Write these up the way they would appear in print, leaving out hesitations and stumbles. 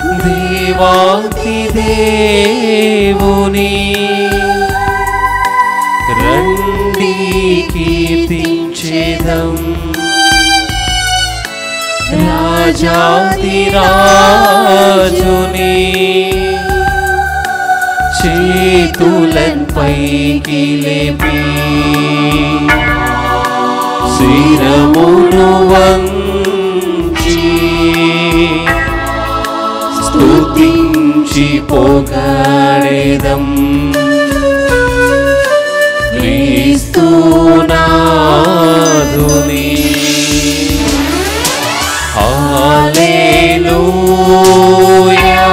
దేవాతి దేవుని రండి కీర్తించేదం రాజాది రాజుని చేతులన్ పైకి లేపి శిరమును వంచి స్తుతించి పొగడెదం క్రీస్తునాథుని హల్లెలూయా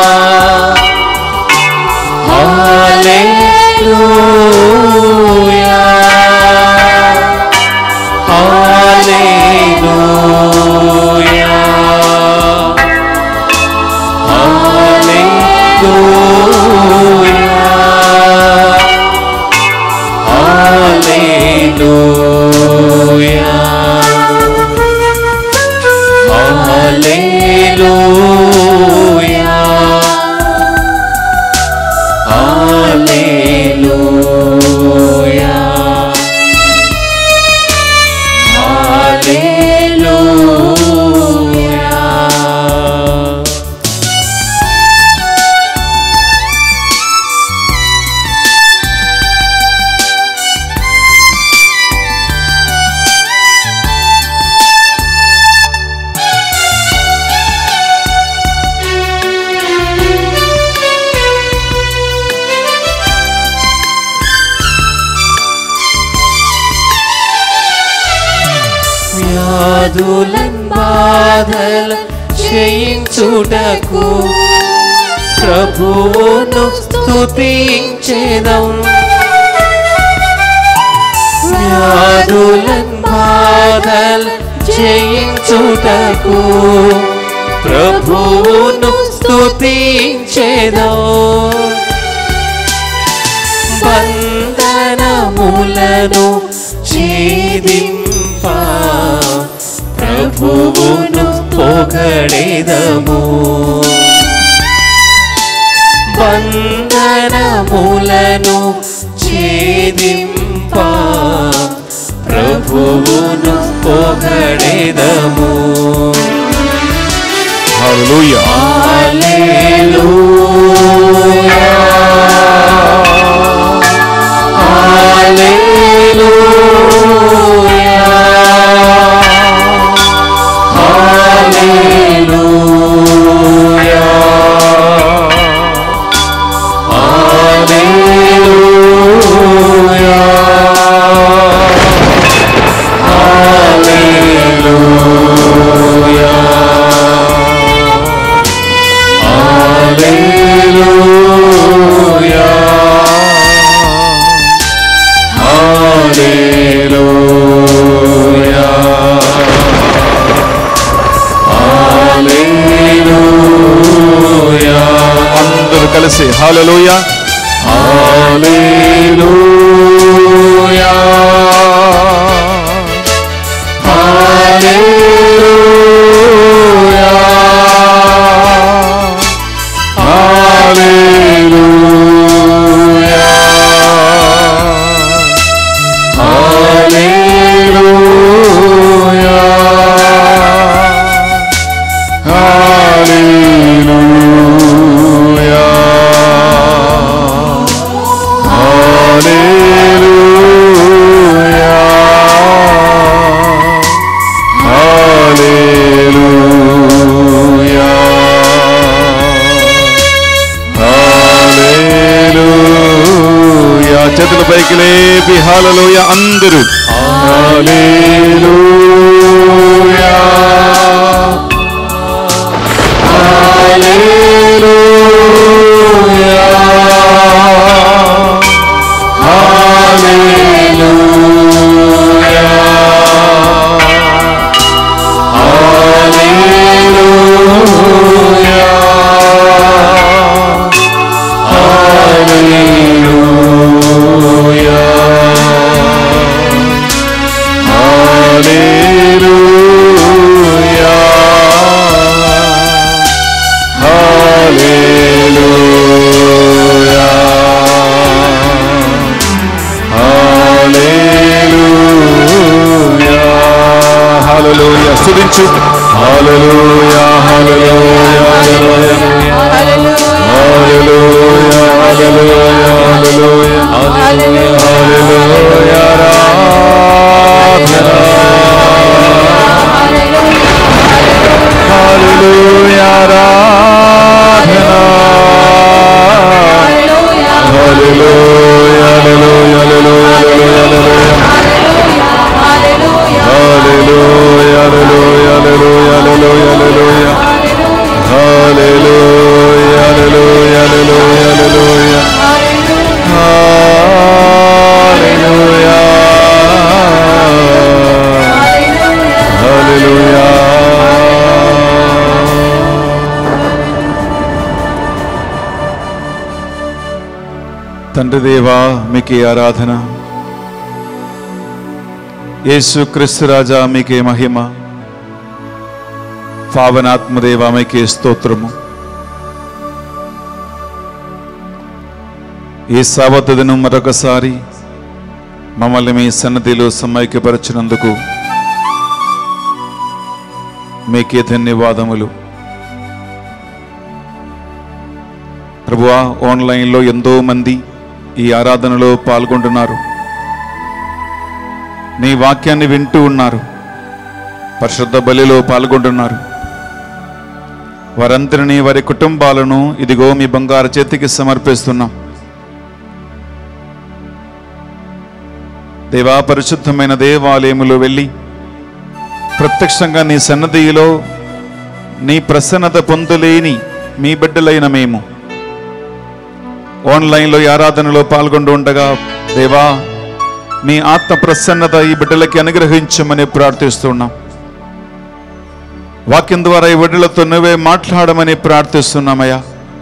hallelujah hallelujah hallelujah hallelujah hallelujah hallelujah హల్లెలూయా. వ్యాధులన్ బాధల జయించుటకు ప్రభువును స్తుతించెదం వ్యాధులన్ బాధల జయించుటకు ప్రభువును స్తుతించెదం బంధనములను ఛేదింప ప్రభువును పొగడెదము బంధనములను ఛేదింప ప్రభువును పొగడెదము హల్లెలూయా hallelujah hallelujah hallelujah hallelujah hallelujah hallelujah hallelujah హల్లెలూయా. అందరూ కలిసి హల్లెలూయా hallelujah hallelujah hallelujah hallelujah hallelujah hallelujah hallelujah హల్లెలూయా. చేతులు పైకి లేపి హల్లెలూయా అందరూ హల్లెలూయా హల్లెలూయా హల్లెలూయా హల్లెలూయా హల్లెలూయా హల్లెలూయా తండ్రి దేవా మీకే ఆరాధన, యేసు క్రీస్తు రాజా మీకే మహిమ, పావనాత్మదేవా మీకే స్తోత్రము. ఈ సాబతు దినం మరొకసారి మమ్మల్ని మీ సన్నిధిలో సమైక్యపరచినందుకు మీకే ధన్యవాదములు. ప్రభువా, ఆన్లైన్లో ఎంతో మంది ఈ ఆరాధనలో పాల్గొంటున్నారు, నీ వాక్యాన్ని వింటూ ఉన్నారు, పరిశుద్ధ బలిలో పాల్గొంటున్నారు. వారందరినీ, వారి కుటుంబాలను ఇదిగో మీ బంగారు చేతికి సమర్పిస్తున్నాం. దేవా, పరిశుద్ధమైన దేవాలయములో వెళ్ళి ప్రత్యక్షంగా నీ సన్నిధిలో నీ ప్రసన్నత పొందలేని మీ బిడ్డలైన మేము ఆన్లైన్లో ఈ ఆరాధనలో పాల్గొంటూ ఉండగా దేవా, మీ ఆత్మ ప్రసన్నత ఈ బిడ్డలకి అనుగ్రహించమని ప్రార్థిస్తున్నాం. వాక్యం ద్వారా ఈ బిడ్డలతో నువ్వే మాట్లాడమని ప్రార్థిస్తున్నామయ్యా.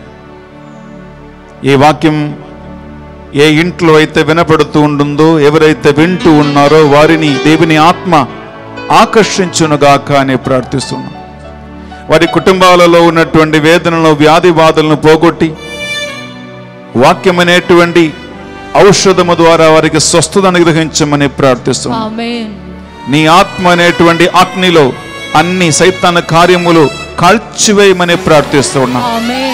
ఈ వాక్యం ఏ ఇంట్లో అయితే వినపడుతూ ఉంటుందో, ఎవరైతే వింటూ ఉన్నారో వారిని దేవుని ఆత్మ ఆకర్షించునుగాక అని ప్రార్థిస్తున్నాం. వారి కుటుంబాలలో ఉన్నటువంటి వేదనలను, వ్యాధి బాధలను పోగొట్టి వాక్యం అనేటువంటి ఔషధము ద్వారా వారికి స్వస్థత అనుగ్రహించమని ప్రార్థిస్తున్నాం. నీ ఆత్మ అనేటువంటి అగ్నిలో అన్ని సైతాన కార్యములు కాల్చివేయమని ప్రార్థిస్తున్నాం.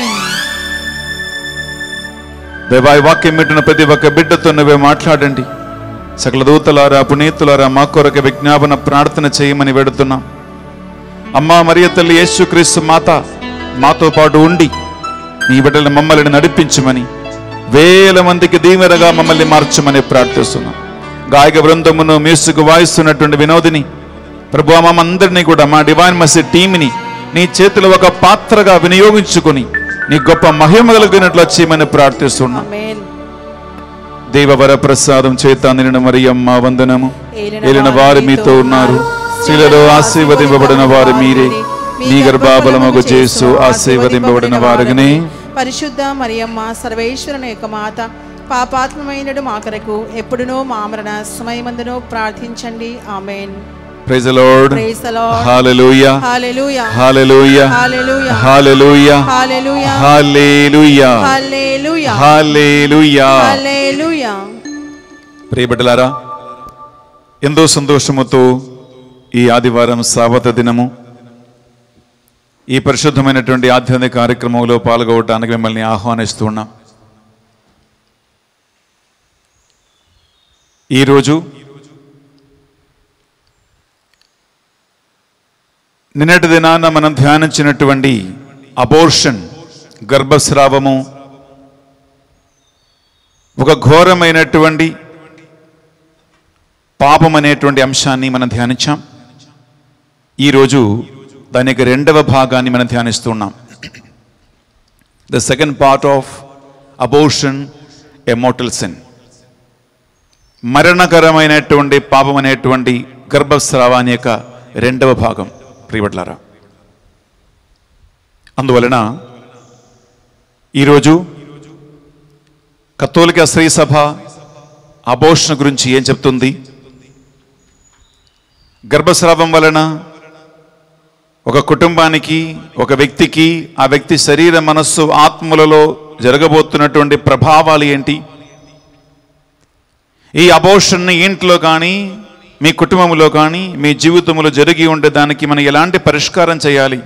దేవా, వాక్యం వింటున్న ప్రతి ఒక్క బిడ్డతో నువ్వే మాట్లాడండి. సకల దూతలారా, పునీతులారా మా కొరకు విజ్ఞాపన ప్రార్థన చేయమని వేడుతున్నాం. అమ్మా మరియ తల్లి యేసుక్రీస్తు మాత మాతో పాటు ఉండి నీ బిడ్డలను మమ్మల్ని నడిపించమని, వేల మందికి దీవెనగా మమ్మల్ని మార్చమని ప్రార్థిస్తున్నాం. గాయక బృందమును మ్యూజిక్ వాయిస్తున్నటువంటి వినోదిని ప్రభువా, మమ్మందరినీ కూడా మా డివైన్ మెర్సీ టీంని నీ చేతిలో ఒక పాత్రగా వినియోగించుకొని నీ గొప్ప మహిమ కలిగినట్లు చేయమని ప్రార్థిస్తున్నాం. దేవవర ప్రసాదం చేత నిండిన మరియమ్మ వందనము. ఏలిన వారు మీతో ఉన్నారు, స్త్రీలలో ఆశీర్వదింపబడిన వారు మీరే, నీ గర్భఫలమగు యేసు ఆశీర్వదింపబడిన వారుగానే. పరిశుద్ధ మరియమ్మ సర్వేశ్వరుని యొక్క మాత, పాపాత్మమైనడు మా కొరకు ఎప్పుడునూ మా మరణ సమయమందును ప్రార్థించండి. Amen. Praise the Lord. Praise the Lord. Hallelujah. Hallelujah. Hallelujah. Hallelujah. Hallelujah. Hallelujah. Hallelujah. Hallelujah. Hallelujah. Hallelujah. ప్రియబిడ్డలారా, ఎంతో సంతోషముతో ఈ ఆదివారం సాబత దినము ఈ పరిశుద్ధమైనటువంటి ఆధ్యాత్మిక కార్యక్రమంలో పాల్గొనడానికి మిమ్మల్ని ఆహ్వానిస్తూ ఉన్నాం. ఈరోజు నిన్నటి దినాన మనం ధ్యానించినటువంటి అబోర్షన్, గర్భస్రావము, ఒక ఘోరమైనటువంటి పాపం అనేటువంటి అంశాన్ని మనం ధ్యానించాం. ఈరోజు దాని యొక్క రెండవ భాగాన్ని మనం ధ్యానిస్తున్నాం. The second part of abortion, a mortal sin. మరణకరమైనటువంటి పాపం అనేటువంటి గర్భస్రావాన్ని యొక్క రెండవ భాగం. ప్రియబిడ్డలారా, అందువలన ఈరోజు కథోలిక స్త్రీ సభ అబోర్షన్ గురించి ఏం చెప్తుంది? గర్భస్రావం వలన ఒక కుటుంబానికి, ఒక వ్యక్తికి, ఆ వ్యక్తి శరీర, మనస్సు, ఆత్మలలో జరగబోతున్నటువంటి ప్రభావాలు ఏంటి? ఈ అబోర్షన్ని ఇంట్లో కానీ, మీ కుటుంబంలో కానీ, మీ జీవితంలో జరిగి ఉండే దానికి మనం ఎలాంటి పరిష్కారం చేయాలి?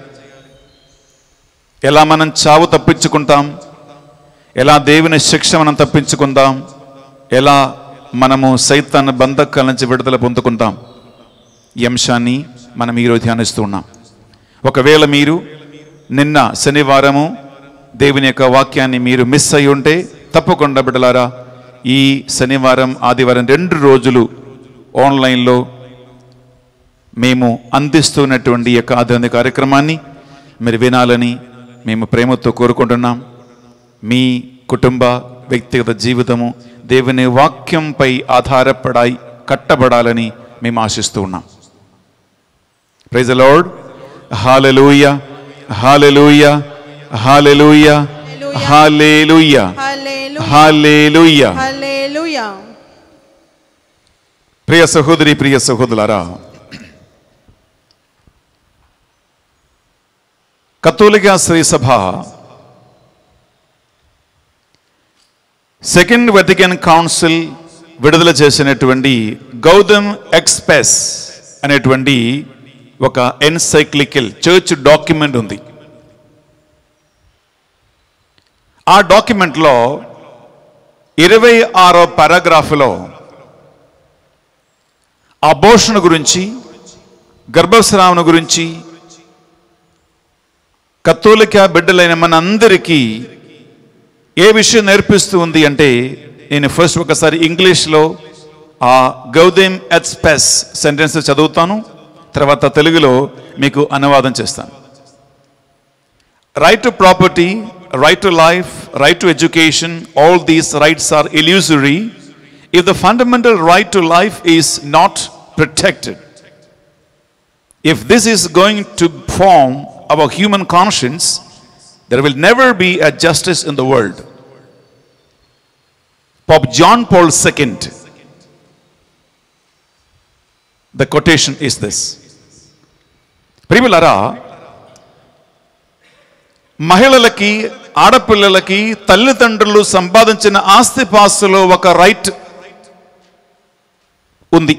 ఎలా మనం చావు తప్పించుకుంటాం? ఎలా దేవుని శిక్ష మనం తప్పించుకుందాం? ఎలా మనము సైతాన్ బంధకాల నుంచి విడుదల పొందుకుంటాం? ఈ అంశాన్ని మనం ఈరోజు ధ్యానిస్తూ ఉన్నాం. ఒకవేళ మీరు నిన్న శనివారము దేవుని యొక్క వాక్యాన్ని మీరు మిస్ అయి ఉంటే తప్పకుండా బిడ్డలారా, ఈ శనివారం, ఆదివారం 2 రోజులు ఆన్లైన్లో మేము అందిస్తున్నటువంటి ఈ యొక్క ఆధ్యాత్మిక కార్యక్రమాన్ని మీరు వినాలని మేము ప్రేమతో కోరుకుంటున్నాం. మీ కుటుంబ, వ్యక్తిగత జీవితము దేవుని వాక్యంపై ఆధారపడాయి, కట్టబడాలని మేము ఆశిస్తూ ఉన్నాం. Praise the Lord. Hallelujah, hallelujah, hallelujah, hallelujah, hallelujah. Hallelujah. ప్రియ సహోదరి, ప్రియ సహోదరులారా, కథోలికా శ్రీ సభ సెకండ్ వెటికన్ కౌన్సిల్ విడుదల చేసినటువంటి గౌదమ్ ఎక్స్ప్రెస్ అనేటువంటి ఒక ఎన్సైక్లికల్ చర్చ్ డాక్యుమెంట్ ఉంది. ఆ డాక్యుమెంట్లో 26వ పారాగ్రాఫ్లో అబోర్షన్ గురించి, గర్భస్రావణ గురించి, కథోలిక బిడ్డలైన మనందరికీ ఏ విషయం నేర్పిస్తూ ఉంది అంటే, నేను ఫస్ట్ ఒకసారి ఇంగ్లీష్లో ఆ గౌదమ్ ఎక్స్ప్రెస్ సెంటెన్స్ చదువుతాను, తర్వాత తెలుగులో మీకు అనువాదం చేస్తాను. Right to property, right to life, right to education, all these rights are illusory if the fundamental right to life is not protected. If this is going to form our human conscience, there will never be a justice in the world. Pope John Paul II, the quotation is this. ప్రియములారా, మహిళలకి, ఆడపిల్లలకి తల్లిదండ్రులు సంపాదించిన ఆస్తిపాస్తులో ఒక right ఉంది.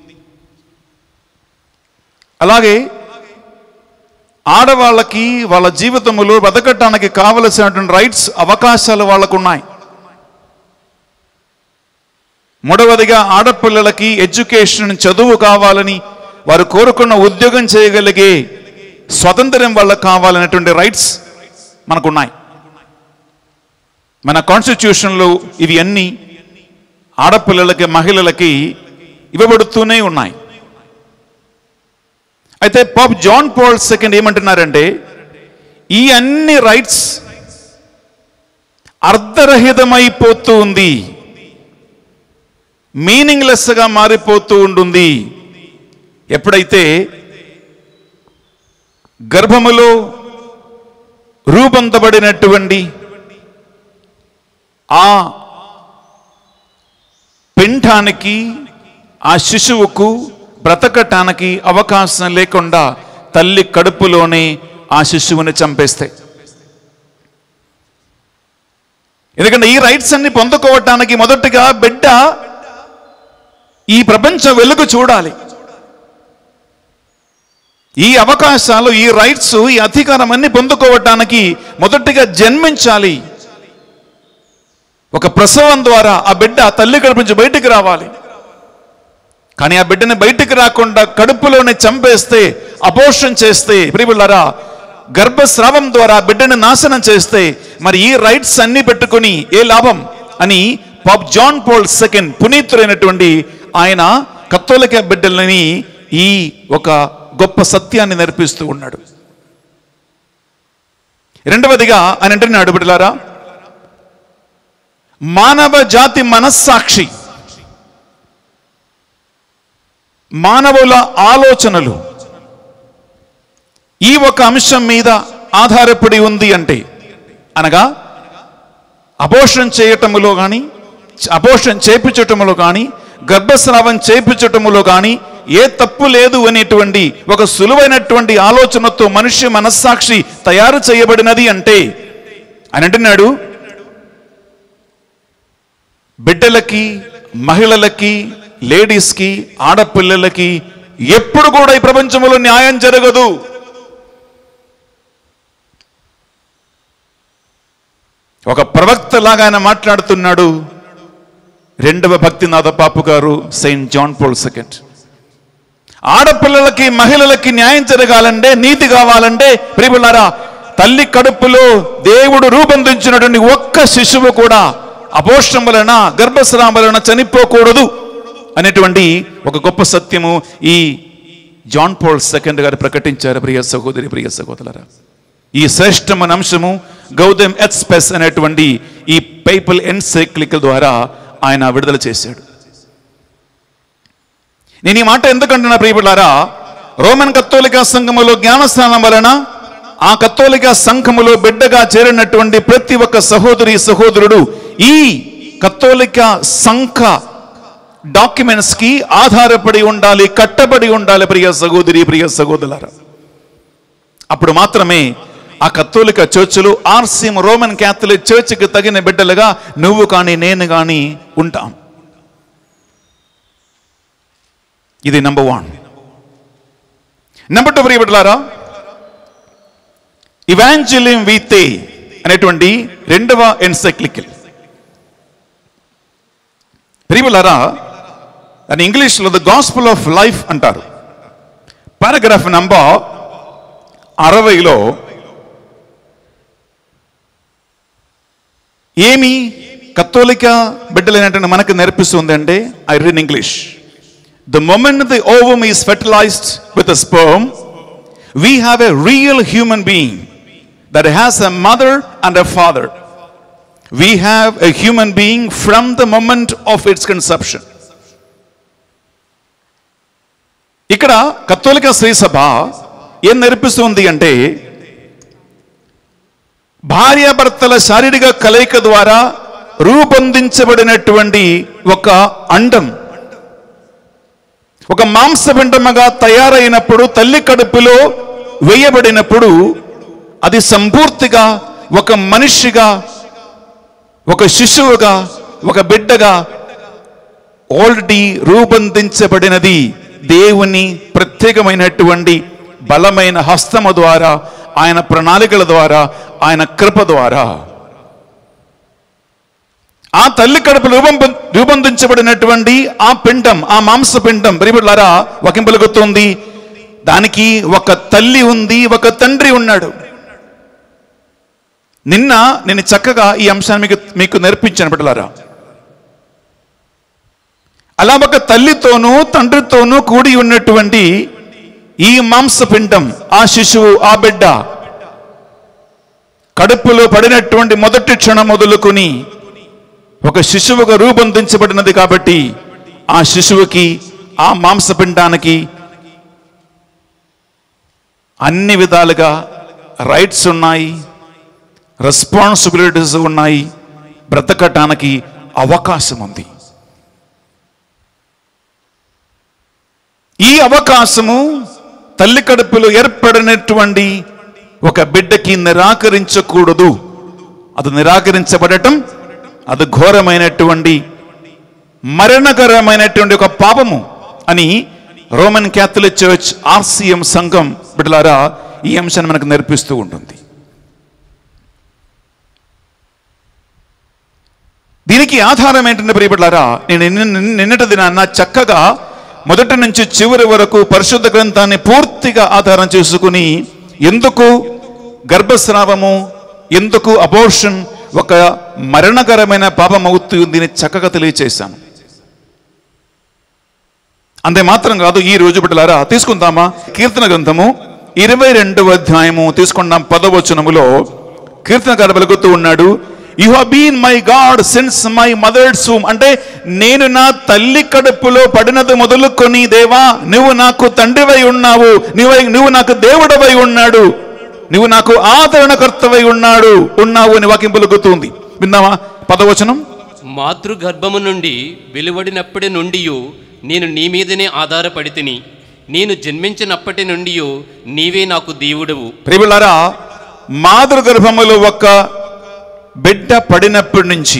అలాగే ఆడవాళ్ళకి వాళ్ళ జీవితంలో బతకటానికి కావలసినటువంటి రైట్స్, అవకాశాలు వాళ్ళకు ఉన్నాయి. మూడవదిగా ఆడపిల్లలకి ఎడ్యుకేషన్, చదువు కావాలని, వారు కోరుకున్న ఉద్యోగం చేయగలిగే స్వతంత్రం వాళ్ళకు కావాలనేటువంటి రైట్స్ మనకున్నాయి. మన కాన్స్టిట్యూషన్లో ఇవి అన్నీ ఆడపిల్లలకి, మహిళలకి ఇవ్వబడుతూనే ఉన్నాయి. అయితే పాప్ జాన్ పాల్ II ఏమంటున్నారంటే, ఈ అన్ని రైట్స్ అర్ధరహితమైపోతూ ఉంది, మీనింగ్లెస్గా మారిపోతూ ఉంటుంది ఎప్పుడైతే గర్భములో రూపొందబడినటువంటి ఆ పిండానికి, ఆ శిశువుకు బ్రతకటానికి అవకాశం లేకుండా తల్లి కడుపులోనే ఆ శిశువుని చంపేస్తాయి. ఎందుకంటే ఈ రైట్స్ అన్ని పొందుకోవటానికి మొదటిగా బిడ్డ ఈ ప్రపంచ వెలుగు చూడాలి. ఈ అవకాశాలు, ఈ రైట్స్, ఈ అధికారం అన్ని పొందుకోవటానికి మొదటిగా జన్మించాలి. ఒక ప్రసవం ద్వారా ఆ బిడ్డ తల్లి కడుపు నుంచి బయటికి రావాలి. కానీ ఆ బిడ్డని బయటికి రాకుండా కడుపులోనే చంపేస్తే, అబోర్షన్ చేస్తే, ప్రియములారా, గర్భస్రావం ద్వారా బిడ్డని నాశనం చేస్తే మరి ఈ రైట్స్ అన్ని పెట్టుకుని ఏ లాభం అని పాప్ జాన్ పాల్ II పునీతుడైనటువంటి ఆయన కథోలిక బిడ్డలని ఈ ఒక గొప్ప సత్యాన్ని నేర్పిస్తూ ఉన్నాడు. రెండవదిగా ఆయన అంటున్నాడు, బిడ్డలారా, మానవ జాతి మనస్సాక్షి, మానవుల ఆలోచనలు ఈ ఒక అంశం మీద ఆధారపడి ఉంది అంటే, అనగా అబోర్షన్ చేయటములో కానీ, అబోర్షన్ చేయించటములో కానీ, గర్భస్రావం చేయించటములో కానీ ఏ తప్పు లేదు అనేటువంటి ఒక సులువైనటువంటి ఆలోచనతో మనుష్య మనస్సాక్షి తయారు చేయబడినది అంటే, అని అంటున్నాడు, బిడ్డలకి, మహిళలకి, లేడీస్కి, ఆడపిల్లలకి ఎప్పుడు కూడా ఈ ప్రపంచంలో న్యాయం జరగదు. ఒక ప్రవక్త లాగా ఆయన మాట్లాడుతున్నాడు. రెండవ భక్తినాథ పాపు గారు, సెయింట్ జాన్ పాల్ II. ఆడపిల్లలకి, మహిళలకి న్యాయం జరగాలంటే, నీతి కావాలంటే, ప్రియములారా, తల్లి కడుపులో దేవుడు రూపొందించినటువంటి ఒక్క శిశువు కూడా అబోర్షన్ వలన, గర్భస్రావం వలన చనిపోకూడదు అనేటువంటి ఒక గొప్ప సత్యము ఈ జాన్ పాల్ II గారు ప్రకటించారు. ప్రియ సహోదరి, ప్రియ సహోదరులారా, ఈ శ్రేష్టమైన అంశము గౌదమ్ ఎక్స్ప్రెస్ అనేటువంటి ఈ పైపల్ ఎన్సైక్లికల్ ద్వారా ఆయన విడుదల చేశాడు. నేను ఈ మాట ఎందుకంటున్నా ప్రియములారా, రోమన్ కథోలిక సంఘములో జ్ఞానస్నానం వలన ఆ కథోలిక సంఘములో బిడ్డగా చేరినటువంటి ప్రతి ఒక్క సహోదరి, సహోదరుడు ఈ కథోలిక సంఘ డాక్యుమెంట్స్ కి ఆధారపడి ఉండాలి, కట్టబడి ఉండాలి ప్రియ సహోదరి, ప్రియ సహోదరులారా. అప్పుడు మాత్రమే ఆ కథోలిక చర్చిలు ఆర్సీఎం రోమన్ క్యాథలిక్ చర్చికి తగిన బిడ్డలుగా నువ్వు కానీ నేను కానీ ఉంటాం. ఇది నంబర్ 1. నంబర్ 2 ప్రియ బిడ్డలారా, ఇవాంజెలియం వీతే అనేటువంటి 2వ ఎన్సైక్లికల్. ప్రియ బిడ్డలారా, అని ఇంగ్లీష్లో ద గాస్పెల్ ఆఫ్ లైఫ్ అంటారు. పారాగ్రాఫ్ నంబర్ 60లో ఏమి కథోలిక బిడ్డలైనటువంటి మనకు నేర్పిస్తుంది అంటే, I read in English. The moment the ovum is fertilized with a sperm, we have a real human being that has a mother and a father. We have a human being from the moment of its conception. ఇక్కడ కథోలిక శ్రీ సభ ఏం నేర్పిస్తుంది అంటే, భార్యాభర్తల శారీరక కలయిక ద్వారా రూపొందించబడినటువంటి ఒక అండం, ఒక మాంసపిండముగా తయారైనప్పుడు, తల్లి కడుపులో వేయబడినప్పుడు అది సంపూర్తిగా ఒక మనిషిగా, ఒక శిశువుగా, ఒక బిడ్డగా ఆల్రెడీ రూపొందించబడినది దేవుని ప్రత్యేకమైనటువంటి బలమైన హస్తము ద్వారా, ఆయన ప్రణాళికల ద్వారా, ఆయన కృప ద్వారా. ఆ తల్లి కడుపు రూపొందించబడినటువంటి ఆ పిండం, ఆ మాంసపిండం ప్రియబిడ్డలారా వకింపలుగుతుంది. దానికి ఒక తల్లి ఉంది, ఒక తండ్రి ఉన్నాడు. నిన్న నేను చక్కగా ఈ అంశాన్ని మీకు నేర్పించాను బిడ్డలారా. అలా ఒక తల్లితోనూ తండ్రితోనూ కూడి ఉన్నటువంటి ఈ మాంసపిండం, ఆ శిశువు, ఆ బిడ్డ కడుపులో పడినటువంటి మొదటి క్షణం మొదలుకొని ఒక శిశువుగా రూపొందించబడినది. కాబట్టి ఆ శిశువుకి, ఆ మాంసపిండానికి అన్ని విధాలుగా రైట్స్ ఉన్నాయి, రెస్పాన్సిబిలిటీస్ ఉన్నాయి, బ్రతకటానికి అవకాశం ఉంది. ఈ అవకాశము తల్లి కడుపులో ఏర్పడినటువంటి ఒక బిడ్డకి నిరాకరించకూడదు. అది నిరాకరించబడటం అది ఘోరమైనటువంటి మరణకరమైనటువంటి ఒక పాపము అని రోమన్ క్యాథలిక్ చర్చ్ ఆర్సీఎం సంఘం బిడ్డలారా ఈ అంశాన్ని మనకు నేర్పిస్తూ ఉంటుంది. దీనికి ఆధారం ఏంటంటే ప్రియ బిడ్డలారా, నేను నిన్నటి దినాన్న చక్కగా మొదటి నుంచి చివరి వరకు పరిశుద్ధ గ్రంథాన్ని పూర్తిగా ఆధారం చేసుకుని ఎందుకు గర్భస్రావము, ఎందుకు అబోర్షన్ ఒక మరణకరమైన పాపం అవుతుంది అని చక్కగా తెలియచేశాను. అంతే మాత్రం కాదు, ఈ రోజు బిడ్డలారా తీసుకుందామా కీర్తన గ్రంథము 22వ అధ్యాయము తీసుకుందాం. 10వ వచనములో కీర్తనకారుడు పలుకుతూ ఉన్నాడు, you have been my God since my mother's womb. అంటే నేను నా తల్లి కడుపులో పడినది మొదలుకొని దేవా నువ్వు నాకు తండ్రివై ఉన్నావు, నువ్వు నాకు దేవుడవై ఉన్నాడు, నువ్వు నాకు ఆదరణకర్తవై ఉన్నావు అని వాక్యం పలుకుతుంది. విన్నావా 10వ వచనం? మాతృగర్భము నుండి వెలువడినప్పటి నుండి నేను నీ మీదనే ఆధారపడితిని, నేను జన్మించినప్పటి నుండి నీవే నాకు దేవుడవు. ప్రియులారా, మాతృగర్భములో ఒక బిడ్డ పడినప్పటి నుంచి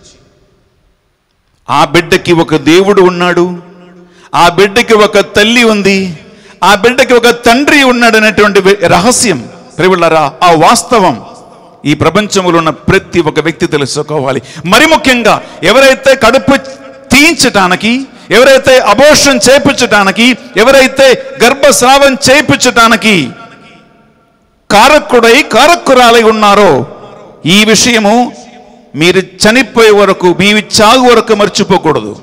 ఆ బిడ్డకి ఒక దేవుడు ఉన్నాడు, ఆ బిడ్డకి ఒక తల్లి ఉంది, ఆ బిడ్డకి ఒక తండ్రి ఉన్నాడు అనేటువంటి రహస్యం ప్రియులారా, ఆ వాస్తవం ఈ ప్రపంచంలో ఉన్న ప్రతి ఒక్క వ్యక్తి తెలుసుకోవాలి. మరి ముఖ్యంగా ఎవరైతే కడుపు తీయించటానికి, ఎవరైతే అబోర్షన్ చేయించటానికి, ఎవరైతే గర్భస్రావం చేయించటానికి కారకురాలై ఉన్నారో ఈ విషయము మీరు చనిపోయే వరకు, మీ చావు వరకు మర్చిపోకూడదు.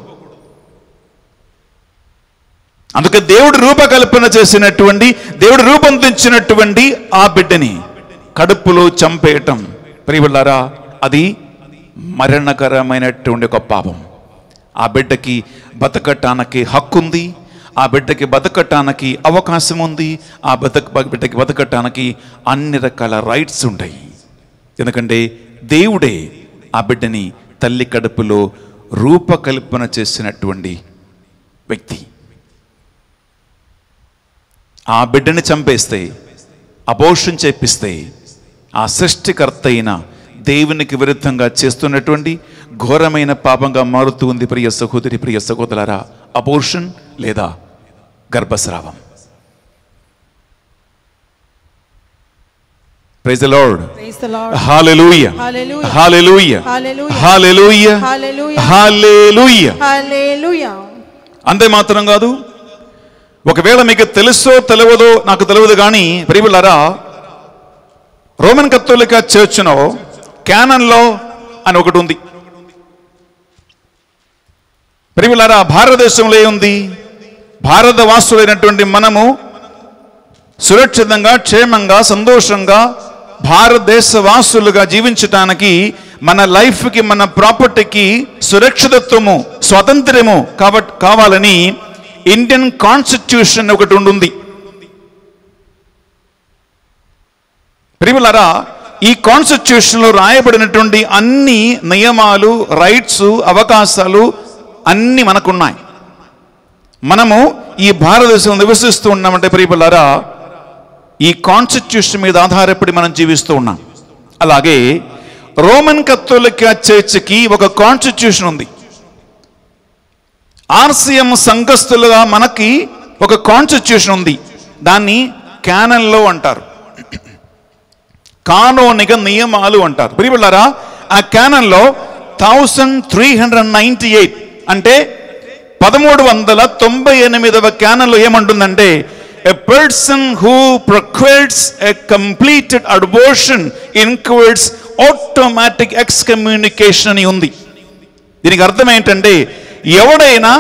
అందుకే దేవుడు రూపకల్పన చేసినటువంటి, దేవుడు రూపొందించినటువంటి ఆ బిడ్డని కడుపులో చంపేయటం ప్రియులారా అది మరణకరమైనటువంటి ఒక పాపం. ఆ బిడ్డకి బతకటానికి హక్కు ఉంది, ఆ బిడ్డకి బతకటానికి అవకాశం ఉంది, ఆ బిడ్డకి బతకటానికి అన్ని రకాల రైట్స్ ఉంటాయి. ఎందుకంటే దేవుడే ఆ బిడ్డని తల్లి కడుపులో రూపకల్పన చేసినటువంటి వ్యక్తి. ఆ బిడ్డని చంపేస్తే, అబోర్షన్ చేపిస్తే ఆ సృష్టికర్త అయిన దేవునికి విరుద్ధంగా చేస్తున్నటువంటి ఘోరమైన పాపంగా మారుతూ ఉంది. ప్రియ సహోదరి, ప్రియ సహోదరులారా, అబోర్షన్ లేదా గర్భస్రావం. Praise the lord. Praise the Lord. Hallelujah, Hallelujah. Hallelujah, Hallelujah. Hallelujah, Hallelujah. హల్లెలూయా. హల్లెలూయా. అంతే మాత్రం కాదు, ఒకవేళ మీకు తెలుసో తెలియదో నాకు తెలియదు కానీ ప్రియులారా, రోమన్ కథోలిక చర్చ్లో క్యానన్లో అని ఒకటి ఉంది. ప్రియులారా, భారతదేశంలో ఏముంది? భారత వాసులైనటువంటి మనము సురక్షితంగా, క్షేమంగా, సంతోషంగా భారతదేశ వాసులుగా జీవించటానికి, మన లైఫ్కి, మన ప్రాపర్టీకి సురక్షితత్వము, స్వాతంత్ర్యము కావాలని ఇండియన్ కాన్స్టిట్యూషన్ ఒకటి ఉంది. ప్రియులారా, ఈ కాన్స్టిట్యూషన్లో రాయబడినటువంటి అన్ని నియమాలు, రైట్స్, అవకాశాలు అన్నీ మనకున్నాయి. మనము ఈ భారతదేశంలో నివసిస్తూ ఉన్నామంటే ప్రియులారా, ఈ కాన్స్టిట్యూషన్ మీద ఆధారపడి మనం జీవిస్తూ ఉన్నాం. అలాగే రోమన్ కథోలిక చర్చ్కి ఒక కాన్స్టిట్యూషన్ ఉంది. ఆర్సిఎం సంఘస్థులుగా మనకి ఒక కాన్స్టిట్యూషన్ ఉంది. దాన్ని క్యానన్లో అంటారు, కానోనిక నియమాలు అంటారు. ప్రియులారా, ఆ క్యానన్లో 1398 అంటే 1398వ క్యానన్లో ఏమంటుందంటే, a person who procures a completed abortion incurs automatic excommunication అని ఉంది. దీనికి అర్థం ఏంటంటే, ఎవడైనా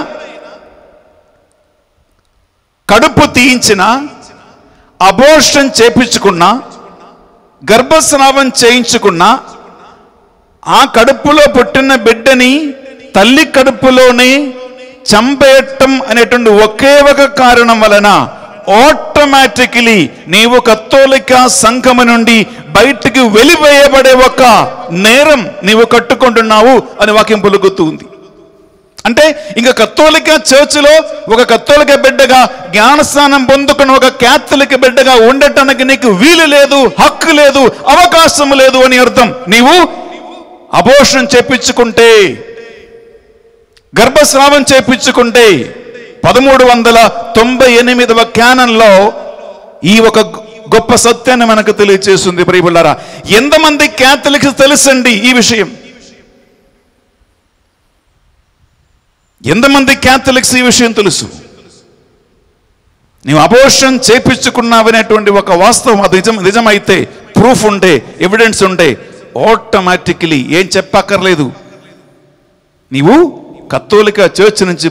కడుపు తీయించినా, అబోర్షన్ చేపించుకున్నా, గర్భస్రావం చేయించుకున్నా, ఆ కడుపులో పుట్టిన బిడ్డని తల్లి కడుపులోనే చంపేయటం అనేటువంటి ఒకే ఒక కారణం వలన ఆటోమేటికలీ నీవు కథోలిక సంఘము నుండి బయటికి వెలివేయబడే ఒక నేరం నీవు కట్టుకుంటున్నావు అని వాక్యం పలుకుతుంది. అంటే ఇంకా కథోలిక చర్చిలో ఒక కథోలిక బిడ్డగా జ్ఞానస్నానం పొందుకున్న ఒక క్యాథలిక్ బిడ్డగా ఉండటానికి నీకు వీలు లేదు, హక్కు లేదు, అవకాశం లేదు అని అర్థం. నీవు అబోర్షన్ చేపించుకుంటే, గర్భస్రావం చేపించుకుంటే 1398వ క్యానన్లో ఈ ఒక గొప్ప సత్యాన్ని మనకు తెలియజేస్తుంది. ప్రియులారా, ఎంతమంది క్యాథలిక్స్ తెలుసండి ఈ విషయం? ఎంతమంది క్యాథలిక్స్ ఈ విషయం తెలుసు? నీవు అబోర్షన్ చేపించుకున్నావనేటువంటి ఒక వాస్తవం అది నిజమైతే, ప్రూఫ్ ఉంటే, ఎవిడెన్స్ ఉంటే, ఆటోమేటికలీ ఏం చెప్పక్కర్లేదు, నీవు కథోలిక చర్చ్ నుంచి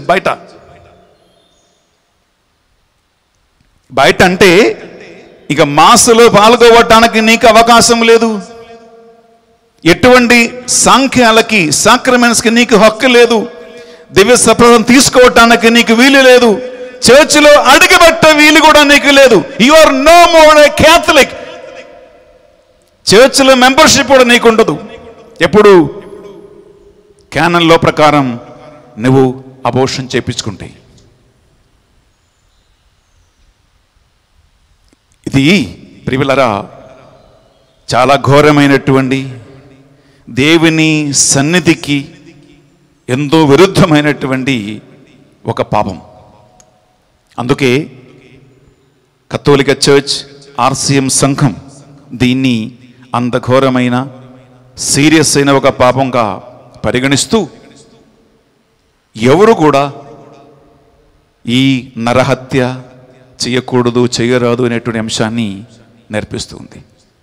బయట అంటే ఇక మాసులో పాల్గొవటానికి నీకు అవకాశం లేదు. ఎటువంటి సాంఖ్యాలకి, సాక్రమెంట్స్కి నీకు హక్కు లేదు. దివ్య సప్రదం తీసుకోవటానికి నీకు వీలు లేదు. చర్చిలో అడుగుపెట్టే వీలు కూడా నీకు లేదు. You are no more a Catholic. చర్చిలో మెంబర్షిప్ కూడా నీకు ఉండదు. ఎప్పుడు క్యానన్లో ప్రకారం నువ్వు అబోర్షన్ చేయించుకుంటే. ఇది ప్రియులారా చాలా ఘోరమైనటువంటి, దేవుని సన్నిధికి ఎంతో విరుద్ధమైనటువంటి ఒక పాపం. అందుకే కథోలిక చర్చ్, ఆర్సిఎం సంఘం దీన్ని అంత ఘోరమైన, సీరియస్ అయిన ఒక పాపంగా పరిగణిస్తూ ఎవరు కూడా ఈ నరహత్య చేయకూడదు, చేయరాదు అనేటువంటి అంశాన్ని నేర్పిస్తుంది.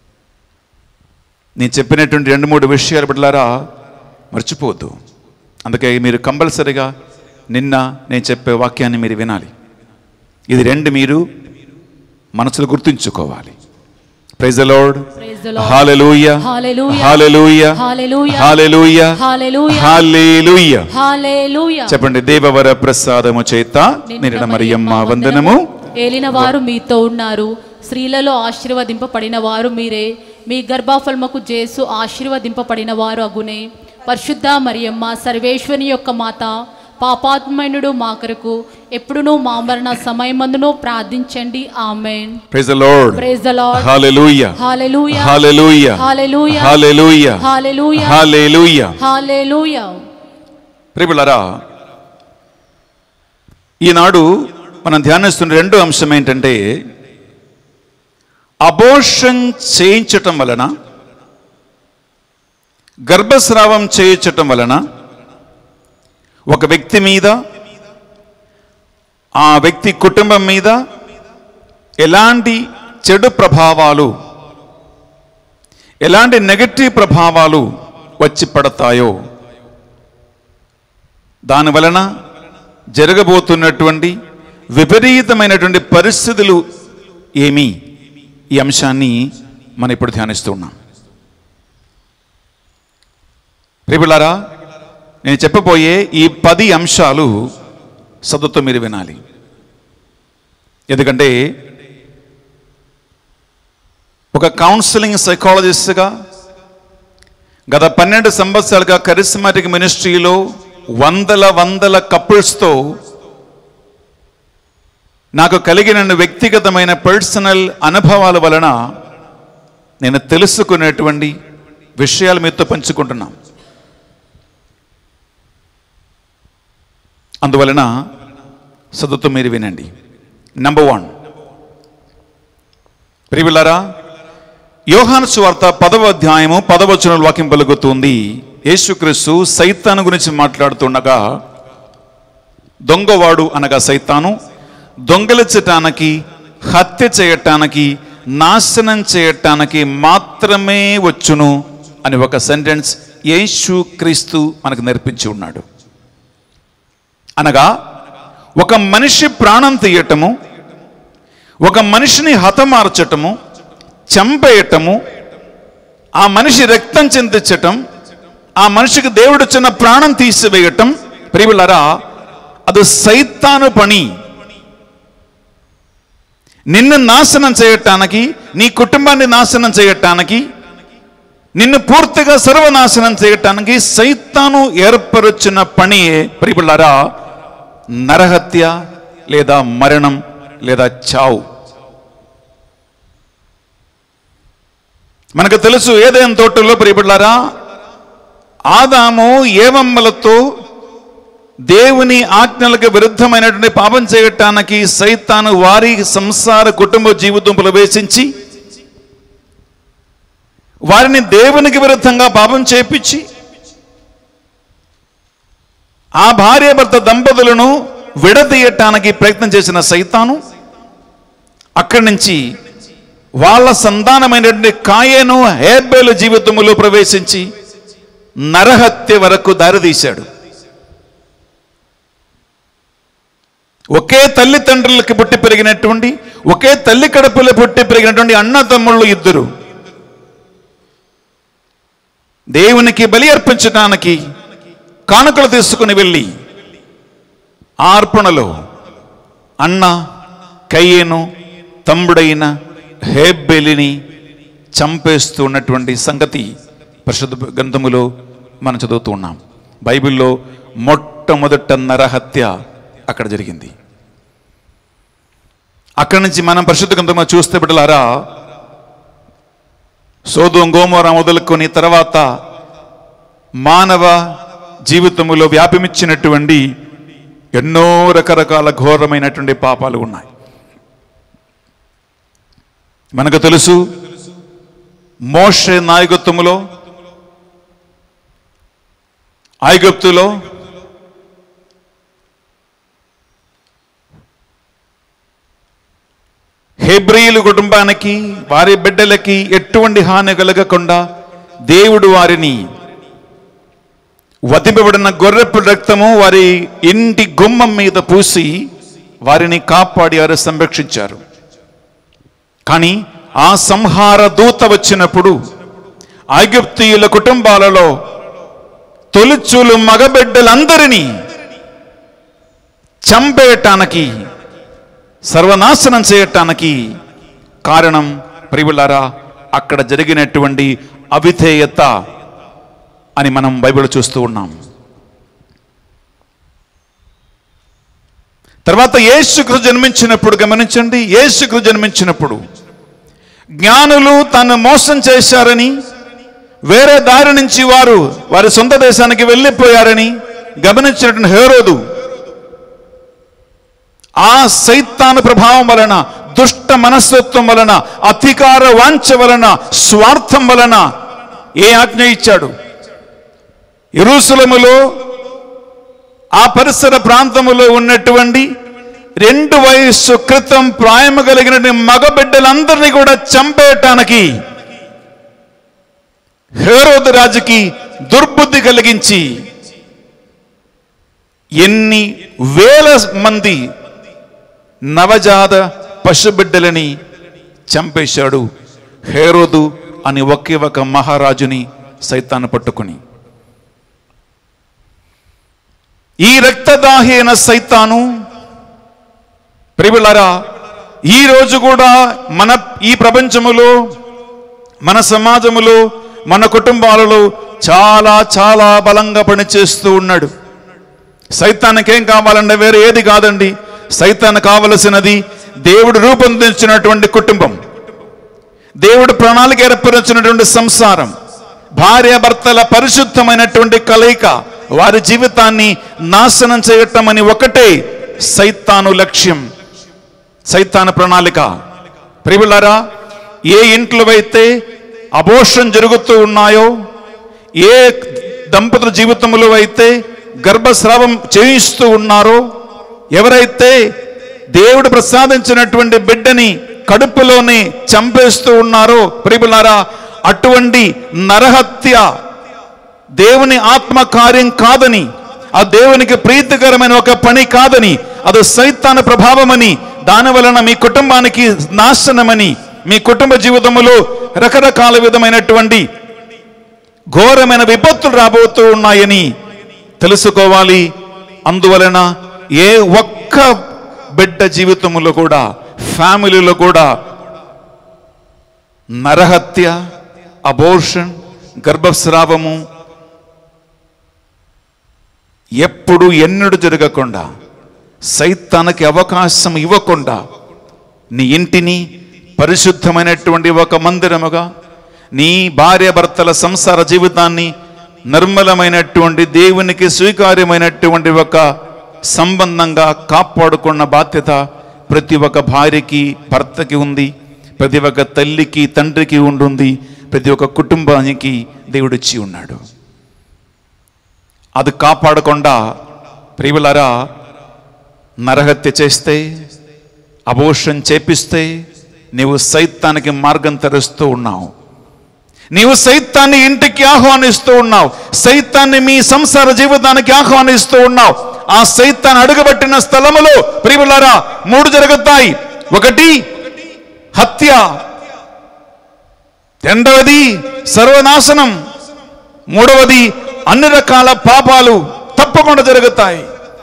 నేను చెప్పినటువంటి 2-3 విషయాలు బిడ్డలారా మర్చిపోవద్దు. అందుకే మీరు కంపల్సరిగా నిన్న నేను చెప్పే వాక్యాన్ని మీరు వినాలి. ఇది 2 మీరు మనసులో గుర్తుంచుకోవాలి. Praise the Lord. Hallelujah, hallelujah, hallelujah, hallelujah, hallelujah. చెప్పండి. దేవవర ప్రసాదము చేత నిండిన మరియమ్మ వందనము. ఏలిన వారు మీతో ఉన్నారు, స్త్రీలలో ఆశీర్వదింపబడిన వారు మీరే, మీ గర్భఫలముకు జేసు ఆశీర్వదింపబడిన వారు అగునే. పరిశుద్ధ మరియమ్మ సర్వేశ్వరుని యొక్క మాత, పాపాత్మైనుడు మా కొరకు ఎప్పుడునూ మా మరణ సమయమందును ప్రార్థించండి. Amen. Praise the Lord. Praise the Lord. Hallelujah. Hallelujah. Hallelujah. Hallelujah. Hallelujah. Hallelujah. Hallelujah. Hallelujah. ప్రియములారా, ఈనాడు మనం ధ్యానిస్తున్న రెండో అంశం ఏంటంటే, అబోర్షన్ చేయించటం వలన, గర్భస్రావం చేయించటం వలన ఒక వ్యక్తి మీద, ఆ వ్యక్తి కుటుంబం మీద ఎలాంటి చెడు ప్రభావాలు, ఎలాంటి నెగటివ్ ప్రభావాలు వచ్చి పడతాయో, దాని వలన జరగబోతున్నటువంటి విపరీతమైనటువంటి పరిస్థితులు ఏమి, ఈ అంశాన్ని మనం ఇప్పుడు ధ్యానిస్తూ ఉన్నాం. ప్రియములారా, నేను చెప్పబోయే ఈ 10 అంశాలు శ్రద్ధతో మీరు వినాలి. ఎందుకంటే ఒక కౌన్సిలింగ్ సైకాలజిస్ట్గా గత 12 సంవత్సరాలుగా కరిస్మాటిక్ మినిస్ట్రీలో వందల కపుల్స్తో నాకు కలిగిన వ్యక్తిగతమైన పర్సనల్ అనుభవాల వలన నేను తెలుసుకునేటువంటి విషయాలు మీతో పంచుకుంటున్నాను. అందువలన శ్రద్ధతో మీరు వినండి. నంబర్ 1, ప్రియములారా, యోహాను సువార్త 10వ అధ్యాయము 10వ వచనంలో వాక్యం పలుకుతుంది. యేసుక్రీస్తు సైతాను గురించి మాట్లాడుతుండగా, దొంగవాడు అనగా సైతాను దొంగలించటానికి, హత్య చేయటానికి, నాశనం చేయటానికి మాత్రమే వచ్చును అని ఒక సెంటెన్స్ యేసుక్రీస్తు మనకు నేర్పించి ఉన్నాడు. అనగా ఒక మనిషి ప్రాణం తీయటము, ఒక మనిషిని హతమార్చటము, చంపేయటము, ఆ మనిషి రక్తం చిందించటం, ఆ మనిషికి దేవుడు చిన్న ప్రాణం తీసివేయటం, ప్రియములారా, అది సైతాను పని. నిన్ను నాశనం చేయటానికి, నీ కుటుంబాన్ని నాశనం చేయటానికి, నిన్ను పూర్తిగా సర్వనాశనం చేయటానికి సైతాను ఏర్పరుచిన పనియే ప్రియములారా నరహత్య, లేదా మరణం, లేదా చావు. మనకు తెలుసు, ఏదైనా తోటలో ప్రియములారా ఆదాము ఏవమ్మలతో దేవుని ఆజ్ఞలకు విరుద్ధమైనటువంటి పాపం చేయటానికి సైతాను వారి సంసార కుటుంబ జీవితం ప్రవేశించి వారిని దేవునికి విరుద్ధంగా పాపం చేపించి ఆ భార్యాభర్త దంపతులను విడదీయటానికి ప్రయత్నం చేసిన సైతాను అక్కడి నుంచి వాళ్ళ సంతానమైనటువంటి కాయేను, హేబేలు జీవితంలో ప్రవేశించి నరహత్య వరకు దారితీశాడు. ఒకే తల్లిదండ్రులకి పుట్టి పెరిగినటువంటి, ఒకే తల్లి కడుపులో పుట్టి పెరిగినటువంటి అన్నదమ్ముళ్ళు ఇద్దరు దేవునికి బలి అర్పించడానికి కానుకలు తీసుకుని వెళ్ళి ఆ అర్పణలో అన్న కయ్యేను తమ్ముడైన హేబేలుని చంపేస్తూ ఉన్నటువంటి సంగతి పరిశుద్ధ గ్రంథములో మనం చదువుతూ ఉన్నాం. బైబిల్లో మొట్టమొదట నరహత్య అక్కడ జరిగింది. అక్కడి నుంచి మనం పరిశుద్ధ గ్రంథంలో చూస్తే బిడ్డలారా, సోదోమ గోమోరా మొదలుకొని తర్వాత మానవ జీవితములో వ్యాపించినటువంటి ఎన్నో రకరకాల ఘోరమైనటువంటి పాపాలు ఉన్నాయి. మనకు తెలుసు, మోషే నాయకత్వములో ఐగుప్తులో హెబ్రీయుల కుటుంబానికి, వారి బిడ్డలకి ఎటువంటి హాని కలగకుండా దేవుడు వారిని వధింపబడిన గొర్రెపు రక్తము వారి ఇంటి గుమ్మం మీద పూసి వారిని కాపాడి వారు సంరక్షించారు. కానీ ఆ సంహార దూత వచ్చినప్పుడు ఐగుప్తీయుల కుటుంబాలలో తొలిచూలు మగబిడ్డలందరినీ చంపేయటానికి, సర్వనాశనం చేయటానికి కారణం ప్రియులారా అక్కడ జరిగినటువంటి అవిధేయత, అని మనం బైబిల్ చూస్తూ ఉన్నాం. తర్వాత యేసుక్రీస్తు జన్మించినప్పుడు గమనించండి, యేసుక్రీస్తు జన్మించినప్పుడు జ్ఞానులు తను మోసం చేశారని, వేరే దారి నుంచి వారి సొంత దేశానికి వెళ్ళిపోయారని గమనించినటువంటి హేరోదు ఆ సైతాను ప్రభావం వలన, దుష్ట మనస్తత్వం వలన, అధికార వాంఛ వలన, స్వార్థం వలన ఏ ఆజ్ఞ ఇచ్చాడు? యెరూషలేములో ఆ పరిసర ప్రాంతములో ఉన్నటువంటి 2 వయస్సు క్రితం ప్రాయము కలిగిన మగబిడ్డలందరినీ కూడా చంపేయటానికి హేరోదు రాజుకి దుర్బుద్ధి కలిగించి ఎన్ని వేల మంది నవజాత పశుబిడ్డలని చంపేశాడు హేరోదు అని ఒకే ఒక మహారాజుని సైతాను పట్టుకుని. ఈ రక్తదాహి అయిన సైతాను ప్రియులారా ఈ రోజు కూడా ఈ ప్రపంచములో, మన సమాజములో, మన కుటుంబాలలో చాలా చాలా బలంగా పనిచేస్తూ ఉన్నాడు. సైతానికి ఏం కావాలంటే వేరే ఏది కాదండి. సైతాను కావలసినది దేవుడు రూపొందించినటువంటి కుటుంబం, దేవుడు ప్రణాళిక ఏర్పరిచినటువంటి సంసారం, భార్యాభర్తల పరిశుద్ధమైనటువంటి కలయిక, వారి జీవితాన్ని నాశనం చేయటం అని ఒకటే సైతాను లక్ష్యం, సైతాను ప్రణాళిక. ప్రియులారా, ఏ ఇంట్లో అయితే అబోర్షన్ జరుగుతూ ఉన్నాయో, ఏ దంపతుల జీవితంలో అయితే గర్భస్రావం చేయిస్తూ ఉన్నారో, ఎవరైతే దేవుడు ప్రసాదించినటువంటి బిడ్డని కడుపులోనే చంపేస్తూ ఉన్నారో, ప్రియులారా, అటువంటి నరహత్య దేవుని ఆత్మకార్యం కాదని, ఆ దేవునికి ప్రీతికరమైన ఒక పని కాదని, అది సైతాను ప్రభావమని, దాని వలన మీ కుటుంబానికి నాశనమని, మీ కుటుంబ జీవితంలో రకరకాల విధమైనటువంటి ఘోరమైన విపత్తులు రాబోతూ ఉన్నాయని తెలుసుకోవాలి. అందువలన ఏ ఒక్క బిడ్డ జీవితంలో కూడా, ఫ్యామిలీలో కూడా నరహత్య, అబోర్షన్, గర్భస్రావము ఎప్పుడు ఎన్నడూ జరగకుండా, సైతానికి అవకాశం ఇవ్వకుండా నీ ఇంటిని పరిశుద్ధమైనటువంటి ఒక మందిరముగా, నీ భార్యాభర్తల సంసార జీవితాన్ని నిర్మలమైనటువంటి దేవునికి స్వీకార్యమైనటువంటి ఒక సంబంధంగా కాపాడుకున్న బాధ్యత ప్రతి ఒక్క భార్యకి, భర్తకి ఉంది, ప్రతి ఒక్క తల్లికి, తండ్రికి ఉంటుంది, ప్రతి ఒక్క కుటుంబానికి దేవుడిచ్చి ఉన్నాడు. అది కాపాడకుండా ప్రియులారా నరహత్య చేస్తే, అబోర్షన్ చేపిస్తే నీవు సైతానికి మార్గం తెరుస్తూ ఉన్నావు. నీవు సైతాన్ని ఇంటికి ఆహ్వానిస్తూ ఉన్నావు, సైతాన్ని మీ సంసార జీవితానికి ఆహ్వానిస్తూ ఉన్నావు. ఆ సైతాన్ని అడుగుబట్టిన స్థలములో ప్రియులారా 3 జరుగుతాయి. ఒకటి హత్య, రెండవది సర్వనాశనం, మూడవది అన్ని రకాల పాపాలు తప్పకుండా జరుగుతాయి.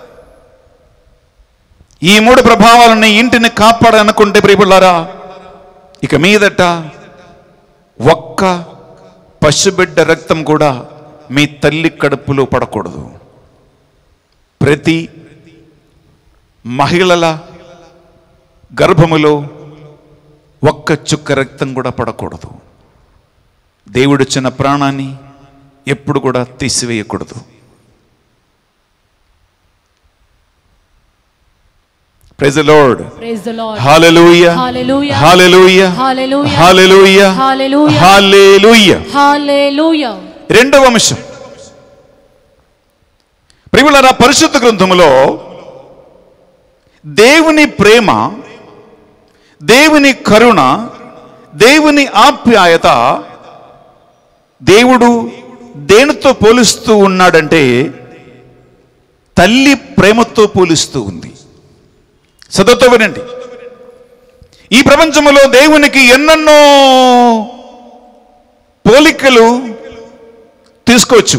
ఈ 3 ప్రభావాలని ఇంటిని కాపాడనుకుంటే ప్రియులారా, ఇక మీదట ఒక్క పశుబిడ్డ రక్తం కూడా మీ తల్లి కడుపులో పడకూడదు. ప్రతి మహిళల గర్భములో ఒక్క చుక్క రక్తం కూడా పడకూడదు. దేవుడిచ్చిన ప్రాణాన్ని ఎప్పుడు కూడా తీసివేయకూడదు. Praise the Lord. Praise the Lord. Hallelujah. Hallelujah. Hallelujah. Hallelujah. Hallelujah. Hallelujah. Hallelujah. Hallelujah. రెండవ అంశం ప్రియులారా, పరిశుద్ధ గ్రంథములో దేవుని ప్రేమ, దేవుని కరుణ, దేవుని ఆప్యాయత దేవుడు దేనితో పోలుస్తూ ఉన్నాడంటే తల్లి ప్రేమతో పోలుస్తూ ఉంది. సదతో వినండి. ఈ ప్రపంచంలో దేవునికి ఎన్నెన్నో పోలికలు తీసుకోవచ్చు.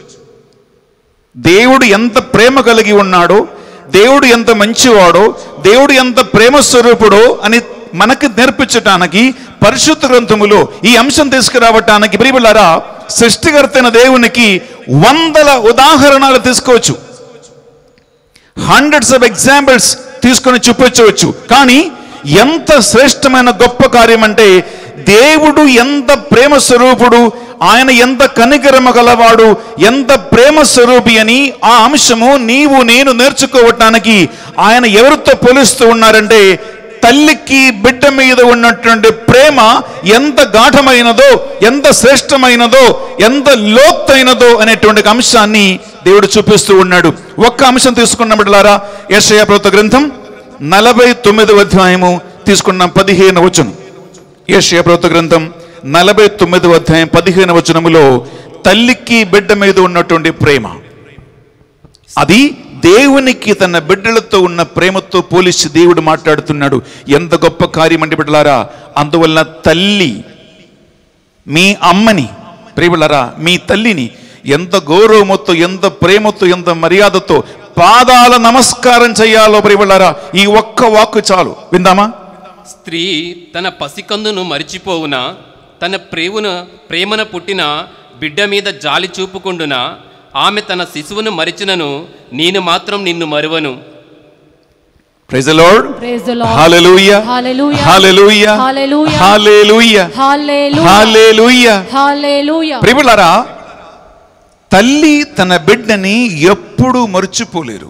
దేవుడు ఎంత ప్రేమ కలిగి ఉన్నాడో, దేవుడు ఎంత మంచివాడో, దేవుడు ఎంత ప్రేమ స్వరూపుడో అని మనకి నేర్పించటానికి పరిశుద్ధ గ్రంథములో ఈ అంశం తీసుకురావటానికి ప్రియులారా సృష్టికర్త అయిన దేవునికి వందల ఉదాహరణలు తీసుకోవచ్చు, హండ్రెడ్స్ ఆఫ్ ఎగ్జాంపుల్స్ తీసుకొని చూపించవచ్చు. కానీ ఎంత శ్రేష్టమైన గొప్ప కార్యం అంటే, దేవుడు ఎంత ప్రేమ స్వరూపుడు, ఆయన ఎంత కనికరమ గలవాడు, ఎంత ప్రేమ స్వరూపి అని ఆ అంశము నీవు నేను నేర్చుకోవటానికి ఆయన ఎవరితో పోలుస్తూ ఉన్నారంటే, తల్లికి బిడ్డ మీద ఉన్నటువంటి ప్రేమ ఎంత గాఢమైనదో, ఎంత శ్రేష్టమైనదో, ఎంత లోతైనదో అనేటువంటి అంశాన్ని దేవుడు చూపిస్తూ ఉన్నాడు. ఒక్క అంశం తీసుకున్న బిడ్డలారా, యెషయా ప్రవక్త గ్రంథం 49వ అధ్యాయము తీసుకున్నాం 15వ వచనం. యెషయా ప్రవక్త గ్రంథం 49వ అధ్యాయం 15వ వచనములో తల్లికి బిడ్డ మీద ఉన్నటువంటి ప్రేమ, అది దేవునికి తన బిడ్డలతో ఉన్న ప్రేమతో పోలిసి దేవుడు మాట్లాడుతున్నాడు. ఎంత గొప్ప కార్యం అంటే బిడ్డలారా, అందువల్ల తల్లి మీ అమ్మని, ప్రియబిడ్డలారా మీ తల్లిని ఎంత గౌరవముతో, ఎంత ప్రేమతో, ఎంత మర్యాదతో పాదాల నమస్కారం చేయాలో ప్రియబిడ్డలారా, ఈ ఒక్క వాక్కు చాలు. విందామా? స్త్రీ తన పసికందును మరిచిపోవునా, తన ప్రేమన పుట్టిన బిడ్డ మీద జాలి చూపుకుండునా, ఆమె తన శిశువును మరిచినను నేను మాత్రం నిన్ను మరువను. Praise the Lord. Praise the Lord. Hallelujah. Hallelujah. Hallelujah. Hallelujah. Hallelujah. Hallelujah. Hallelujah. Hallelujah. ప్రియబిడ్డలారా, తల్లి తన బిడ్డని ఎప్పుడూ మర్చిపోలేరు.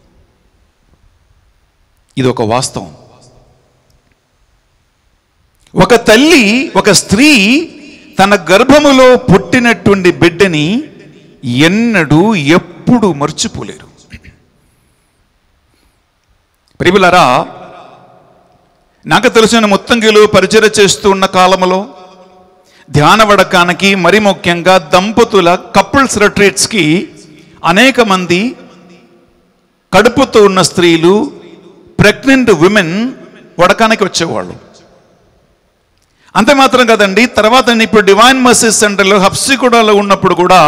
ఇది ఒక వాస్తవం. ఒక తల్లి, ఒక స్త్రీ తన గర్భములో పుట్టినటువంటి బిడ్డని ఎన్నడూ ఎప్పుడు మర్చిపోలేరు. ప్రియబిడ్డలారా, నాకు తెలిసిన ముత్తంగిలు పరిచర్య చేస్తూ ఉన్న కాలంలో ధ్యానవడకానికి, మరి ముఖ్యంగా దంపతుల కపుల్స్ రిట్రీట్స్కి అనేక మంది కడుపుతో ఉన్న స్త్రీలు, ప్రెగ్నెంట్ విమెన్ వడకానికి వచ్చేవాళ్ళు. అంతే మాత్రం కదండి, తర్వాత నేను ఇప్పుడు డివైన్ మర్సీ సెంటర్లో హబ్సిగూడలో ఉన్నప్పుడు కూడా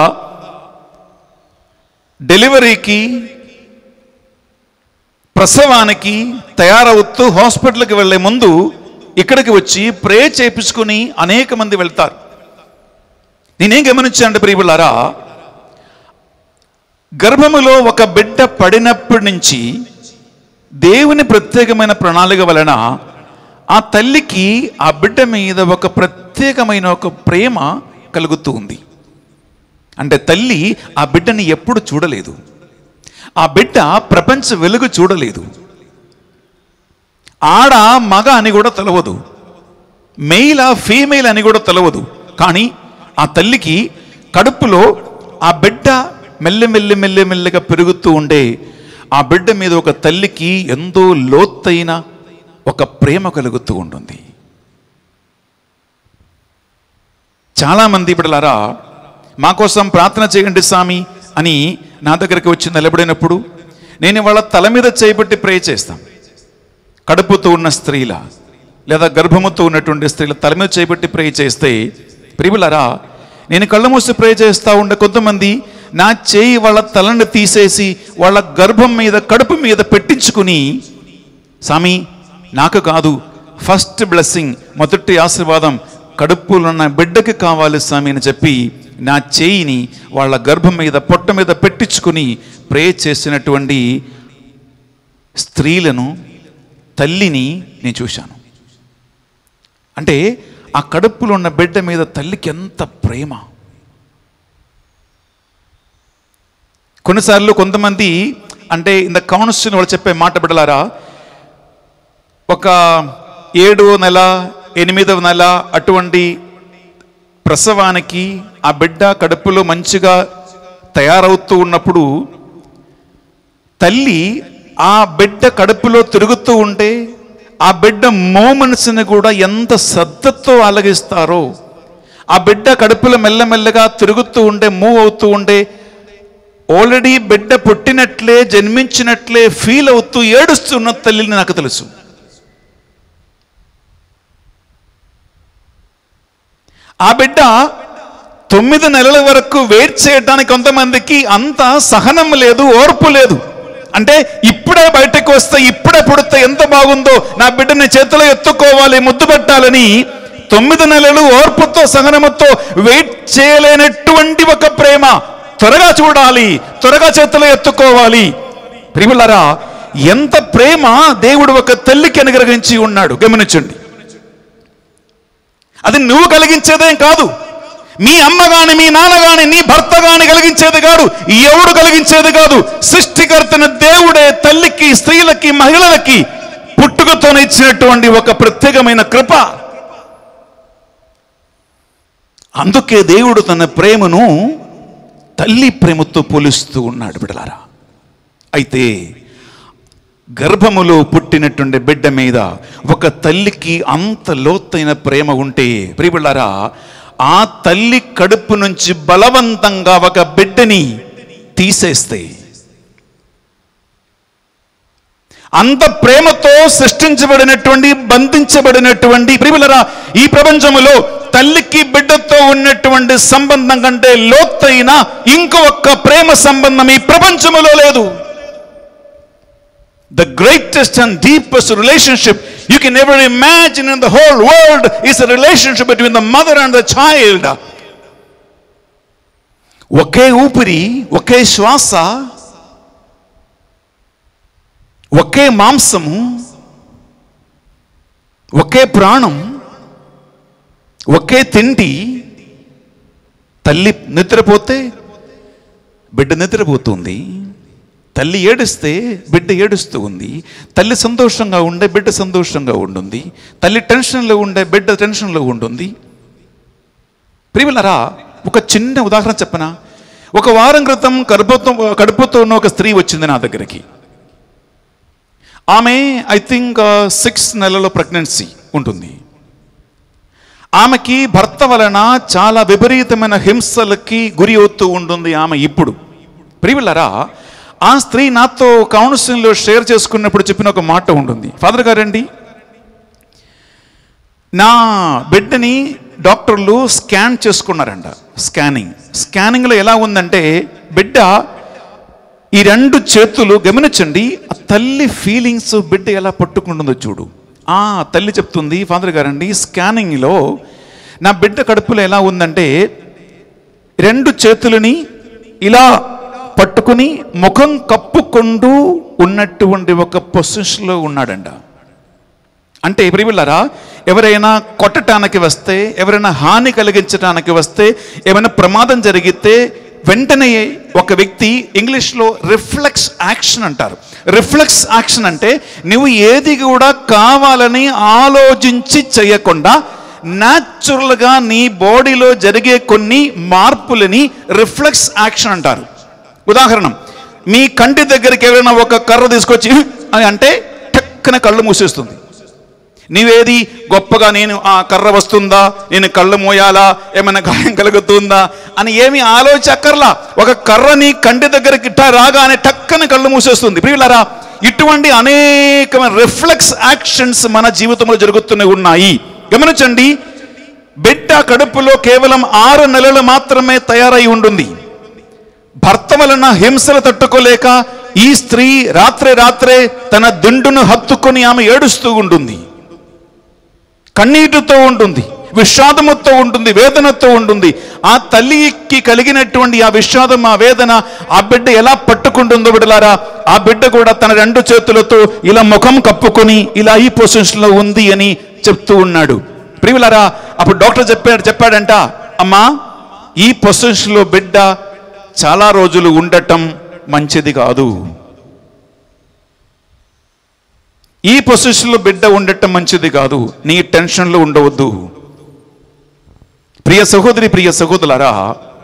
డెలివరీకి, ప్రసవానికి తయారవుతూ హాస్పిటల్కి వెళ్ళే ముందు ఇక్కడికి వచ్చి ప్రే చేయించుకుని అనేక మంది వెళ్తారు. నేనేం గమనించానంటే ప్రియబిడ్డలారా, గర్భములో ఒక బిడ్డ పడినప్పటి నుంచి దేవుని ప్రత్యేకమైన ప్రణాళిక వలన ఆ తల్లికి ఆ బిడ్డ మీద ఒక ప్రత్యేకమైన ఒక ప్రేమ కలుగుతూ ఉంది. అంటే తల్లి ఆ బిడ్డని ఎప్పుడు చూడలేదు, ఆ బిడ్డ ప్రపంచ వెలుగు చూడలేదు, ఆడ మగ అని కూడా తెలవదు, మెయిల్ ఫీమేల్ అని కూడా తెలవదు. కానీ ఆ తల్లికి కడుపులో ఆ బిడ్డ మెల్లమెల్లగా పెరుగుతూ ఉండే ఆ బిడ్డ మీద ఒక తల్లికి ఎంతో లోతైన ఒక ప్రేమ కలుగుతూ ఉంటుంది. చాలామంది బిడ్డలారా, మా కోసం ప్రార్థన చేయండి స్వామి అని నా దగ్గరికి వచ్చి నిలబడినప్పుడు నేను వాళ్ళ తల మీద చేయబట్టి ప్రే చేస్తాను. కడుపుతో ఉన్న స్త్రీల లేదా గర్భముతో ఉన్నటువంటి స్త్రీల తల మీద చేయబట్టి ప్రే చేస్తే ప్రియబిడ్డలారా, నేను కళ్ళ మూసి ప్రే చేస్తూ ఉండే కొంతమంది నా చేయి వాళ్ళ తలను తీసేసి వాళ్ళ గర్భం మీద, కడుపు మీద పెట్టించుకుని, స్వామి నాకు కాదు, ఫస్ట్ బ్లెస్సింగ్, మొదటి ఆశీర్వాదం కడుపులో ఉన్న బిడ్డకి కావాలి స్వామి అని చెప్పి నా చేయిని వాళ్ళ గర్భం మీద, పొట్ట మీద పెట్టించుకుని ప్రే చేసినటువంటి స్త్రీలను, తల్లిని నేను చూశాను. అంటే ఆ కడుపులో ఉన్న బిడ్డ మీద తల్లికి ఎంత ప్రేమ. కొన్నిసార్లు కొంతమంది అంటే ఇంత కౌన్సిల్ వాళ్ళు చెప్పే మాట బిడ్డలారా, ఒక 7వ నెల 8వ నెల అటువంటి ప్రసవానికి ఆ బిడ్డ కడుపులో మంచిగా తయారవుతూ ఉన్నప్పుడు తల్లి ఆ బిడ్డ కడుపులో తిరుగుతూ ఉంటే ఆ బిడ్డ మూమెంట్స్ని కూడా ఎంత శ్రద్ధతో ఆలగిస్తారో, ఆ బిడ్డ కడుపులో మెల్లమెల్లగా తిరుగుతూ ఉండే, మూవ్ అవుతూ ఉండే, ఆల్రెడీ బిడ్డ పుట్టినట్లే, జన్మించినట్లే ఫీల్ అవుతూ ఏడుస్తున్న తల్లిని నాకు తెలుసు. ఆ బిడ్డ 9 నెలల వరకు వెయిట్ చేయడానికి కొంతమందికి అంత సహనం లేదు, ఓర్పు లేదు. అంటే ఇప్పుడే బయటకు వస్తే, ఇప్పుడే పుడితే ఎంత బాగుందో, నా బిడ్డని చేతిలో ఎత్తుకోవాలి, ముద్దు పెట్టాలని 9 నెలలు ఓర్పుతో సహనముతో వెయిట్ చేయలేనటువంటి ఒక ప్రేమ. త్వరగా చూడాలి, త్వరగా చేతులు ఎత్తుకోవాలి. ప్రియులారా, ఎంత ప్రేమ దేవుడు ఒక తల్లికి అనుగ్రహించి ఉన్నాడు గమనించండి. అది నువ్వు కలిగించేదేం కాదు, మీ అమ్మ గాని మీ నాన్న గాని నీ భర్త గాని కలిగించేది కాదు, ఎవడు కలిగించేది కాదు. సృష్టికర్తన దేవుడే తల్లికి, స్త్రీలకి, మహిళలకి పుట్టుకతోనే ఇచ్చినటువంటి ఒక ప్రత్యేకమైన కృప. అందుకే దేవుడు తన ప్రేమను తల్లి ప్రేమతో పోలుస్తూ ఉన్నాడు బిడ్డలారా. అయితే గర్భములో పుట్టినటువంటి బిడ్డ మీద ఒక తల్లికి అంత లోతైన ప్రేమ ఉంటే ప్రియబిడ్డలారా, ఆ తల్లి కడుపు నుంచి బలవంతంగా ఒక బిడ్డని తీసేస్తే, అంత ప్రేమతో సృష్టించబడినటువంటి, బంధించబడినటువంటి ప్రియబిడ్డలారా, ఈ ప్రపంచములో తల్లికి బిడ్డతో ఉన్నటువంటి సంబంధం కంటే లోతైన ఇంకొక ప్రేమ సంబంధం ఈ ప్రపంచములో లేదు. The greatest and deepest relationship you can ever imagine in the whole world is a relationship between the mother and the child. ఒకే ఊపిరి, ఒకే శ్వాస, ఒకే మాంసము, ఒకే ప్రాణం, ఒకే తిండి. తల్లి నిద్రపోతే బిడ్డ నిద్రపోతుంది, తల్లి ఏడుస్తే బిడ్డ ఏడుస్తూ ఉంది, తల్లి సంతోషంగా ఉండే బిడ్డ సంతోషంగా ఉంటుంది, తల్లి టెన్షన్లో ఉండే బిడ్డ టెన్షన్లో ఉంటుంది. ప్రియమిలారా, ఒక చిన్న ఉదాహరణ చెప్పనా? ఒక వారం క్రితం కడుపుతో ఉన్న ఒక స్త్రీ వచ్చింది నా దగ్గరికి. ఆమె ఐ థింక్ 6 నెలల ప్రెగ్నెన్సీ ఉంటుంది. ఆమెకి భర్త వలన చాలా విపరీతమైన హింసలకి గురి అవుతూ ఉంటుంది ఆమె ఇప్పుడు. ప్రియమిలారా, ఆ స్త్రీ నాతో కౌన్సిలింగ్లో షేర్ చేసుకున్నప్పుడు చెప్పిన ఒక మాట ఉంటుంది. ఫాదర్ గారండి, నా బిడ్డని డాక్టర్లు స్కాన్ చేసుకున్నారంట. స్కానింగ్లో ఎలా ఉందంటే, బిడ్డ ఈ 2 చేతులు గమనించండి, ఆ తల్లి ఫీలింగ్స్ బిడ్డ ఎలా పట్టుకుంటుందో చూడు. ఆ తల్లి చెప్తుంది, ఫాదర్ గారండి, స్కానింగ్లో నా బిడ్డ కడుపులో ఎలా ఉందంటే 2 చేతులని ఇలా పట్టుకుని ముఖం కప్పుకుంటూ ఉన్నటువంటి ఒక పొజిషన్లో ఉన్నాడంట. అంటే ప్రియమిల్లారా, ఎవరైనా కొట్టడానికి వస్తే, ఎవరైనా హాని కలిగించడానికి వస్తే, ఏమైనా ప్రమాదం జరిగితే వెంటనే ఒక వ్యక్తి, ఇంగ్లీష్లో రిఫ్లెక్స్ యాక్షన్ అంటారు. రిఫ్లెక్స్ యాక్షన్ అంటే నువ్వు ఏది కూడా కావాలని ఆలోచించి చేయకుండా న్యాచురల్గా నీ బాడీలో జరిగే కొన్ని మార్పులని రిఫ్లెక్స్ యాక్షన్ అంటారు. ఉదాహరణ, మీ కంటి దగ్గరికి ఎవరైనా ఒక కర్ర తీసుకొచ్చి అని అంటే టక్కన కళ్ళు మూసేస్తుంది. నీవేది గొప్పగా నేను ఆ కర్ర వస్తుందా, నేను కళ్ళు మోయాలా, ఏమైనా గాయం కలుగుతుందా అని ఏమి ఆలోచక్కర్లా. ఒక కర్రని కంటి దగ్గరికి రాగానే టక్కన కళ్ళు మూసేస్తుంది. ప్రియులారా, ఇటువంటి అనేకమైన రిఫ్లెక్స్ యాక్షన్స్ మన జీవితంలో జరుగుతూనే ఉన్నాయి. గమనించండి, బిడ్డ కడుపులో కేవలం 6 నెలలు మాత్రమే తయారై ఉంటుంది. భర్త వలన హింసలు తట్టుకోలేక ఈ స్త్రీ రాత్రే తన దిండును హత్తుకొని ఆమె ఏడుస్తూ ఉంటుంది, కన్నీటితో ఉంటుంది, విషాదముతో ఉంటుంది, వేదనతో ఉంటుంది. ఆ తల్లికి కలిగినటువంటి ఆ విషాదం, ఆ వేదన ఆ బిడ్డ ఎలా పట్టుకుంటుందో బిడ్డలారా, ఆ బిడ్డ కూడా తన 2 చేతులతో ఇలా ముఖం కప్పుకొని ఇలా ఈ పొజిషన్లో ఉంది అని చెప్తూ ఉన్నాడు. ప్రియులారా, అప్పుడు డాక్టర్ చెప్పాడంట, అమ్మా ఈ పొజిషన్లో బిడ్డ చాలా రోజులు ఉండటం మంచిది కాదు, ఈ పొజిషన్లో బిడ్డ ఉండటం మంచిది కాదు, నీ టెన్షన్లో ఉండవద్దు. ప్రియ సహోదరి, ప్రియ సహోదరులారా,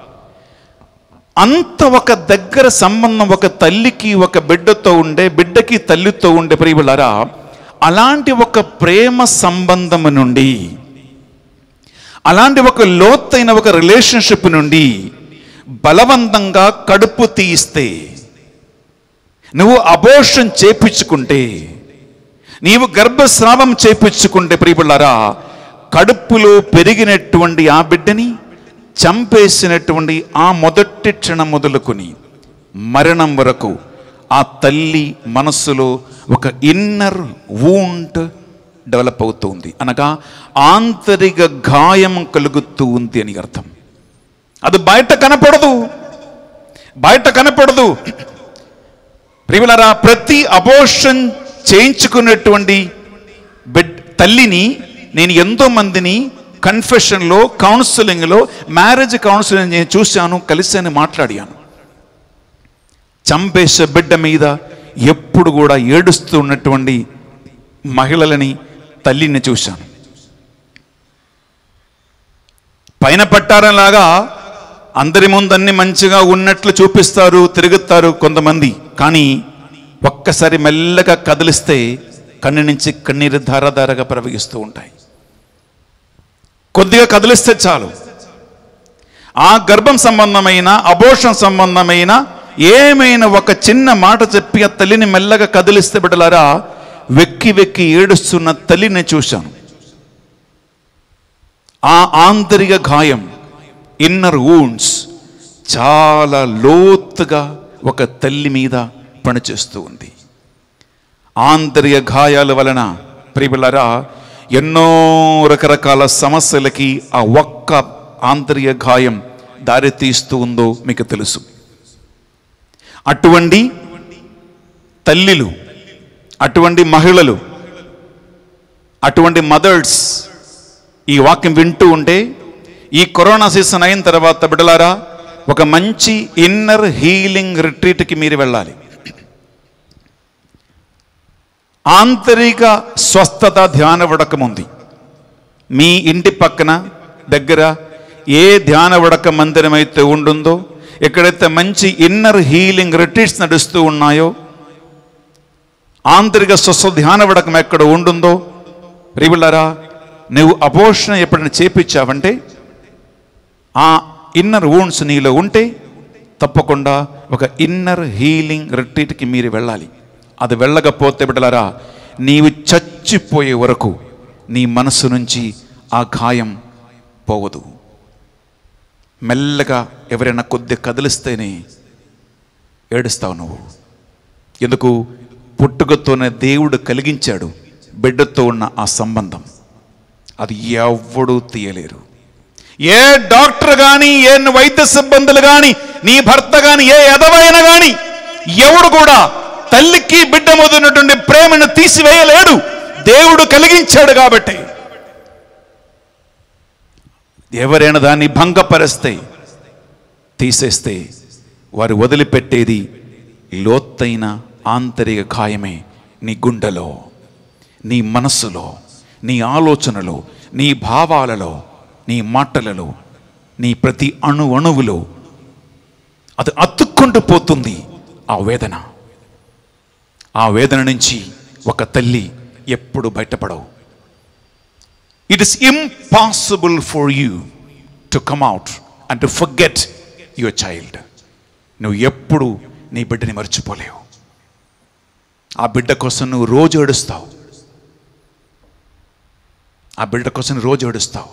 అంత ఒక దగ్గర సంబంధం ఒక తల్లికి ఒక బిడ్డతో ఉండే, బిడ్డకి తల్లితో ఉండే ప్రియులారా, అలాంటి ఒక ప్రేమ సంబంధం నుండి, అలాంటి ఒక లోతైన ఒక రిలేషన్షిప్ నుండి బలవంతంగా కడుపు తీస్తే, నువ్వు అబోర్షన్ చేపించుకుంటే, నీవు గర్భస్రావం చేపించుకుంటే ప్రియబిడ్డలారా, కడుపులో పెరిగినటువంటి ఆ బిడ్డని చంపేసినటువంటి ఆ మొదటి క్షణం మొదలుకొని మరణం వరకు ఆ తల్లి మనస్సులో ఒక ఇన్నర్ వూండ్ డెవలప్ అవుతూ ఉంది, అనగా ఆంతరిక గాయం కలుగుతూ ఉంది అని అర్థం. అది బయట కనపడదు. ప్రియులారా, ప్రతి అబోర్షన్ చేయించుకున్నటువంటి తల్లిని నేను ఎంతో మందిని కన్ఫెషన్లో, కౌన్సిలింగ్లో, మ్యారేజ్ కౌన్సిలింగ్ నేను చూశాను, కలిసాను, మాట్లాడాను. చంపేసే బిడ్డ మీద ఎప్పుడు కూడా ఏడుస్తూ ఉన్నటువంటి మహిళలని, తల్లిని చూశాను. పైన పట్టారలాగా అందరి ముందు అన్ని మంచిగా ఉన్నట్లు చూపిస్తారు, తిరుగుతారు కొంతమంది. కానీ ఒక్కసారి మెల్లగా కదిలిస్తే కన్ను నుంచి కన్నీరు ధారధారగా ప్రవహిస్తూ ఉంటాయి. కొద్దిగా కదిలిస్తే చాలు, ఆ గర్భం సంబంధమైన, అబోర్షన్ సంబంధమైన ఏమైనా ఒక చిన్న మాట చెప్పి ఆ తల్లిని మెల్లగా కదిలిస్తే బిడ్డలారా, వెక్కి వెక్కి ఏడుస్తున్న తల్లిని చూశాను. ఆ ఆంతరిక గాయం, ఇన్నర్ వూండ్స్ చాలా లోతుగా ఒక తల్లి మీద పనిచేస్తూ ఉంది. ఆంతరిక గాయాల వలన ప్రియులారా ఎన్నో రకరకాల సమస్యలకి ఆ ఒక్క ఆంతరిక గాయం దారితీస్తూ ఉందో మీకు తెలుసు. అటువంటి తల్లిలు, అటువంటి మహిళలు, అటువంటి మదర్స్ ఈ వాక్యం వింటూ ఉంటే, ఈ కరోనా సీజన్ అయిన తర్వాత బిడ్డలారా ఒక మంచి ఇన్నర్ హీలింగ్ రిట్రీట్కి మీరు వెళ్ళాలి. ఆంతరిక స్వస్థత ధ్యాన వడకం ఉంది. మీ ఇంటి పక్కన దగ్గర ఏ ధ్యాన వడక మందిరం అయితే ఉంటుందో, ఎక్కడైతే మంచి ఇన్నర్ హీలింగ్ రిట్రీట్స్ నడుస్తూ ఉన్నాయో, ఆంతరిక స్వస్థ ధ్యాన వడకం ఎక్కడ ఉంటుందో, ప్రియులారా నువ్వు అబోర్షన్ ఎప్పుడైనా చేపించావంటే, ఆ ఇన్నర్ వూండ్స్ నీలో ఉంటే తప్పకుండా ఒక ఇన్నర్ హీలింగ్ రిట్రీట్కి మీరు వెళ్ళాలి. అది వెళ్ళకపోతే బిడ్డలారా, నీవు చచ్చిపోయే వరకు నీ మనసు నుంచి ఆ గాయం పోవదు. మెల్లగా ఎవరైనా కొద్దిగా కదిలిస్తేనే ఏడుస్తావు నువ్వు. ఎందుకు? పుట్టుకతోనే దేవుడు కలిగించాడు బిడ్డతో ఉన్న ఆ సంబంధం. అది ఎవ్వడూ తీయలేరు. ఏ డాక్టర్ కానీ, ఏ వైద్య సిబ్బందులు కానీ, నీ భర్త కానీ, ఏ ఎదవైనా కానీ ఎవడు కూడా తల్లికి బిడ్డ మొదలున్నటువంటి ప్రేమను తీసివేయలేడు. దేవుడు కలిగించాడు కాబట్టి. ఎవరైనా దాన్ని భంగపరిస్తే, తీసేస్తే వారు వదిలిపెట్టేది లోతైన ఆంతరిక గాయమే. నీ గుండెలో, నీ మనస్సులో, నీ ఆలోచనలో, నీ భావాలలో, నీ మాటలలో, నీ ప్రతి అణువులో అది అతుక్కుంటూ పోతుంది ఆ వేదన. ఆ వేదన నుంచి ఒక తల్లి ఎప్పుడు బయటపడవు. It is impossible for you to come out and to forget your child. నువ్వు ఎప్పుడు నీ బిడ్డని మర్చిపోలేవు. ఆ బిడ్డ కోసం నువ్వు రోజు ఏడుస్తావు. ఆ బిడ్డ కోసం రోజు ఏడుస్తావు.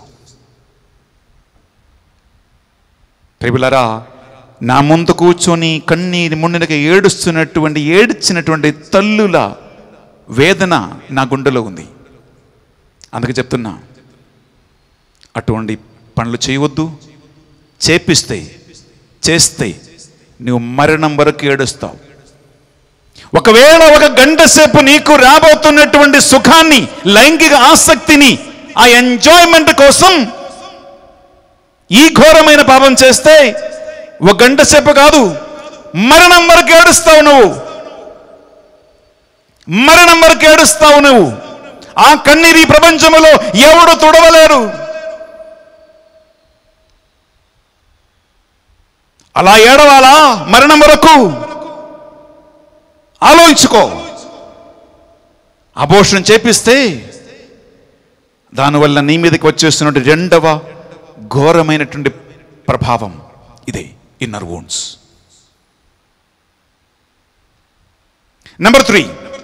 ప్రియులారా, నా ముందు కూర్చొని కన్నీరు మున్నెనక ఏడ్చినటువంటి తల్లుల వేదన నా గుండెలో ఉంది. అందుకే చెప్తున్నా, అటువంటి పనులు చేయవద్దు. చేస్తే నువ్వు మరణం వరకు ఏడుస్తావు. ఒకవేళ ఒక గంట సేపు నీకు రాబోతున్నటువంటి సుఖాన్ని, లైంగిక ఆసక్తిని, ఆ ఎంజాయ్మెంట్ కోసం ఈ ఘోరమైన పాపం చేస్తే ఒక గంట సేపు కాదు, మరణం వరకు ఏడుస్తావు నువ్వు. మరణం వరకు ఏడుస్తావు నువ్వు. ఆ కన్నీరు ఈ ప్రపంచంలో ఎవడు తుడవలేరు. అలా ఏడవాలా మరణం వరకు? ఆలోచించుకో. అబోర్షన్ చేపిస్తే దానివల్ల నీ మీదకి వచ్చేస్తున్నటువంటి రెండవ ఘోరమైనటువంటి ప్రభావం ఇదే, ఇన్నర్ వూండ్స్. నెంబర్ 3,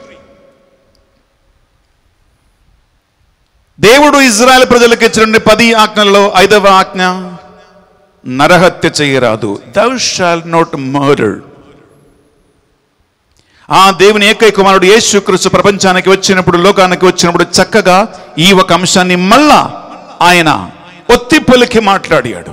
దేవుడు ఇజ్రాయెల్ ప్రజలకు ఇచ్చినటువంటి 10 ఆజ్ఞల్లో 5వ ఆజ్ఞ, నరహత్య చేయరాదు. Thou shalt not murder. ఆ దేవుని ఏకైక కుమారుడు యేసుక్రీస్తు ప్రపంచానికి వచ్చినప్పుడు, లోకానికి వచ్చినప్పుడు చక్కగా ఈ ఒక అంశాన్ని మళ్ళా ఆయన ఒత్తి పలికి మాట్లాడాడు.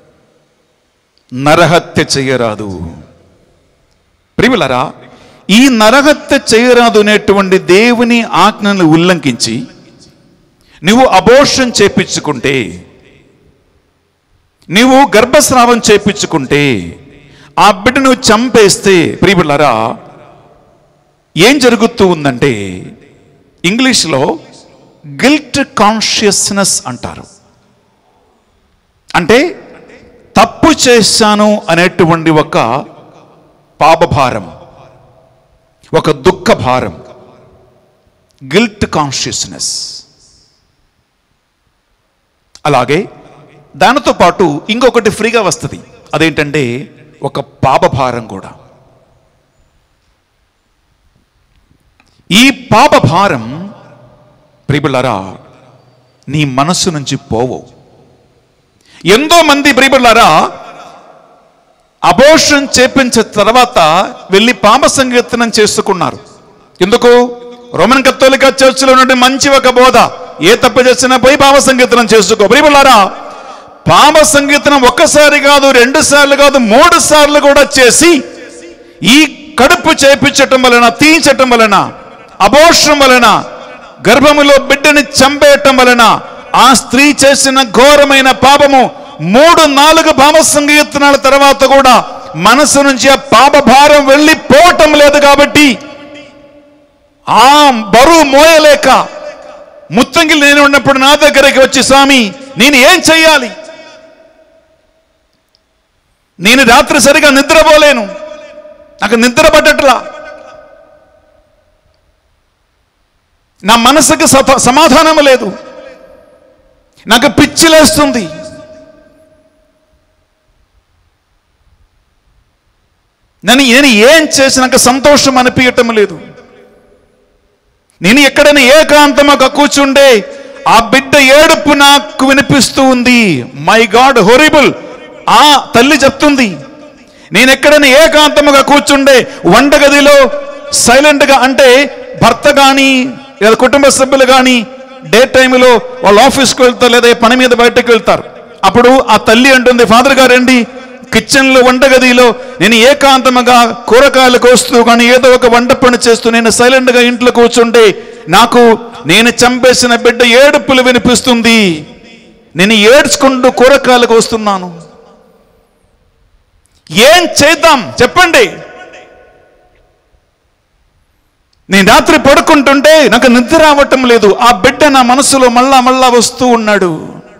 నరహత్య చేయరాదు. ప్రియులారా, ఈ నరహత్య చేయరాదు అనేటువంటి దేవుని ఆజ్ఞను ఉల్లంఘించి నువ్వు అబోర్షన్ చేపించుకుంటే, నువ్వు గర్భస్రావం చేపించుకుంటే, ఆ బిడ్డ నువ్వు చంపేస్తే, ప్రియులారా ఏం జరుగుతూ ఉందంటే ఇంగ్లీష్లో గిల్ట్ కాన్షియస్నెస్ అంటారు. అంటే తప్పు చేశాను అనేటువంటి ఒక పాపభారం, ఒక దుఃఖ భారం, గిల్ట్ కాన్షియస్నెస్. అలాగే దానితో పాటు ఇంకొకటి ఫ్రీగా వస్తుంది. అదేంటంటే ఒక పాపభారం కూడా. ఈ పాపభారం ప్రియులారా నీ మనస్సు నుంచి పోవు. ఎంతో మంది ప్రియులారా అబోర్షన్ చేపించిన తర్వాత వెళ్ళి పాప సంకీర్తనం చేసుకున్నారు. ఎందుకు? రోమన్ కథోలిక చర్చిలో నుండి మంచి ఒక బోధ, ఏ తప్పు చేసినా పోయి పాప సంకీర్తనం చేసుకో. ప్రియులారా పాప సంకీర్తనం ఒక్కసారి కాదు, 2 సార్లు కాదు, 3 సార్లు కూడా చేసి ఈ కడుపు చేపించటం వలన, తీయించటం వలన, అబోర్షన్ వలన, గర్భములో బిడ్డని చంపేయటం వలన ఆ స్త్రీ చేసిన ఘోరమైన పాపము 3-4 పాప సంకీర్తనాల తర్వాత కూడా మనసు నుంచి ఆ పాప భారం వెళ్ళిపోవటం లేదు. కాబట్టి ఆ బరువు మోయలేక ముత్తంగిలు నేను ఉన్నప్పుడు నా దగ్గరికి వచ్చి, స్వామి నేను ఏం చెయ్యాలి? నేను రాత్రి సరిగా నిద్రపోలేను, నాకు నిద్ర పట్టట్లా, నా మనసుకి సమాధానం లేదు, నాకు పిచ్చి లేస్తుంది, నేను ఏం చేసి నాకు సంతోషం అనిపించటం లేదు. నేను ఎక్కడైనా ఏకాంతముగా కూర్చుండే ఆ బిడ్డ ఏడుపు నాకు వినిపిస్తూ ఉంది. My God, horrible. ఆ తల్లి చెప్తుంది, నేను ఎక్కడైనా ఏకాంతముగా కూర్చుండే వంటగదిలో సైలెంట్గా, అంటే భర్త కానీ లేదా కుటుంబ సభ్యులు కానీ డే టైంలో వాళ్ళు ఆఫీస్కి వెళ్తారు లేదా పని మీద బయటకు వెళ్తారు. అప్పుడు ఆ తల్లి అంటుంది, ఫాదర్ గారండి కిచెన్లో, వంటగదిలో నేను ఏకాంతముగా కూరగాయలు కోస్తూ కానీ ఏదో ఒక వంట పని చేస్తూ నేను సైలెంట్గా ఇంట్లో కూర్చుంటే నాకు నేను చంపేసిన బిడ్డ ఏడుపులు వినిపిస్తుంది. నేను ఏడ్చుకుంటూ కూరగాయలు కోస్తున్నాను. ఏం చేద్దాం చెప్పండి? నేను రాత్రి పడుకుంటుంటే నాకు నిద్ర రావటం లేదు. ఆ బిడ్డ నా మనసులో మళ్ళా వస్తూ ఉన్నాడు.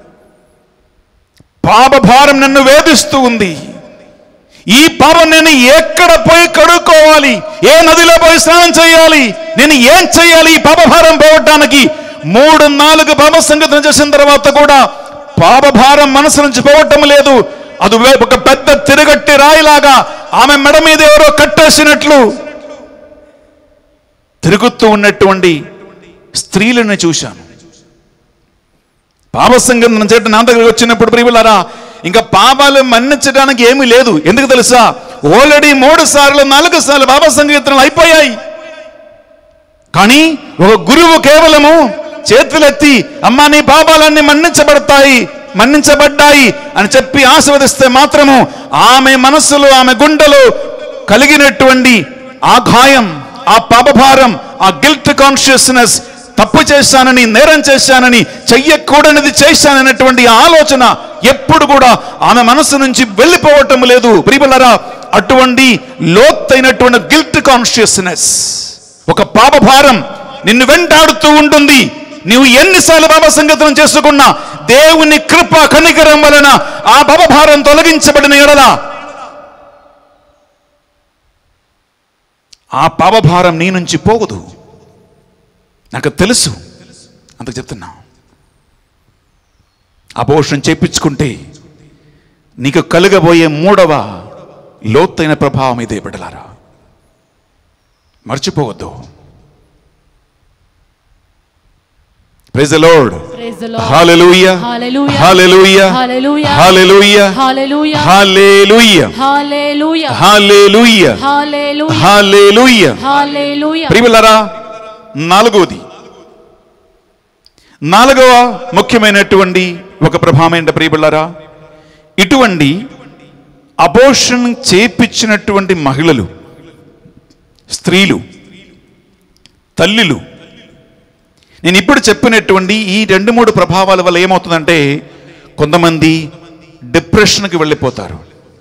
పాపభారం నన్ను వేధిస్తూ ఉంది. ఈ పాపం నేను ఎక్కడ పోయి కడుక్కోవాలి? ఏ నదిలో పోయి స్నానం చేయాలి? నేను ఏం చేయాలి ఈ పాపభారం పోవటానికి? 3-4 పాప సంకీర్తన చేసిన తర్వాత కూడా పాపభారం మనసు నుంచి పోవటం లేదు. అది ఒక పెద్ద తిరగట్టి రాయిలాగా ఆమె మెడ మీద ఎవరో కట్టేసినట్లు తిరుగుతూ ఉన్నటువంటి స్త్రీలను చూశాను. పాప సంకీర్తన చేయడం నా దగ్గరికి వచ్చినప్పుడు ప్రియులారా ఇంకా పాపాలు మన్నించడానికి ఏమీ లేదు. ఎందుకు తెలుసా? ఆల్రెడీ 3 సార్లు 4 సార్లు పాప సంకీర్తనలు అయిపోయాయి. కానీ ఒక గురువు కేవలము చేతులెత్తి అమ్మా నీ పాపాలన్నీ మన్నించబడ్డాయి అని చెప్పి ఆశీర్వదిస్తే మాత్రము ఆమె మనస్సులో, ఆమె గుండెలో కలిగినటువంటి ఆ గాయం, ఆ పాపభారం, ఆ గిల్ట్ కాన్షియస్నెస్, తప్పు చేశానని, నేరం చేశానని, చెయ్యకూడనిది చేశాననేటువంటి ఆలోచన ఎప్పుడు కూడా ఆమె మనసు నుంచి వెళ్ళిపోవటం లేదు. ప్రియులారా అటువంటి లోతైనటువంటి గిల్ట్ కాన్షియస్నెస్, ఒక పాపభారం నిన్ను వెంటాడుతూ ఉంటుంది. నీవు ఎన్నిసార్లు పాప సంకీర్తనం చేసుకున్నా దేవుని కృప కనికరం వలన ఆ పాపభారం తొలగించబడిన ఎడల ఆ పాపభారం నీ నుంచి పోగదు. నాకు తెలుసు, అందుకు చెప్తున్నా. అబోర్షన్ చేపించుకుంటే నీకు కలగబోయే 3వ లోతైన ప్రభావం ఇదే బిడ్డలారా, మర్చిపోవద్దు. Praise the lord. Praise the Lord. Hallelujah, Hallelujah. Hallelujah, Hallelujah. Hallelujah, Hallelujah. Hallelujah, Hallelujah. Hallelujah, Hallelujah. Hallelujah. Hallelujah. ప్రియములారా, నాలుగవ ముఖ్యమైనటువంటి ఒక ప్రభావం ఏంటి ప్రియములారా? ఇటువంటి అబోర్షన్ చేపించినటువంటి మహిళలు, స్త్రీలు, తల్లులు, నేను ఇప్పుడు చెప్పినటువంటి ఈ 2-3 ప్రభావాల వల్ల ఏమవుతుందంటే కొంతమంది డిప్రెషన్కి వెళ్ళిపోతారు.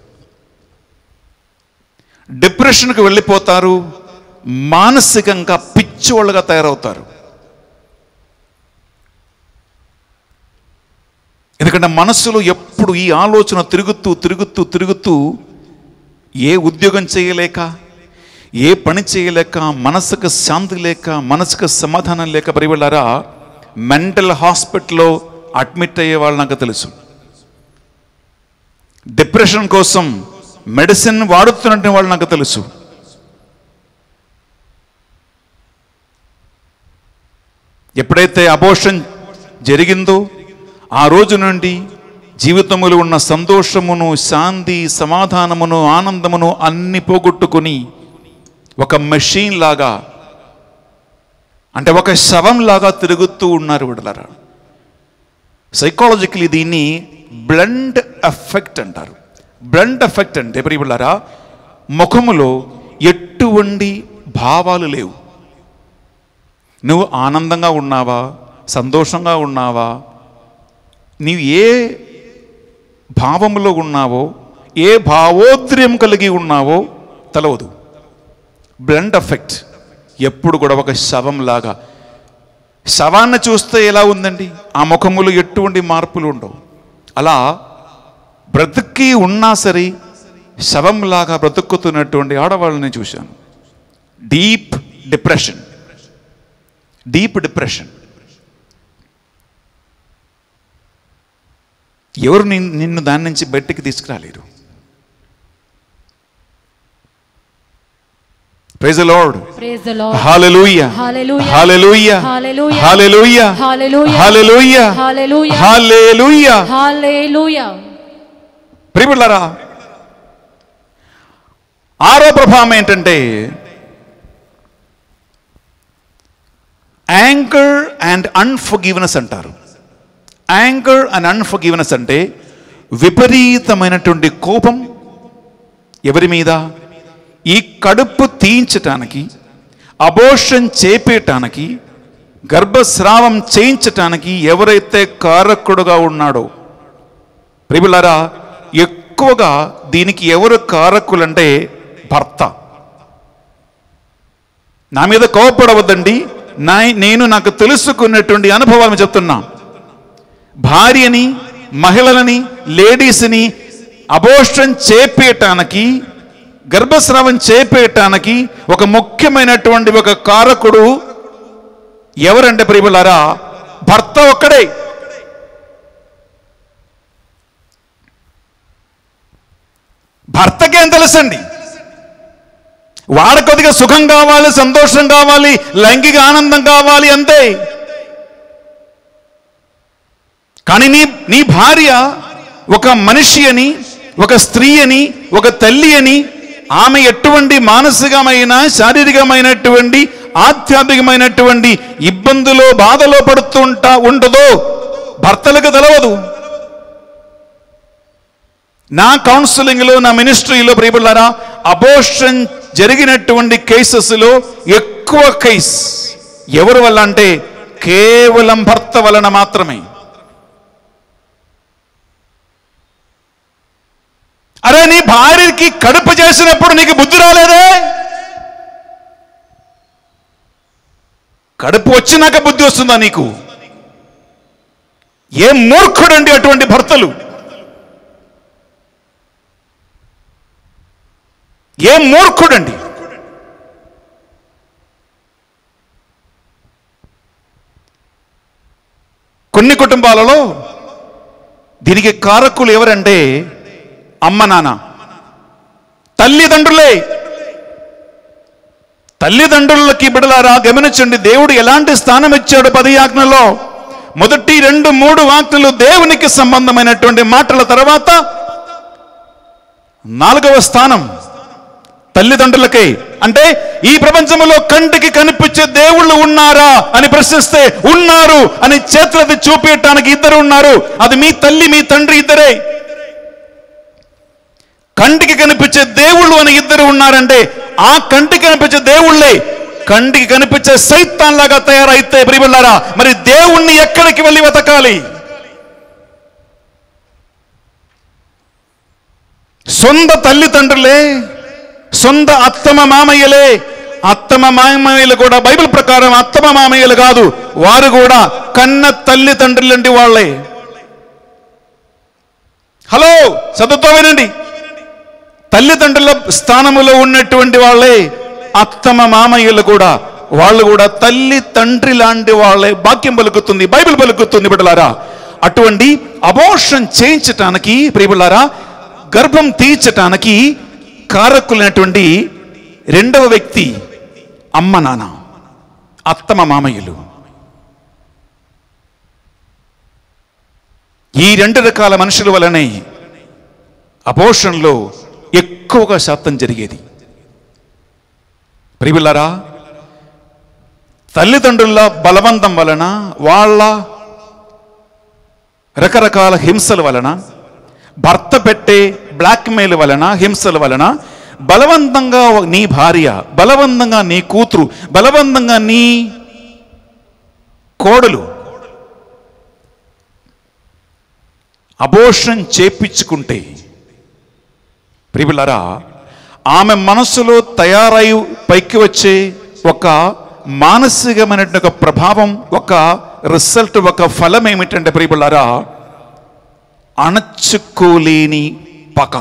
మానసికంగా పిచ్చివాళ్ళుగా తయారవుతారు. ఎందుకంటే మనస్సులో ఎప్పుడు ఈ ఆలోచన తిరుగుతూ ఏ ఉద్యోగం చేయలేక, ఏ పని చేయలేక, మనసుకు శాంతి లేక, మనసుకు సమాధానం లేక పరివెళ్ళారా మెంటల్ హాస్పిటల్లో అడ్మిట్ అయ్యే వాళ్ళు నాకు తెలుసు. డిప్రెషన్ కోసం మెడిసిన్ వాడుతున్నట్టు వాళ్ళు నాకు తెలుసు. ఎప్పుడైతే అబోర్షన్ జరిగిందో ఆ రోజు నుండి జీవితములో ఉన్న సంతోషమును, శాంతి, సమాధానమును, ఆనందమును అన్ని పోగొట్టుకొని ఒక మెషిన్ లాగా, అంటే ఒక శవం లాగా తిరుగుతూ ఉన్నారు విడలరా. సైకాలజికలీ దీన్ని బ్లండ్ ఎఫెక్ట్ అంటారు. బ్లండ్ ఎఫెక్ట్ అంటే ప్రియములారా, ముఖములో ఎటువంటి భావాలు లేవు. నువ్వు ఆనందంగా ఉన్నావా, సంతోషంగా ఉన్నావా, నీవు ఏ భావంలో ఉన్నావో, ఏ భావోద్రయం కలిగి ఉన్నావో తెలవదు. Blunt effect. ఎప్పుడు కూడా ఒక శవంలాగా. శవాన్ని చూస్తే ఎలా ఉందండి? ఆ ముఖములు ఎటువంటి మార్పులు ఉండవు. అలా బ్రతికి ఉన్నా సరే శవంలాగా బ్రతుకుతున్నటువంటి ఆడవాళ్ళని చూశాను. Deep depression. ఎవరు నిన్ను దాని నుంచి బయటికి తీసుకురాలేరు. Praise the Lord. Praise the Lord. Hallelujah. Hallelujah. Hallelujah. Hallelujah. Hallelujah. Hallelujah. Hallelujah. Hallelujah. Hallelujah. Hallelujah. ప్రియములారా, ఆరో ప్రభావం ఏంటంటే యాంగర్ అండ్ అన్ఫర్గివ్నెస్ అంటారు. యాంగర్ అండ్ అన్ఫర్గివ్నెస్ అంటే విపరీతమైనటువంటి కోపం ఎవరి మీద? ఈ కడుపు తీయించటానికి, అబోర్షన్ చేపేయటానికి, గర్భస్రావం చేయించటానికి ఎవరైతే కారకుడుగా ఉన్నాడో, ప్రియములారా, ఎక్కువగా దీనికి ఎవరు కారకులంటే భర్త. నా మీద కోపపడవద్దండి, నేను నాకు తెలుసుకున్నటువంటి అనుభవాలను చెప్తున్నా. భార్యని, మహిళలని, లేడీస్ని అబోర్షన్ చేపేయటానికి, గర్భస్రావం చేపేయటానికి ఒక ముఖ్యమైనటువంటి ఒక కారకుడు ఎవరంటే ప్రియములారా, భర్త ఒక్కడే. భర్తకేం తెలుసండి? వాడి కొద్దిగా సుఖం కావాలి, సంతోషం కావాలి, లైంగిక ఆనందం కావాలి, అంతే. కానీ నీ భార్య ఒక మనిషి అని, ఒక స్త్రీ అని, ఒక తల్లి అని, ఆమె ఎటువంటి మానసికమైన, శారీరకమైనటువంటి, ఆధ్యాత్మికమైనటువంటి ఇబ్బందులో, బాధలో ఉంటుందో భర్తలకు తెలవదు. నా కౌన్సిలింగ్లో, నా మినిస్ట్రీలో ప్రియములారా, అబోర్షన్ జరిగినటువంటి కేసెస్లో ఎక్కువ కేస్ ఎవరి వల్ల అంటే కేవలం భర్త వలన మాత్రమే. అరే, నీ భార్యకి కడుపు చేసినప్పుడు నీకు బుద్ధి రాలేదే? కడుపు వచ్చినాక బుద్ధి వస్తుందా నీకు? ఏ మూర్ఖుడండి అటువంటి భర్తలు! ఏ మూర్ఖుడండి! కొన్ని కుటుంబాలలో దీనికి కారకులు ఎవరంటే అమ్మ, నాన్న, తల్లిదండ్రులే. తల్లిదండ్రులకి బిడ్డలారా గమనించండి, దేవుడు ఎలాంటి స్థానం ఇచ్చాడు 10 ఆజ్ఞల్లో. మొదటి 2-3 వాక్యాలు దేవునికి సంబంధమైనటువంటి మాటల తర్వాత 4వ స్థానం తల్లిదండ్రులకే. అంటే ఈ ప్రపంచంలో కంటికి కనిపించే దేవుళ్ళు ఉన్నారా అని ప్రశ్నిస్తే ఉన్నారు అని చేతులది చూపించడానికి 2 ఉన్నారు. అది మీ తల్లి మీ తండ్రి ఇద్దరే. కంటికి కనిపించే దేవుళ్ళు అని 2 ఉన్నారంటే ఆ కంటికి కనిపించే దేవుళ్ళే కంటికి కనిపించే సైతాన్లాగా తయారైతే ప్రియబిడ్డలారా, మరి దేవుణ్ణి ఎక్కడికి వెళ్ళి వెతకాలి? సొంత తల్లిదండ్రులే, సొంత అత్తమ మామయ్యలే. అత్తమ మామయ్యలు కూడా బైబిల్ ప్రకారం అత్తమ మామయ్యలు కాదు, వారు కూడా కన్న తల్లిదండ్రులంటి వాళ్ళే. హలో, చదువుతో వినండి. తల్లిదండ్రుల స్థానములో ఉన్నటువంటి వాళ్ళే అత్తమ మామయ్యలు కూడా, వాళ్ళు కూడా తల్లి తండ్రి లాంటి వాళ్ళే. వాక్యం పలుకుతుంది, బైబిల్ పలుకుతుంది బిడ్డలారా. అటువంటి అబోర్షన్ చేయించటానికి ప్రియబిడ్డలారా, గర్భం తీర్చటానికి కారకులైనటువంటి 2వ వ్యక్తి అమ్మ నాన్న, అత్తమ మామయ్యలు. ఈ 2 రకాల మనుషుల వలనే అబోర్షన్లో ఎక్కువగా శాతం జరిగేది. ప్రియబిడ్డలారా, తల్లిదండ్రుల బలవంతం వలన, వాళ్ళ రకరకాల హింసల వలన, భర్త పెట్టే బ్లాక్మెయిల్ వలన, హింసల వలన బలవంతంగా నీ భార్య, బలవంతంగా నీ కూతురు, బలవంతంగా నీ కోడలు అబోర్షన్ చేపించుకుంటే ప్రియబిడ్డలారా, ఆమె మనసులో తయారై పైకి వచ్చే ఒక మానసికమైన ఒక ప్రభావం, ఒక రిజల్ట్, ఒక ఫలం ఏమిటంటే ప్రియబిడ్డలారా, అణచుకోలేని పగ,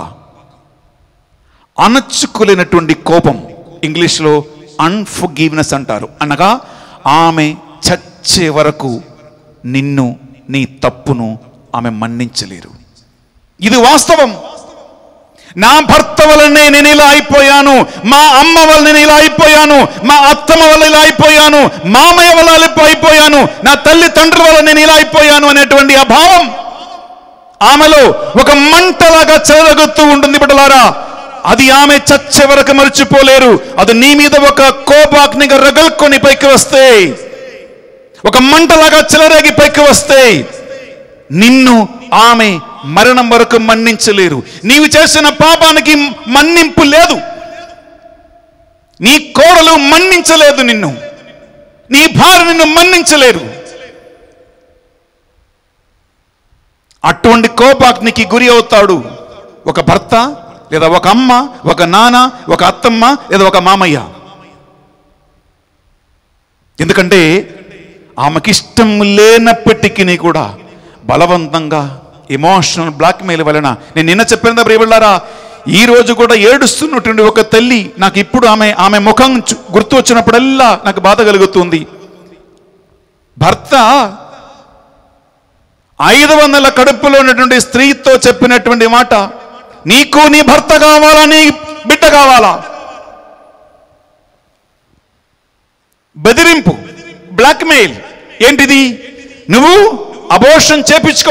అణచుకోలేనటువంటి కోపం. ఇంగ్లీష్లో అన్ఫర్గివ్నెస్ అంటారు. అనగా ఆమె చచ్చే వరకు నిన్ను, నీ తప్పును ఆమె మన్నించలేరు. ఇది వాస్తవం. నా భర్త వల్లనే నేను ఇలా అయిపోయాను, మా అమ్మ వల్ల నేను ఇలా అయిపోయాను, మా అత్తమ్మ వల్ల ఇలా అయిపోయాను, మామయ్య వల్ల అయిపోయాను, నా తల్లి తండ్రి వల్ల నేను ఇలా అయిపోయాను అనేటువంటి ఆ భావం ఆమెలో ఒక మంటలాగా చెలగుతూ ఉంటుంది బిడ్డలారా. అది ఆమె చచ్చే వరకు మర్చిపోలేరు. అది నీ మీద ఒక కోపాగ్నిగా రగల్కొని పైకి వస్తే, ఒక మంటలాగా చెలరేగి పైకి వస్తే, నిన్ను ఆమె మరణం వరకు మన్నించలేరు. నీవు చేసిన పాపానికి మన్నింపు లేదు. నీ కోడలు మన్నించలేదు నిన్ను, నీ భార్య నిన్ను మన్నించలేరు. అటువంటి కోపాగ్నికి గురి అవుతాడు ఒక భర్త, లేదా ఒక అమ్మ, ఒక నాన్న, ఒక అత్తమ్మ, లేదా ఒక మామయ్య. ఎందుకంటే ఆమెకిష్టం లేనప్పటికీ కూడా బలవంతంగా ఎమోషనల్ బ్లాక్మెయిల్ వలన, నేను నిన్న చెప్పిన ప్రియబిడ్డలారా, ఈ రోజు కూడా ఏడుస్తున్నటువంటి ఒక తల్లి నాకు ఇప్పుడు ఆమె ముఖం గుర్తు వచ్చినప్పుడల్లా నాకు బాధ కలుగుతుంది. భర్త 500 కడుపులో ఉన్నటువంటి స్త్రీతో చెప్పినటువంటి మాట, నీకు నీ భర్త కావాలా, నీ బిడ్డ కావాలా? బెదిరింపు, బ్లాక్మెయిల్. ఏంటిది? నువ్వు అబోర్షన్ చేపించుకో,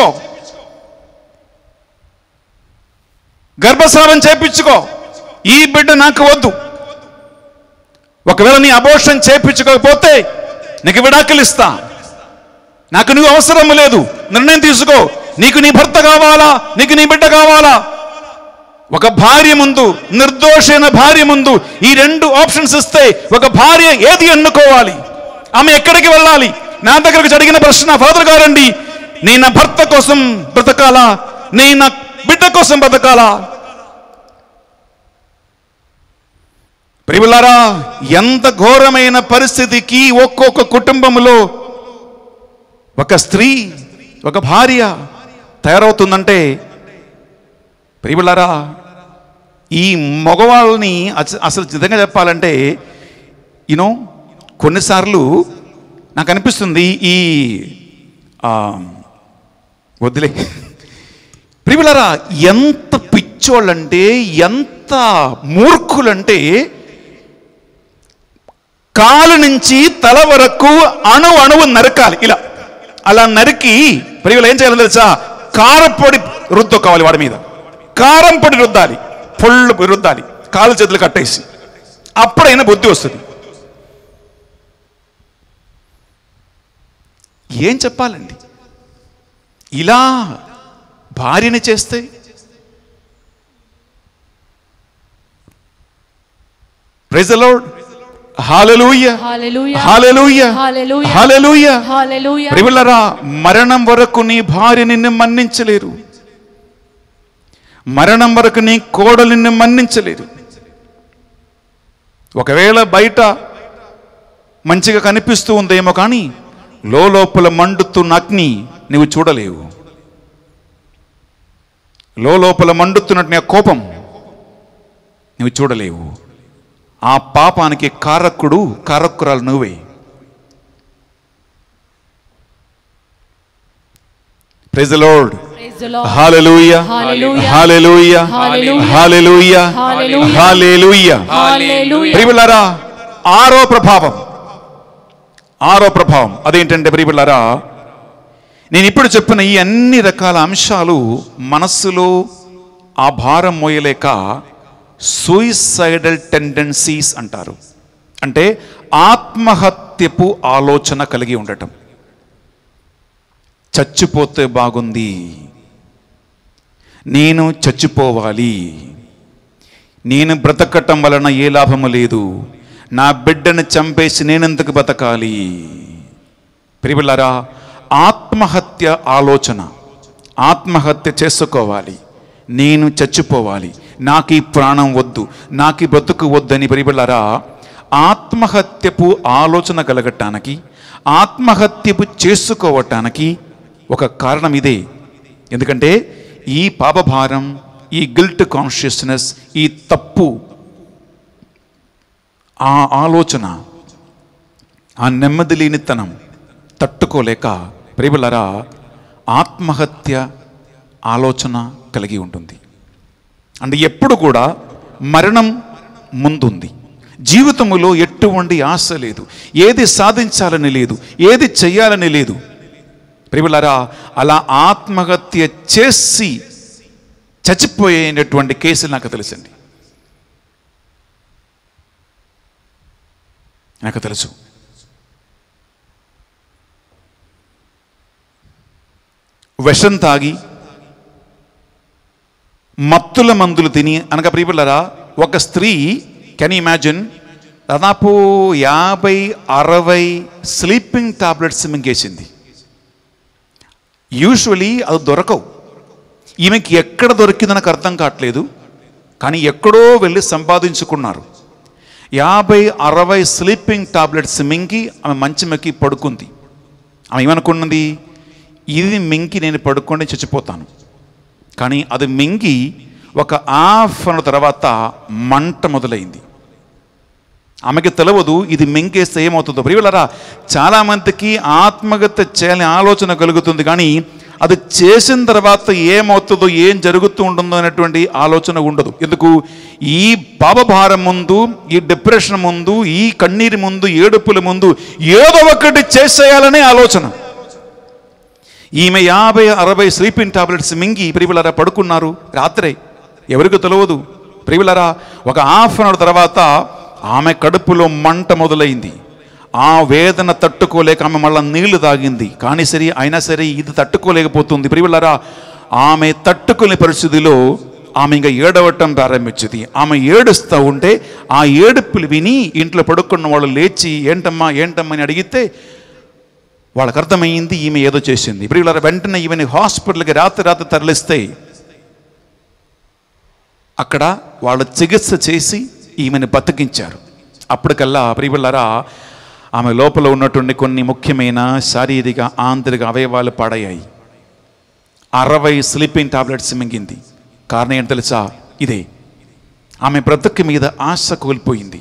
గర్భస్రావం చేపించుకో, ఈ బిడ్డ నాకు వద్దు. ఒకవేళ నీ అబోర్షన్ చేపించుకోకపోతే నీకు విడాకులు ఇస్తా, నాకు నువ్వు అవసరం లేదు, నిర్ణయం తీసుకో. నీకు నీ భర్త కావాలా, నీకు నీ బిడ్డ కావాలా? ఒక భార్య ముందు, నిర్దోషైన భార్య ముందు ఈ 2 ఆప్షన్స్ ఇస్తే ఒక భార్య ఏది ఎన్నుకోవాలి? ఆమె ఎక్కడికి వెళ్ళాలి? నా దగ్గరకు జరిగిన ప్రశ్న, ఫాదర్ గారండి, నేను నా భర్త కోసం బ్రతకాలా, నేను నా బిడ్డ కోసం బ్రతకాలా? ప్రియబిడ్డలారా, ఎంత ఘోరమైన పరిస్థితికి ఒక్కొక్క కుటుంబంలో ఒక స్త్రీ, ఒక భార్య తయారవుతుందంటే ప్రియబిడ్డలారా, ఈ మగవాళ్ళని అసలు నిజంగా చెప్పాలంటే కొన్నిసార్లు నాకు అనిపిస్తుంది, ఈ వద్దులే ప్రియబిడ్డలారా, ఎంత పిచ్చోళ్ళంటే, ఎంత మూర్ఖులంటే, కాలు నుంచి తల వరకు అణువు నరకాలి. ఇలా అలా నరికి ప్రియులు ఏం చేయాలో తెలుసా? కారపొడి రుద్దుకోవాలి వాడి మీద, కారం పొడి రుద్దాలి, పొళ్ళు రుద్దాలి, కాలు చేతులు కట్టేసి, అప్పుడైనా బుద్ధి వస్తుంది. ఏం చెప్పాలండి? ఇలా భార్యని చేస్తే praise the Lord, hallelujah, hallelujah, hallelujah, hallelujah, hallelujah. Hallelujah. ప్రియులారా, మరణం వరకు నీ భార్య నిన్ను మన్నించలేరు, మరణం వరకు నీ కోడలు నిన్ను మన్నించలేరు. ఒకవేళ బయట మంచిగా కనిపిస్తూ ఉందేమో కానీ లోపల మండుతున్న అగ్ని నువ్వు చూడలేవు. లోపల మండుతున్నట్టు కోపం నువ్వు చూడలేవు. ఆ పాపానికి కారకురాలు నువ్వే. Praise the Lord, hallelujah, hallelujah, hallelujah, hallelujah. ప్రియులారా, ఆరో ప్రభావం అదేంటంటే ప్రియులారా, నేను ఇప్పుడు చెప్పిన ఈ అన్ని రకాల అంశాలు మనస్సులో ఆ భారం మోయలేక సూయిసైడల్ టెండెన్సీస్ అంటారు. అంటే ఆత్మహత్యపు ఆలోచన కలిగి ఉండటం. చచ్చిపోతే బాగుంది, నేను చచ్చిపోవాలి, నేను బ్రతకటం వలన ఏ లాభము లేదు, నా బిడ్డను చంపేసి నేనెందుకు బతకాలి. ప్రియులారా, ఆత్మహత్య ఆలోచన, ఆత్మహత్య చేసుకోవాలి, నేను చచ్చిపోవాలి, నాకు ఈ ప్రాణం వద్దు, నాకు ఈ బ్రతుకు వద్దని ప్రియులారా ఆత్మహత్యపు ఆలోచన కలగటానికి, ఆత్మహత్యపు చేసుకోవటానికి ఒక కారణం ఇదే. ఎందుకంటే ఈ పాపభారం, ఈ గిల్ట్ కాన్షియస్నెస్, ఈ తప్పు ఆ ఆలోచన, ఆ నెమ్మది లేనితనం తట్టుకోలేక ప్రియులారా ఆత్మహత్య ఆలోచన కలిగి ఉంటుంది. అంటే ఎప్పుడు కూడా మరణం ముందుంది. జీవితంలో ఎటువంటి ఆశ లేదు, ఏది సాధించాలని లేదు, ఏది చెయ్యాలని లేదు. ప్రియులారా, అలా ఆత్మహత్య చేసి చచ్చిపోయేటటువంటి కేసులు నాకు తెలుసండి, నాకు తెలుసు. విషం తాగి మత్తుల మందులు తిని అనగా ప్రియులారా ఒక స్త్రీ, కెన్ యూ ఇమాజిన్, దాదాపు 50-60 స్లీపింగ్ టాబ్లెట్స్ మింగేసింది. యూజువలీ అది దొరకవు. ఈమెకి ఎక్కడ దొరికింది నాకు అర్థం కావట్లేదు, కానీ ఎక్కడో వెళ్ళి సంపాదించుకున్నారు. 50-60 స్లీపింగ్ టాబ్లెట్స్ మింగి ఆమె మంచమెక్కి పడుకుంది. ఆమె ఏమనుకున్నది, ఇది మింగి నేను పడుకొని చచ్చిపోతాను. కానీ అది మింగి ఒక హాఫ్ అన్ అవర్ తర్వాత మంట మొదలైంది. ఆమెకి తెలియదు ఇది మింగేస్తే ఏమవుతుందో. ప్రియులారా, చాలామందికి ఆత్మహత్య చేయాలని ఆలోచన కలుగుతుంది, కానీ అది చేసిన తర్వాత ఏమవుతుందో, ఏం జరుగుతూ ఉంటుందో అనేటువంటి ఆలోచన ఉండదు. ఎందుకు? ఈ పాపభారం ముందు, ఈ డిప్రెషన్ ముందు, ఈ కన్నీరు ముందు, ఏడుపుల ముందు ఏదో ఒకటి చేసేయాలనే ఆలోచన. ఈమె 50-60 స్లీపింగ్ టాబ్లెట్స్ మింగి ప్రియులారా పడుకున్నారు. రాత్రే ఎవరికి తెలియదు. ప్రియులారా, ఒక హాఫ్ అన్ అవర్ తర్వాత ఆమె కడుపులో మంట మొదలైంది. ఆ వేదన తట్టుకోలేక ఆమె మళ్ళీ నీళ్లు తాగింది. కానీ సరే, అయినా సరే ఇది తట్టుకోలేకపోతుంది. ప్రియులారా, ఆమె తట్టుకునే పరిస్థితిలో ఆమె ఇంకా ఏడవటం ప్రారంభించింది. ఆమె ఏడుస్తూ ఉంటే ఆ ఏడుపులు విని ఇంట్లో పడుకున్న వాళ్ళు లేచి ఏంటమ్మా అని అడిగితే వాళ్ళకి అర్థమైంది ఈమె ఏదో చేసింది. ప్రియులారా, వెంటనే ఈమెని హాస్పిటల్కి రాత్రి తరలిస్తే అక్కడ వాళ్ళు చికిత్స చేసి ఈమెను బతికించారు. అప్పటికల్లా ప్రియులారా ఆమె లోపల ఉన్నటువంటి కొన్ని ముఖ్యమైన శారీరక ఆంతరిక అవయవాలు పాడయ్యాయి. 60 స్లీపింగ్ టాబ్లెట్స్ మింగింది. కారణం ఏంటి తెలుసా? ఇదే, ఆమె బ్రతుకు మీద ఆశ కోల్పోయింది.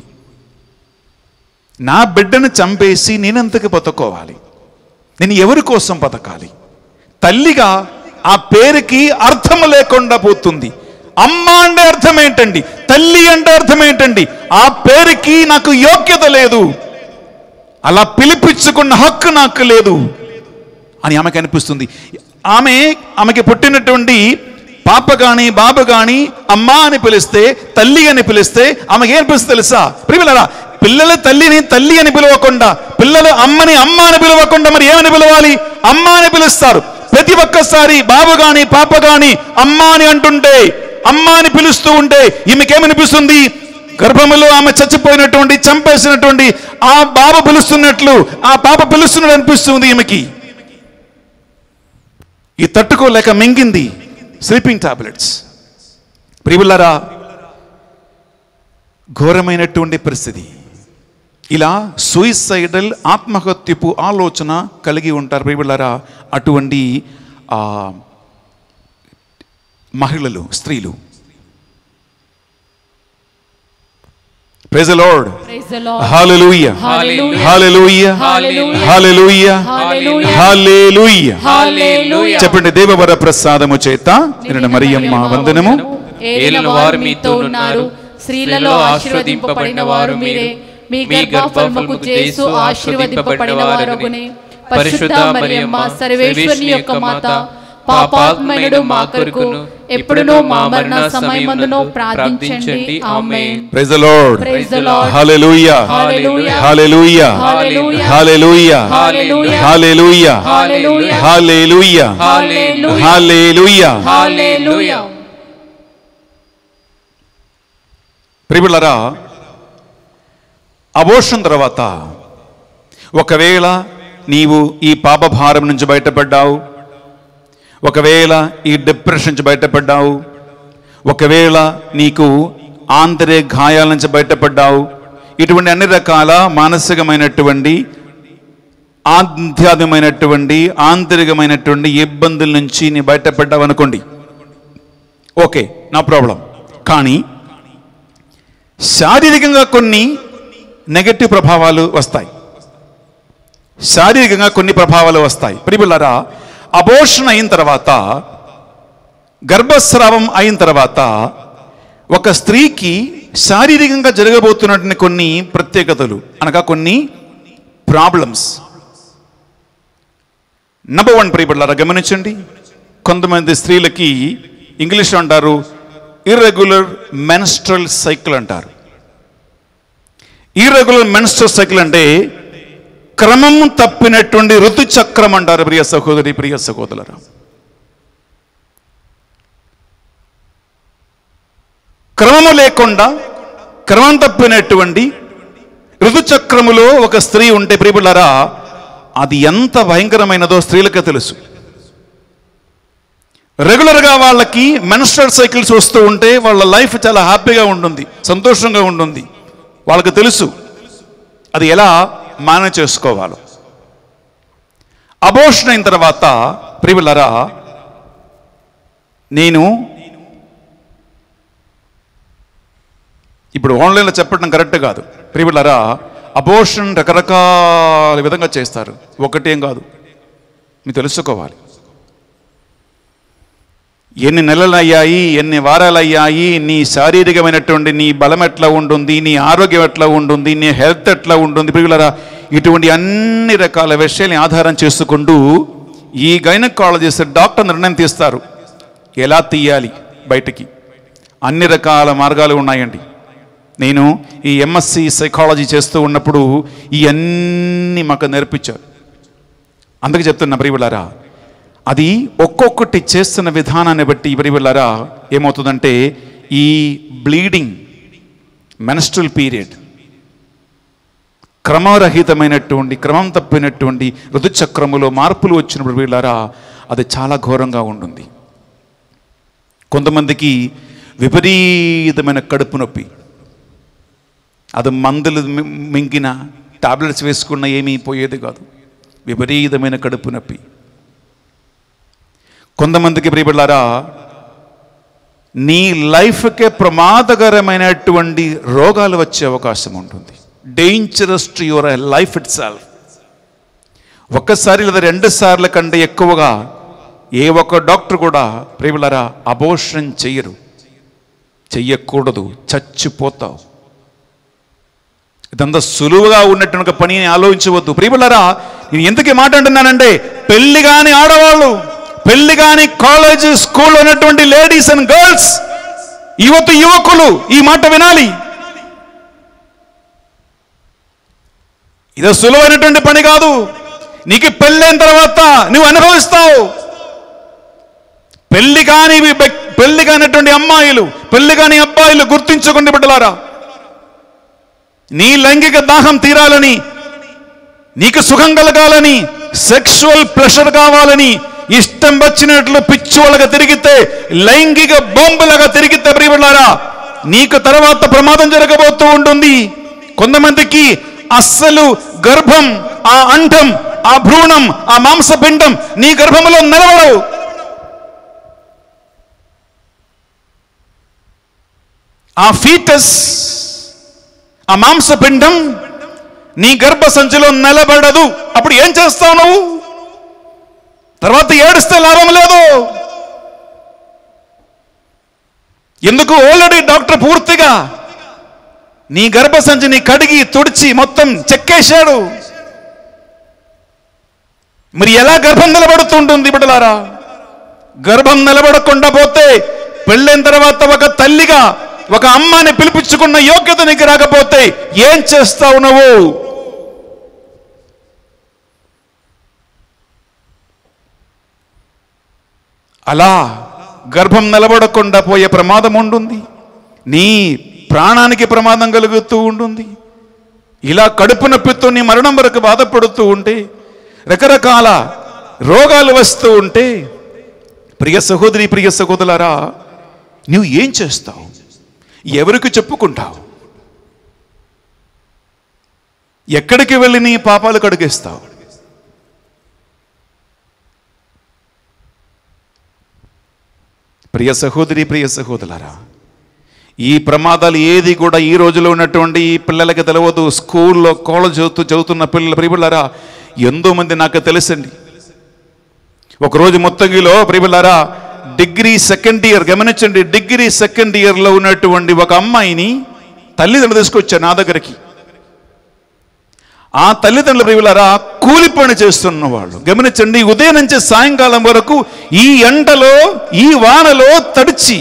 నా బిడ్డను చంపేసి నేనెంతకు బతుకోవాలి, నేను ఎవరి కోసం బతకాలి? తల్లిగా ఆ పేరుకి అర్థం లేకుండా పోతుంది. అమ్మ అంటే అర్థం ఏంటండి? తల్లి అంటే అర్థం ఏంటండి? ఆ పేరుకి నాకు యోగ్యత లేదు, అలా పిలిపించుకున్న హక్కు నాకు లేదు. అని ఆమెకి అనిపిస్తుంది. ఆమెకి పుట్టినటువంటి పాప కానీ బాబు కానీ అమ్మ అని పిలిస్తే, తల్లి అని పిలిస్తే ఆమెకి ఏమనిపిస్తుంది తెలుసా? ప్రియమిలారా, పిల్లల తల్లిని తల్లి అని పిలవకుండా, పిల్లలు అమ్మని అమ్మ అని పిలవకుండా మరి ఏమని పిలవాలి? అమ్మ అని పిలుస్తారు. ప్రతి ఒక్కసారి బాబు గాని పాప గాని అమ్మ అని అంటుంటే, అమ్మ అని పిలుస్తూ ఉంటే ఈమెకేమనిపిస్తుంది? గర్భములో ఆమె చచ్చిపోయినటువంటి, చంపేసినటువంటి ఆ బాబు పిలుస్తున్నట్లు, ఆ పాప పిలుస్తున్నట్టు అనిపిస్తుంది ఈమెకి. ఈ తట్టుకోలేక మింగింది స్లీపింగ్ టాబ్లెట్స్. ప్రియమిలారా, ఘోరమైనటువంటి పరిస్థితి. ఇలా సూయిసైడల్ ఆత్మహత్యపు ఆలోచన కలిగి ఉంటారు ప్రియమిలారా అటువంటి మహిళలు, స్త్రీలు. Praise the Lord. Praise the Lord. Hallelujah. Hallelujah. Hallelujah. Hallelujah. Hallelujah. Hallelujah. Hallelujah. Hallelujah. చెప్పండి, దేవవర ప్రసాదము చేత నిన్న మరియమ్మ వందనము. ఏలిన వారు మీతో ఉన్నారు, స్త్రీలలో ఆశీర్వదింపబడిన వారు మీరే, మీ గర్భఫలముకు యేసు ఆశీర్వదింపబడిన వారగునే. పరిశుద్ధ మరియమ్మ సర్వేశ్వరుని యొక్క మాత, పాపాత్మయుడు మా కొరకు ఎప్పుడునూ మా మరణ సమయమందును ప్రార్థించండి. Amen. Praise the Lord. Praise the Lord. Hallelujah. Hallelujah. Hallelujah. Hallelujah. Hallelujah. Hallelujah. Hallelujah. Hallelujah. Hallelujah. Hallelujah. Hallelujah. Hallelujah. ప్రియమిలారా, అబోర్షన్ తర్వాత ఒకవేళ నీవు ఈ పాప భారం నుంచి బయటపడ్డావు, ఒకవేళ ఈ డిప్రెషన్ నుంచి బయటపడ్డావు, ఒకవేళ నీకు ఆంతరిక గాయాల నుంచి బయటపడ్డావు, ఇటువంటి అన్ని రకాల మానసికమైనటువంటి, ఆధ్యాత్మికమైనటువంటి, ఆంతరికమైనటువంటి ఇబ్బందుల నుంచి నీ బయటపడ్డావు అనుకోండి, ఓకే, నో ప్రాబ్లం. కానీ శారీరకంగా కొన్ని నెగటివ్ ప్రభావాలు వస్తాయి. శారీరకంగా కొన్ని ప్రభావాలు వస్తాయి. ప్రియమిలారా, అబోర్షన్ అయిన తర్వాత, గర్భస్రావం అయిన తర్వాత ఒక స్త్రీకి శారీరకంగా జరగబోతున్నటువంటి కొన్ని ప్రత్యేకతలు, అనగా కొన్ని ప్రాబ్లమ్స్. నంబర్ 1 ప్రియమిలారా గమనించండి, కొంతమంది స్త్రీలకి ఇంగ్లీష్లో అంటారు ఇర్రెగ్యులర్ మెన్స్ట్రల్ సైకిల్ అంటారు. ఇర్రెగ్యులర్ మెన్స్ట్రల్ సైకిల్ అంటే క్రమం తప్పినటువంటి ఋతుచక్రం అంటారు. ప్రియ సహోదరి, ప్రియ సహోదరులారా, క్రమము లేకుండా క్రమం తప్పినటువంటి ఋతుచక్రములో ఒక స్త్రీ ఉంటే ప్రియమిలారా, అది ఎంత భయంకరమైనదో స్త్రీలకే తెలుసు. రెగ్యులర్గా వాళ్ళకి మెన్స్ట్రల్ సైకిల్స్ వస్తూ ఉంటే వాళ్ళ లైఫ్ చాలా హ్యాపీగా ఉంటుంది, సంతోషంగా ఉంటుంది. వాళ్ళకి తెలుసు అది ఎలా మేనేజ్ చేసుకోవాలో. అబోర్షన్ అయిన తర్వాత ప్రియమిలారా, నేను ఇప్పుడు ఆన్లైన్లో చెప్పడం కరెక్ట్ కాదు. ప్రియమిలారా, అబోర్షన్ రకరకాల విధంగా చేస్తారు, ఒకటేం కాదు, మీరు తెలుసుకోవాలి. ఎన్ని నెలలు అయ్యాయి, ఎన్ని వారాలు అయ్యాయి, నీ శారీరకమైనటువంటి నీ బలం ఎట్లా ఉంటుంది, నీ ఆరోగ్యం ఎట్లా ఉంటుంది, నీ హెల్త్ ఎట్లా ఉంటుంది ప్రియులారా, ఇటువంటి అన్ని రకాల విషయాన్ని ఆధారం చేసుకుంటూ ఈ గైనకాలజిస్ట్ డాక్టర్ నిర్ణయం తీస్తారు ఎలా తీయాలి బయటికి. అన్ని రకాల మార్గాలు ఉన్నాయండి. నేను ఈ ఎంఎస్సి సైకాలజీ చేస్తూ ఉన్నప్పుడు ఇవన్నీ మాకు నేర్పించారు. అందుకే చెప్తున్నా ప్రియులారా, అది ఒక్కొక్కటి చేస్తున్న విధానాన్ని బట్టి ప్రియులారా ఏమవుతుందంటే, ఈ బ్లీడింగ్, మెన్స్ట్రల్ పీరియడ్, క్రమరహితమైనటువంటి, క్రమం తప్పినటువంటి ఋతుచక్రములో మార్పులు వచ్చినప్పుడు ప్రియులారా అది చాలా ఘోరంగా ఉంటుంది. కొంతమందికి విపరీతమైన కడుపు నొప్పి, అది మందులు మింగిన, టాబ్లెట్స్ వేసుకున్న ఏమీ పోయేది కాదు, విపరీతమైన కడుపు నొప్పి. కొంతమందికి ప్రియబిడ్డలారా నీ లైఫ్కే ప్రమాదకరమైనటువంటి రోగాలు వచ్చే అవకాశం ఉంటుంది. Dangerous to your life itself. ఒక్కసారి లేదా 2 సార్ల కంటే ఎక్కువగా ఏ ఒక్క డాక్టర్ కూడా ప్రియబిడ్డలారా అబోర్షన్ చెయ్యరు, చెయ్యకూడదు, చచ్చిపోతావు. ఇదంతా సులువుగా ఉన్నటువంటి పనిని ఆలోచించవద్దు ప్రియబిడ్డలారా. నేను ఎందుకు మాట అంటున్నానంటే, పెళ్లి కాని ఆడవాళ్ళు, పెళ్లి కాని కాలేజ్ స్కూల్ ఉన్నటువంటి లేడీస్ అండ్ గర్ల్స్, యువకులు ఈ మాట వినాలి. ఇది సులువైనటువంటి పని కాదు. నీకు పెళ్ళైన తర్వాత నువ్వు అనుభవిస్తావు. పెళ్లి కానిటువంటి అమ్మాయిలు, పెళ్లి కాని అబ్బాయిలు గుర్తించుకోండి బిడ్డలారా. నీ లైంగిక దాహం తీరాలని, నీకు సుఖం కలగాలని, సెక్షువల్ ప్రెషర్ కావాలని ఇష్టం వచ్చినట్లు పిచ్చోళ్ళగా తిరిగితే, లైంగిక బాంబులుగా తిరిగితే ప్రియబిడ్డలారా, నీకు తర్వాత ప్రమాదం జరగబోతూ ఉంటుంది. కొంతమందికి అస్సలు గర్భం, ఆ అండం, ఆ భ్రూణం, ఆ మాంసపిండం నీ గర్భంలో నిలబడవు. ఆ ఫీటస్, ఆ మాంసపిండం నీ గర్భ సంచిలో నిలబడదు. అప్పుడు ఏం చేస్తావు నువ్వు? తర్వాత ఏడుస్తే లాభం లేదు. ఎందుకు? ఆల్రెడీ డాక్టర్ పూర్తిగా నీ గర్భ సంచిని కడిగి తుడిచి మొత్తం చెక్కేశాడు. మరి ఎలా గర్భం నిలబడుతుంటుంది బిడ్డలారా? గర్భం నిలబడకుండా పోతే, పెళ్ళైన తర్వాత ఒక తల్లిగా ఒక అమ్మాని పిలిపించుకున్న యోగ్యత నీకు రాకపోతే ఏం చేస్తావు నువ్వు? అలా గర్భం నిలబడకుండా పోయే ప్రమాదం ఉంటుంది. నీ ప్రాణానికి ప్రమాదం కలుగుతూ ఉంటుంది. ఇలా కడుపు నొప్పితో నీ మరణం వరకు బాధపడుతూ ఉంటే, రకరకాల రోగాలు వస్తూ ఉంటే, ప్రియ సహోదరి, ప్రియ సహోదరులారా, నువ్వు ఏం చేస్తావు? ఎవరికి చెప్పుకుంటావు? ఎక్కడికి వెళ్ళి నీ పాపాలు కడిగేస్తావు? ప్రియ సహోదరి, ప్రియ సహోదరులారా, ఈ ప్రమాదాలు ఏది కూడా ఈ రోజులో ఉన్నటువంటి ఈ పిల్లలకి తెలియదు. స్కూల్లో కాలేజ్ చదువుతున్న ప్రియులారా, ఎంతో మంది నాకు తెలుసండి. ఒకరోజు మొత్తంగిలో ప్రియులారా, డిగ్రీ సెకండ్ ఇయర్, గమనించండి, డిగ్రీ సెకండ్ ఇయర్లో ఉన్నటువంటి ఒక అమ్మాయిని తల్లిదండ్రులు తీసుకొచ్చారు నా దగ్గరికి. ఆ తల్లిదండ్రుల ప్రియులారా కూలి పని చేస్తున్న వాళ్ళు, గమనించండి, ఉదయం నుంచి సాయంకాలం వరకు ఈ ఎండలో, ఈ వానలో తడిచి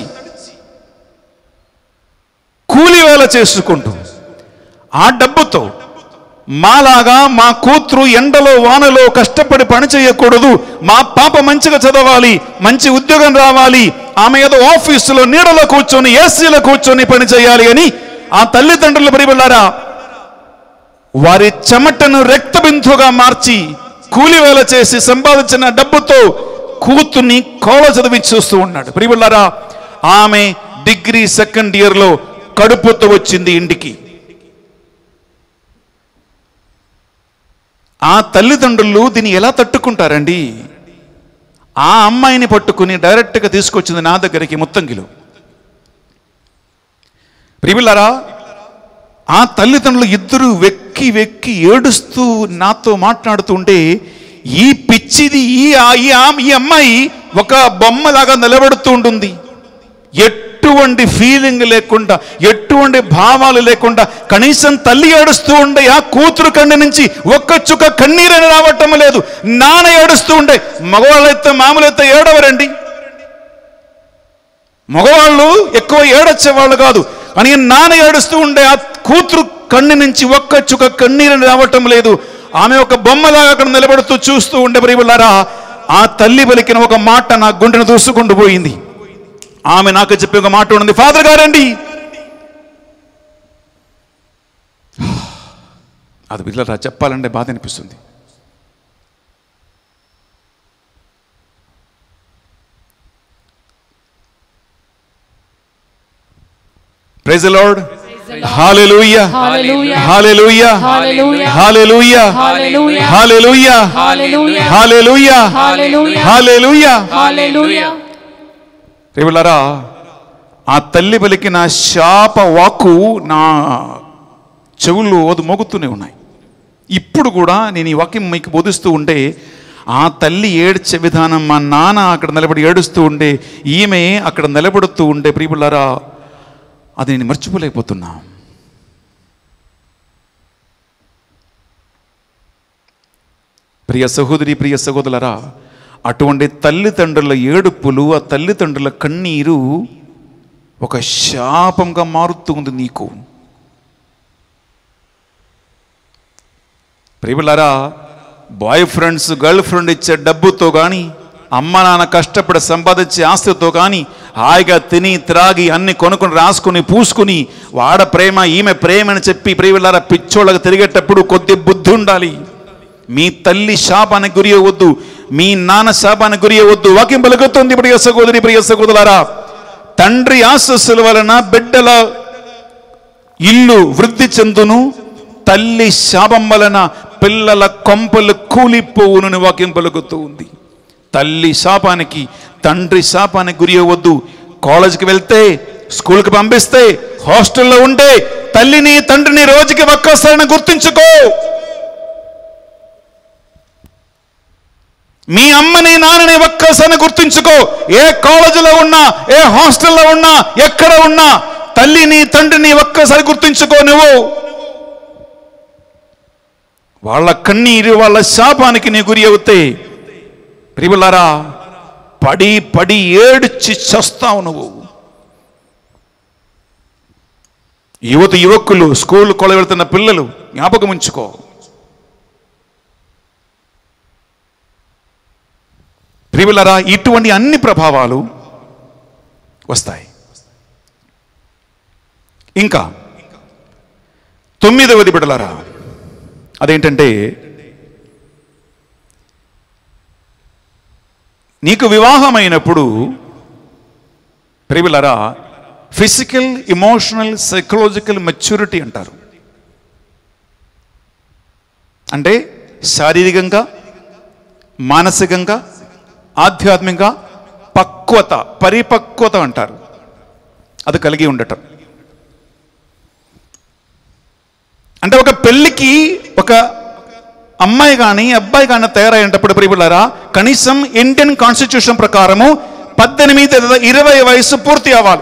కూలి వేళ చేసుకుంటూ ఆ డబ్బుతో మాలాగా మా కూతురు ఎండలో వానలో కష్టపడి పని చేయకూడదు, మా పాప మంచిగా చదవాలి, మంచి ఉద్యోగం రావాలి, ఆమె ఏదో ఆఫీసులో నీడలో కూర్చొని ఏసీలో కూర్చొని పని చేయాలి అని ఆ తల్లిదండ్రుల ప్రియులారా వారి చెమటను రక్తబిందుగా మార్చి కూలి వేళ చేసి సంపాదించిన డబ్బుతో కూతుర్ని కాలేజ్ చదివి చూస్తూ ఉన్నాడు. ప్రియులారా, ఆమె డిగ్రీ సెకండ్ ఇయర్లో కడుపుతో వచ్చింది ఇంటికి. ఆ తల్లిదండ్రులు దీన్ని ఎలా తట్టుకుంటారండి? ఆ అమ్మాయిని పట్టుకుని డైరెక్ట్గా తీసుకొచ్చింది నా దగ్గరికి ముత్తంగిలో. ప్రియులారా, ఆ తల్లిదండ్రులు ఇద్దరు వెక్కి వెక్కి ఏడుస్తూ నాతో మాట్లాడుతుంటే, ఈ పిచ్చిది ఈ అమ్మాయి ఒక బొమ్మలాగా నిలబడుతూ ఉంటుంది. ఎటువంటి ఫీలింగ్ లేకుండా, ఎటువంటి భావాలు లేకుండా, కనీసం తల్లి ఏడుస్తూ ఉండే ఆ కూతురు కన్ను నుంచి ఒక్క చుక్క కన్నీరని రావటం లేదు. నాన్న ఏడుస్తూ ఉండే. మగవాళ్ళైతే మామూలైతే ఏడవరండి, మగవాళ్ళు ఎక్కువ ఏడొచ్చేవాళ్ళు కాదు. కానీ నాన్న ఏడుస్తూ ఉండే ఆ కూతురు కన్ను నుంచి ఒక్క చుక్క కన్నీరని రావటం లేదు. ఆమె ఒక బొమ్మలాగా అక్కడ నిలబడుతూ చూస్తూ ఉండే. ప్రియులారా, ఆ తల్లి పలికిన ఒక మాట నా గుండెను దూసుకుంటూ పోయింది. ఆమె నాకు చెప్పి ఒక మాట ఉంది, ఫాదర్ గారండి, అది పిల్లరా చెప్పాలంటే బాధ అనిపిస్తుంది. Praise the Lord, hallelujah, hallelujah, hallelujah, hallelujah, hallelujah, hallelujah, hallelujah, hallelujah, hallelujah, hallelujah, hallelujah. Hallelujah. ప్రియులారా, ఆ తల్లి పలికిన శాప వాక్కు నా చెవులు మోగుతూనే ఉన్నాయి. ఇప్పుడు కూడా నేను ఈ వాక్యం మీకు బోధిస్తూ ఉంటే, ఆ తల్లి ఏడ్చే విధానం, మా నాన్న అక్కడ నిలబడి ఏడుస్తూ ఉండే, ఈమె అక్కడ నిలబడుతూ ఉండే, ప్రియులారా, అది నేను మర్చిపోలేకపోతున్నా. ప్రియ సహోదరి, ప్రియ సహోదరులారా, అటువంటి తల్లిదండ్రుల ఏడుపులు, ఆ తల్లిదండ్రుల కన్నీరు ఒక శాపంగా మారుతుంది నీకు. ప్రియులారా, బాయ్ ఫ్రెండ్స్, గర్ల్ ఫ్రెండ్ ఇచ్చే డబ్బుతో కానీ, అమ్మ నాన్న కష్టపడి సంపాదించే ఆస్తితో కానీ హాయిగా తిని త్రాగి అన్ని కొనుక్కొని రాసుకుని పూసుకుని వాడ ప్రేమ ఈమె ప్రేమ అని చెప్పి ప్రియులారా పిచ్చోళ్ళకి తిరిగేటప్పుడు కొద్ది బుద్ధి ఉండాలి. మీ తల్లి శాపానికి గురి అవ్వద్దు, మీ నాన్న శాపానికి గురి అవ్వద్దు. వాక్యం పలుకుతుంది, ప్రియ సహోదరి, ప్రియ సహోదరులారా, తండ్రి ఆశస్సుల వలన బిడ్డల ఇల్లు వృద్ధి చెందును, తల్లి శాపం వలన పిల్లల కొంపలు కూలిపోవునని వాక్యం పలుకుతూ ఉంది. తల్లి శాపానికి, తండ్రి శాపానికి గురి అవ్వద్దు. కాలేజీకి వెళ్తే, స్కూల్కి పంపిస్తే, హాస్టల్లో ఉంటే తల్లిని తండ్రిని రోజుకి ఒక్కసారి గుర్తుంచుకో. మీ అమ్మని నాన్నని ఒక్కసారి గుర్తుంచుకో. ఏ కాలేజీలో ఉన్నా, ఏ హాస్టల్లో ఉన్నా, ఎక్కడ ఉన్నా తల్లిని తండ్రిని ఒక్కసారి గుర్తుంచుకో. నువ్వు వాళ్ళ కన్నీరు, వాళ్ళ శాపానికి నీ గురి అవుతే ప్రియులారా పడి పడి ఏడ్చి చస్తావు నువ్వు. యువకులు, స్కూల్ కాలేజ్ వెళ్తున్న పిల్లలు జ్ఞాపకం ఉంచుకో. ప్రియులారా, ఇటువంటి అన్ని ప్రభావాలు వస్తాయి. ఇంకా 9వది బిడ్డలారా, అదేంటంటే నీకు వివాహమైనప్పుడు ప్రియులారా ఫిజికల్, ఎమోషనల్, సైకలాజికల్ మెచ్యూరిటీ అంటారు. అంటే శారీరకంగా, మానసికంగా, ఆధ్యాత్మికంగా పక్వత, పరిపక్వత అంటారు. అది కలిగి ఉండటం. అంటే ఒక పెళ్ళికి ఒక అమ్మాయి కానీ అబ్బాయి కానీ తయారయ్యేటప్పుడు ప్రియులారా కనీసం ఇండియన్ కాన్స్టిట్యూషన్ ప్రకారము 18-20 వయసు పూర్తి అవ్వాలి.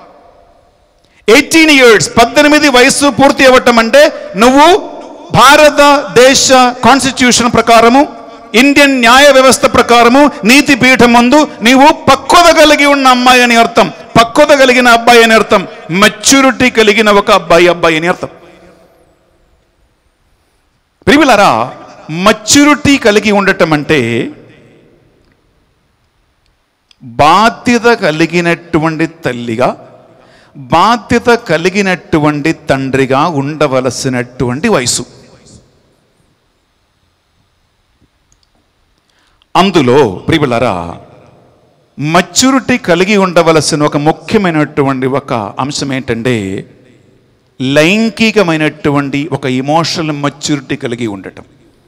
18 years, 18 వయసు పూర్తి అవ్వటం అంటే నువ్వు భారతదేశ కాన్స్టిట్యూషన్ ప్రకారము, ఇండియన్ న్యాయ వ్యవస్థ ప్రకారము, నీతి పీఠం ముందు నీవు పక్వత కలిగి ఉన్న అమ్మాయి అని అర్థం, పక్వత కలిగిన అబ్బాయి అని అర్థం, మెచ్యూరిటీ కలిగిన ఒక అబ్బాయి అని అర్థం. ప్రియులారా, మెచ్యూరిటీ కలిగి ఉండటం అంటే బాధ్యత కలిగినటువంటి తల్లిగా, బాధ్యత కలిగినటువంటి తండ్రిగా ఉండవలసినటువంటి వయసు. అందులో ప్రియులారా మెచ్యూరిటీ కలిగి ఉండవలసిన ఒక ముఖ్యమైనటువంటి ఒక అంశం ఏంటంటే లైంగికమైనటువంటి ఒక ఎమోషనల్ మెచ్యూరిటీ కలిగి ఉండటం.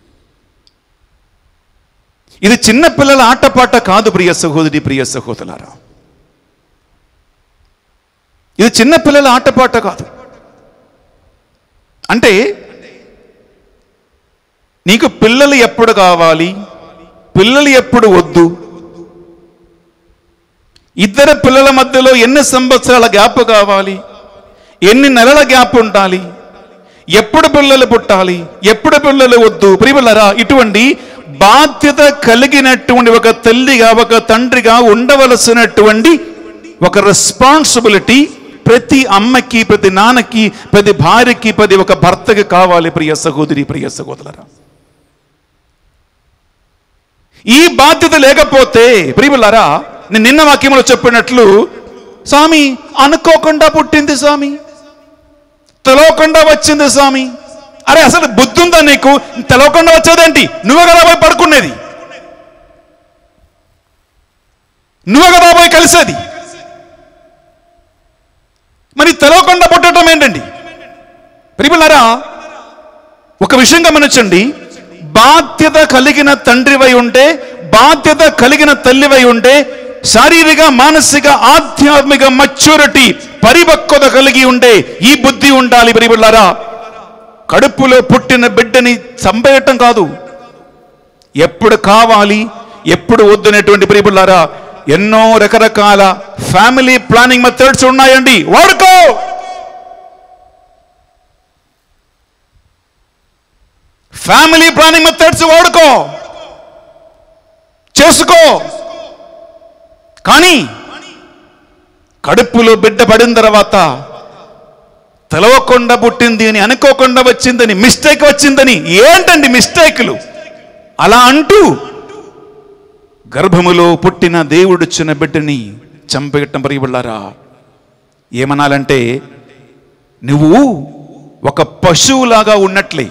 ఇది చిన్నపిల్లల ఆటపాట కాదు ప్రియ సహోదరి, ప్రియ సహోదరులారా. ఇది చిన్నపిల్లల ఆటపాట కాదు. అంటే నీకు పిల్లలు ఎప్పుడు కావాలి, పిల్లలు ఎప్పుడు వద్దు, ఇద్దరు పిల్లల మధ్యలో ఎన్ని సంవత్సరాల గ్యాప్ కావాలి, ఎన్ని నెలల గ్యాప్ ఉండాలి, ఎప్పుడు పిల్లలు పుట్టాలి, ఎప్పుడు పిల్లలు వద్దు. ప్రియులారా, ఇటువంటి బాధ్యత కలిగినటువంటి ఒక తల్లిగా, ఒక తండ్రిగా ఉండవలసినటువంటి ఒక రెస్పాన్సిబిలిటీ ప్రతి అమ్మకి, ప్రతి నాన్నకి, ప్రతి భార్యకి, ప్రతి ఒక భర్తకి కావాలి ప్రియ సహోదరి, ప్రియ సహోదరులారా. ఈ బాధ్యత లేకపోతే ప్రియులారా, నేను నిన్న వాక్యంలో చెప్పినట్లు స్వామి అనుకోకుండా పుట్టింది స్వామి, తెలవకుండా వచ్చింది స్వామి. అరే అసలు బుద్ధి ఉందా నీకు? తెలవకుండా వచ్చేదేంటి? నువ్వే కదా పోయి పడుకునేది, నువ్వే కదా పోయి కలిసేది. మరి తెలవకుండా పుట్టడం ఏంటండి? ప్రియులారా, ఒక విషయం గమనించండి. బాధ్యత కలిగిన తండ్రివై ఉంటే, బాధ్యత కలిగిన తల్లివై ఉంటే, శారీరక, మానసిక, ఆధ్యాత్మిక మెచ్యూరిటీ, పరిపక్వత కలిగి ఉంటే ఈ బుద్ధి ఉండాలి. ప్రియులారా, కడుపులో పుట్టిన బిడ్డని చంపేయటం కాదు, ఎప్పుడు కావాలి ఎప్పుడు వద్దనేటువంటి ప్రియులారా ఎన్నో రకరకాల ఫ్యామిలీ ప్లానింగ్ మెథడ్స్ ఉన్నాయండి, వాడుకో. ఫ్యామిలీ ప్లానింగ్ మెథడ్స్ వాడుకో. చేసుకో. కానీ కడుపులో బిడ్డ పడిన తర్వాత తెలవకుండా పుట్టింది అని, అనుకోకుండా వచ్చిందని, మిస్టేక్ వచ్చిందని, ఏంటండి మిస్టేకులు అలా అంటూ గర్భములో పుట్టిన దేవుడిచ్చిన బిడ్డని చంపేయటం ప్రియబిడ్డలారా. ఏమనాలంటే నువ్వు ఒక పశువులాగా ఉన్నట్లే.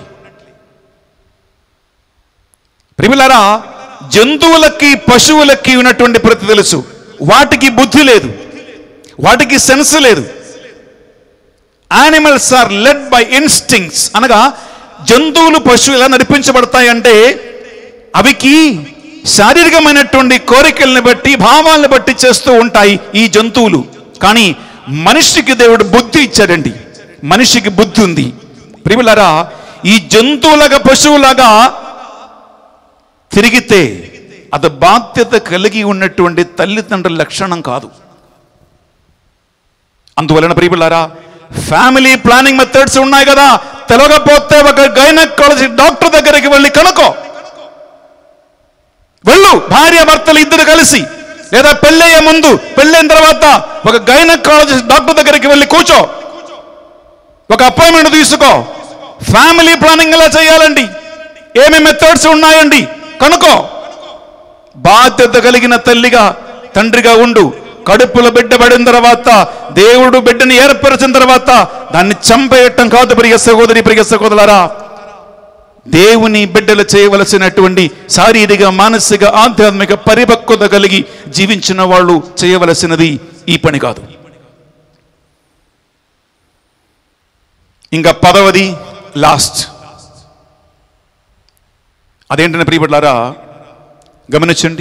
ప్రియబిడ్డలారా, జంతువులకి పశువులకి ఉన్నటువంటి ప్రతి తెలుసు, వాటికి బుద్ధి లేదు, వాటికి సెన్స్ లేదు. Animals are led by instincts, అనగా జంతువులు పశువులు ఎలా నడిపించబడతాయంటే అవికి శారీరకమైనటువంటి కోరికల్ని బట్టి, భావాలను బట్టి చేస్తూ ఉంటాయి ఈ జంతువులు. కానీ మనిషికి దేవుడు బుద్ధి ఇచ్చాడండి, మనిషికి బుద్ధి ఉంది. ప్రియబిడ్డలారా, ఈ జంతువులాగా పశువులాగా తిరిగితే అది బాధ్యత కలిగి ఉన్నటువంటి తల్లిదండ్రుల లక్షణం కాదు. అందువలన ప్రియబిడ్డలారా, ఫ్యామిలీ ప్లానింగ్ మెథడ్స్ ఉన్నాయి కదా, తెలవకపోతే ఒక గైనకాలజీ డాక్టర్ దగ్గరికి వెళ్ళి కనుక్కో. వెళ్ళు, భార్య భర్తలు ఇద్దరు కలిసి, లేదా పెళ్ళయ్యే ముందు, పెళ్ళైన తర్వాత ఒక గైనకాలజిస్ట్ డాక్టర్ దగ్గరికి వెళ్ళి కూర్చో, ఒక అపాయింట్మెంట్ తీసుకో. ఫ్యామిలీ ప్లానింగ్ ఎలా చేయాలండి, ఏమేమి మెథడ్స్ ఉన్నాయండి కనుక్కో. బాధ్యత కలిగిన తల్లిగా, తండ్రిగా ఉండు. కడుపులో బిడ్డ పడిన తర్వాత, దేవుడు బిడ్డని ఏర్పరిచిన తర్వాత దాన్ని చంపేయటం కాదు ప్రియ సహోదరి, ప్రియ సహోదరులారా. దేవుని బిడ్డలు చేయవలసినటువంటి శారీరక, మానసిక, ఆధ్యాత్మిక పరిపక్వత కలిగి జీవించిన వాళ్ళు చేయవలసినది ఈ పని కాదు. ఇంకా 10వది లాస్ట్, అదేంటనే ప్రియబిడ్డలారా గమనించండి.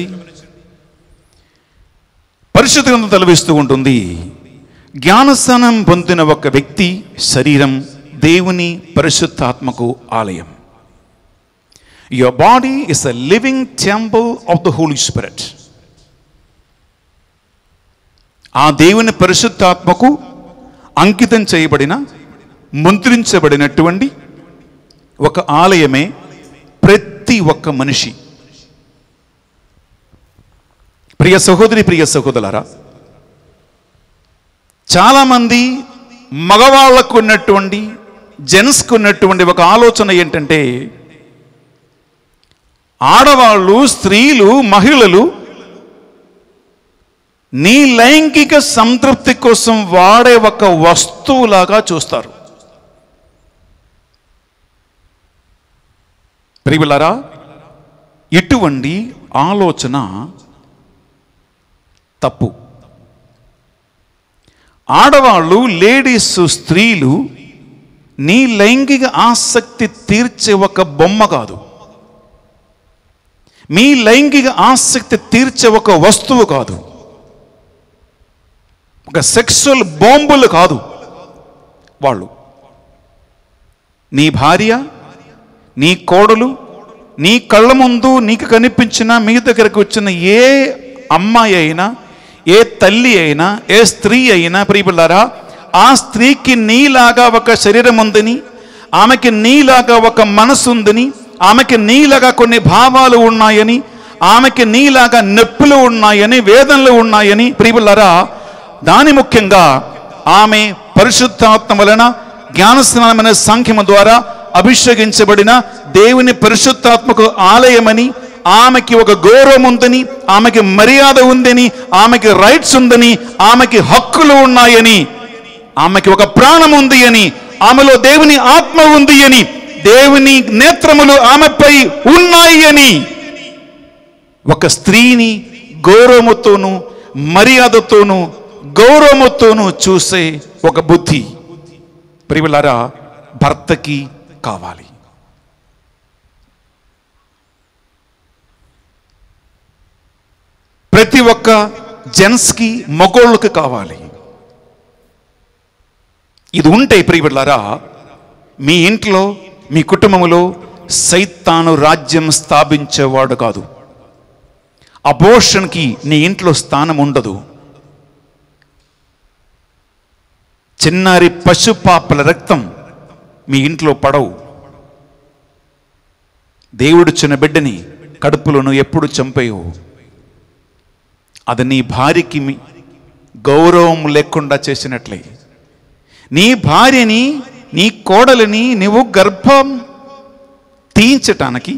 పరిశుద్ధ గ్రంథం తలవిస్తూ ఉంటుంది, జ్ఞానస్నానం పొందిన ఒక వ్యక్తి శరీరం దేవుని పరిశుద్ధాత్మకు ఆలయం. Your body is a living temple of the Holy Spirit. ఆ దేవుని పరిశుద్ధాత్మకు అంకితం చేయబడిన, ముద్రించబడినటువంటి ఒక ఆలయమే ప్రతి ఒక్క మనిషి. ప్రియ సహోదరి, ప్రియ సహోదరులారా, చాలామంది మగవాళ్లకు ఉన్నటువంటి, జెంట్స్కు ఉన్నటువంటి ఒక ఆలోచన ఏంటంటే, ఆడవాళ్ళు, స్త్రీలు, మహిళలు నీ లైంగిక సంతృప్తి కోసం వాడే ఒక వస్తువులాగా చూస్తారు. ప్రియబిడ్డలారా, ఇటువంటి ఆలోచన తప్పు. ఆడవాళ్ళు, లేడీస్, స్త్రీలు నీ లైంగిక ఆసక్తి తీర్చే ఒక బొమ్మ కాదు, మీ లైంగిక ఆసక్తి తీర్చే ఒక వస్తువు కాదు, ఒక సెక్సువల్ బాంబులు కాదు. వాళ్ళు నీ భార్య, నీ కోడలు, నీ కళ్ళ ముందు నీకు కనిపించిన, మీ దగ్గరకు వచ్చిన ఏ అమ్మాయి అయినా, ఏ తల్లి అయినా, ఏ స్త్రీ అయినా ప్రియబిడ్డలారా, ఆ స్త్రీకి నీలాగా ఒక శరీరం ఉందని, ఆమెకి నీలాగా ఒక మనసు ఉందని, ఆమెకి నీలాగా కొన్ని భావాలు ఉన్నాయని, ఆమెకి నీలాగా నొప్పులు ఉన్నాయని, వేదనలు ఉన్నాయని ప్రియబిడ్డలారా, దాని ముఖ్యంగా ఆమె పరిశుద్ధాత్మ వలన జ్ఞానస్నానమైన సంఖ్యము ద్వారా అభిషేకించబడిన దేవుని పరిశుద్ధాత్మకు ఆలయమని, ఆమెకి ఒక గౌరవం ఉందని, ఆమెకి మర్యాద ఉందని, ఆమెకి రైట్స్ ఉందని, ఆమెకి హక్కులు ఉన్నాయని, ఆమెకి ఒక ప్రాణం ఉంది అని, ఆమెలో దేవుని ఆత్మ ఉంది అని, దేవుని నేత్రములు ఆమెపై ఉన్నాయి అని ఒక స్త్రీని గౌరవముతోనూ, మర్యాదతోనూ, గౌరవముతోనూ చూసే ఒక బుద్ధి ప్రియబిడ్డలారా భర్తకి కావాలి. ప్రతి ఒక్క జెంట్స్కి, మగోళ్ళకి కావాలి. ఇది ఉంటే ప్రియబిడ్డలారా, మీ ఇంట్లో, మీ కుటుంబంలో సైతాను రాజ్యం స్థాపించేవాడు కాదు. అబోర్షన్కి నీ ఇంట్లో స్థానం ఉండదు. చిన్నారి పశుపాపల రక్తం మీ ఇంట్లో పడవు. దేవుడు చిన్న బిడ్డని కడుపులోను ఎప్పుడు చంపేయవు. అది నీ భార్యకి గౌరవం లేకుండా చేసినట్లే. నీ భార్యని, నీ కోడలిని నువ్వు గర్భం తీయించటానికి,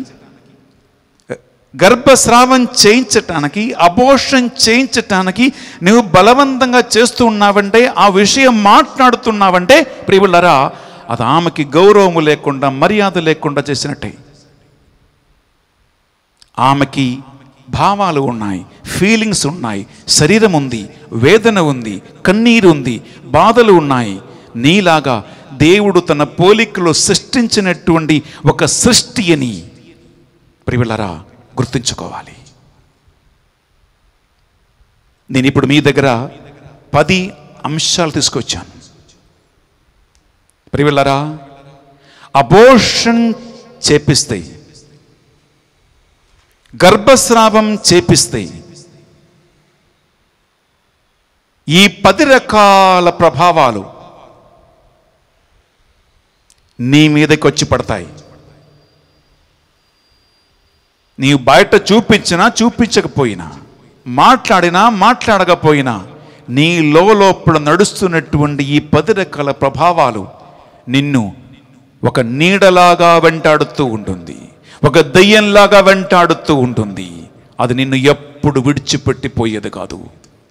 గర్భస్రావం చేయించటానికి, అబోర్షన్ చేయించటానికి నువ్వు బలవంతంగా చేస్తూ ఉన్నావంటే, ఆ విషయం మాట్లాడుతున్నావంటే ప్రియులారా, అది ఆమెకి గౌరవము లేకుండా, మర్యాద లేకుండా చేసినట్టే. ఆమెకి భావాలు ఉన్నాయి, ఫీలింగ్స్ ఉన్నాయి, శరీరం ఉంది, వేదన ఉంది, కన్నీరు ఉంది, బాధలు ఉన్నాయి. నీలాగా దేవుడు తన పోలికలో సృష్టించినటువంటి ఒక సృష్టి అని ప్రియులారా గుర్తుంచుకోవాలి. నేను ఇప్పుడు మీ దగ్గర 10 అంశాలు తీసుకొచ్చాను. ప్రియులారా, అబోర్షన్ చేపిస్తే, గర్భస్రావం చేపిస్తే ఈ 10 రకాల ప్రభావాలు నీ మీదకి వచ్చి పడతాయి. నీవు బయట చూపించినా చూపించకపోయినా, మాట్లాడినా మాట్లాడకపోయినా, నీ లోపల నడుస్తున్నటువంటి ఈ 10 రకాల ప్రభావాలు నిన్ను ఒక నీడలాగా వెంటాడుతూ ఉంటుంది, ఒక దయ్యంలాగా వెంటాడుతూ ఉంటుంది. అది నిన్ను ఎప్పుడు విడిచిపెట్టిపోయేది కాదు.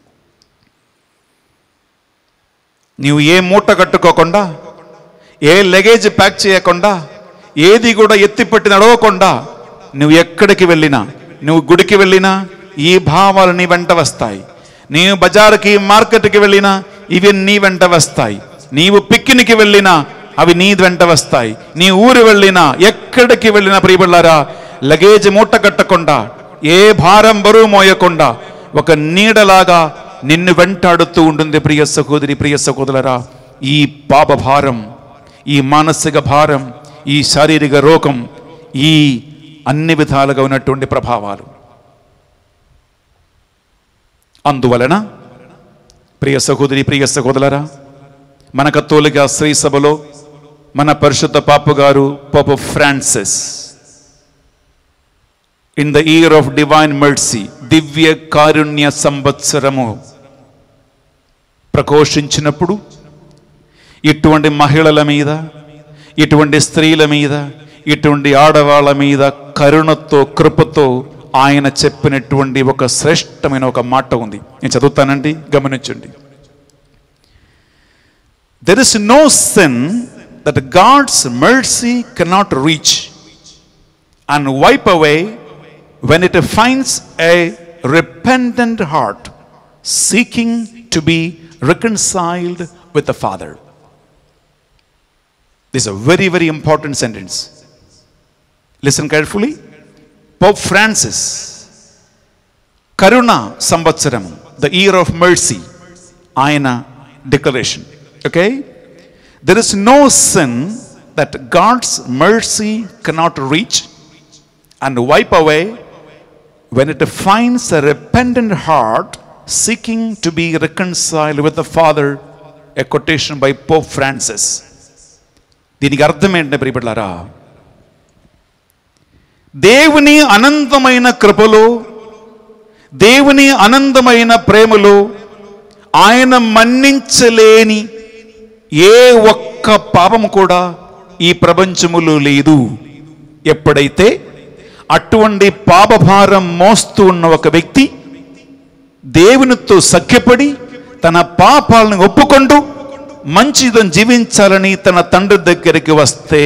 నీవు ఏ మూట కట్టుకోకుండా, ఏ లగేజ్ ప్యాక్ చేయకుండా, ఏది కూడా ఎత్తిపెట్టి నడవకుండా నువ్వు ఎక్కడికి వెళ్ళినా, నువ్వు గుడికి వెళ్ళినా ఈ భావాలు నీ వెంట వస్తాయి. నీవు బజారుకి, మార్కెట్కి వెళ్ళినా ఇవి నీ వెంట వస్తాయి. నీవు పిక్నిక్కి వెళ్ళినా అవి నీ వెంట వస్తాయి. నీ ఊరు వెళ్ళినా, ఎక్కడికి వెళ్ళినా ప్రియబిళ్ళారా, లగేజ్ మూట కట్టకుండా, ఏ భారం బరువు మోయకుండా ఒక నీడలాగా నిన్ను వెంటాడుతూ ఉంటుంది. ప్రియ సహోదరి, ప్రియ సహోదరులారా, ఈ పాప భారం, ఈ మానసిక భారం, ఈ శారీరక రోగం, ఈ అన్ని విధాలుగా ఉన్నటువంటి ప్రభావాలు. అందువలన ప్రియ సహోదరి, ప్రియ సహోదరులారా, మన కథోలిక శ్రీ సభలో మన పరిశుద్ధ పాపు గారు Pope Francis in the year of divine mercy, దివ్య కారుణ్య సంవత్సరము ప్రఘోషించినప్పుడు ఇటువంటి మహిళల మీద, ఇటువంటి స్త్రీల మీద, ఇటువంటి ఆడవాళ్ళ మీద కరుణతో, కృపతో ఆయన చెప్పినటువంటి ఒక శ్రేష్టమైన ఒక మాట ఉంది. నేను చదువుతానండి, గమనించండి. There is no sin that God's mercy cannot reach and wipe away when it finds a repentant heart seeking to be reconciled with the Father. This is a very, very important sentence. Listen carefully. Pope Francis, Karuna Samvatsaram, the year of mercy, Ayana declaration. Okay? There is no sin that God's mercy cannot reach and wipe away when it finds a repentant heart seeking to be reconciled with the Father. A quotation by Pope Francis. దీనికి అర్థం ఏంటంటే ప్రియబిడ్డలారా, దేవుని అనంతమైన కృపలో, దేవుని అనంతమైన ప్రేమలో ఆయన మన్నించలేని ఏ ఒక్క పాపము కూడా ఈ ప్రపంచములో లేదు. ఎప్పుడైతే అటువంటి పాపభారం మోస్తూ ఉన్న ఒక వ్యక్తి దేవునితో సఖ్యపడి తన పాపాలను ఒప్పుకుంటూ మంచిదని జీవించాలని తన తండ్రి దగ్గరికి వస్తే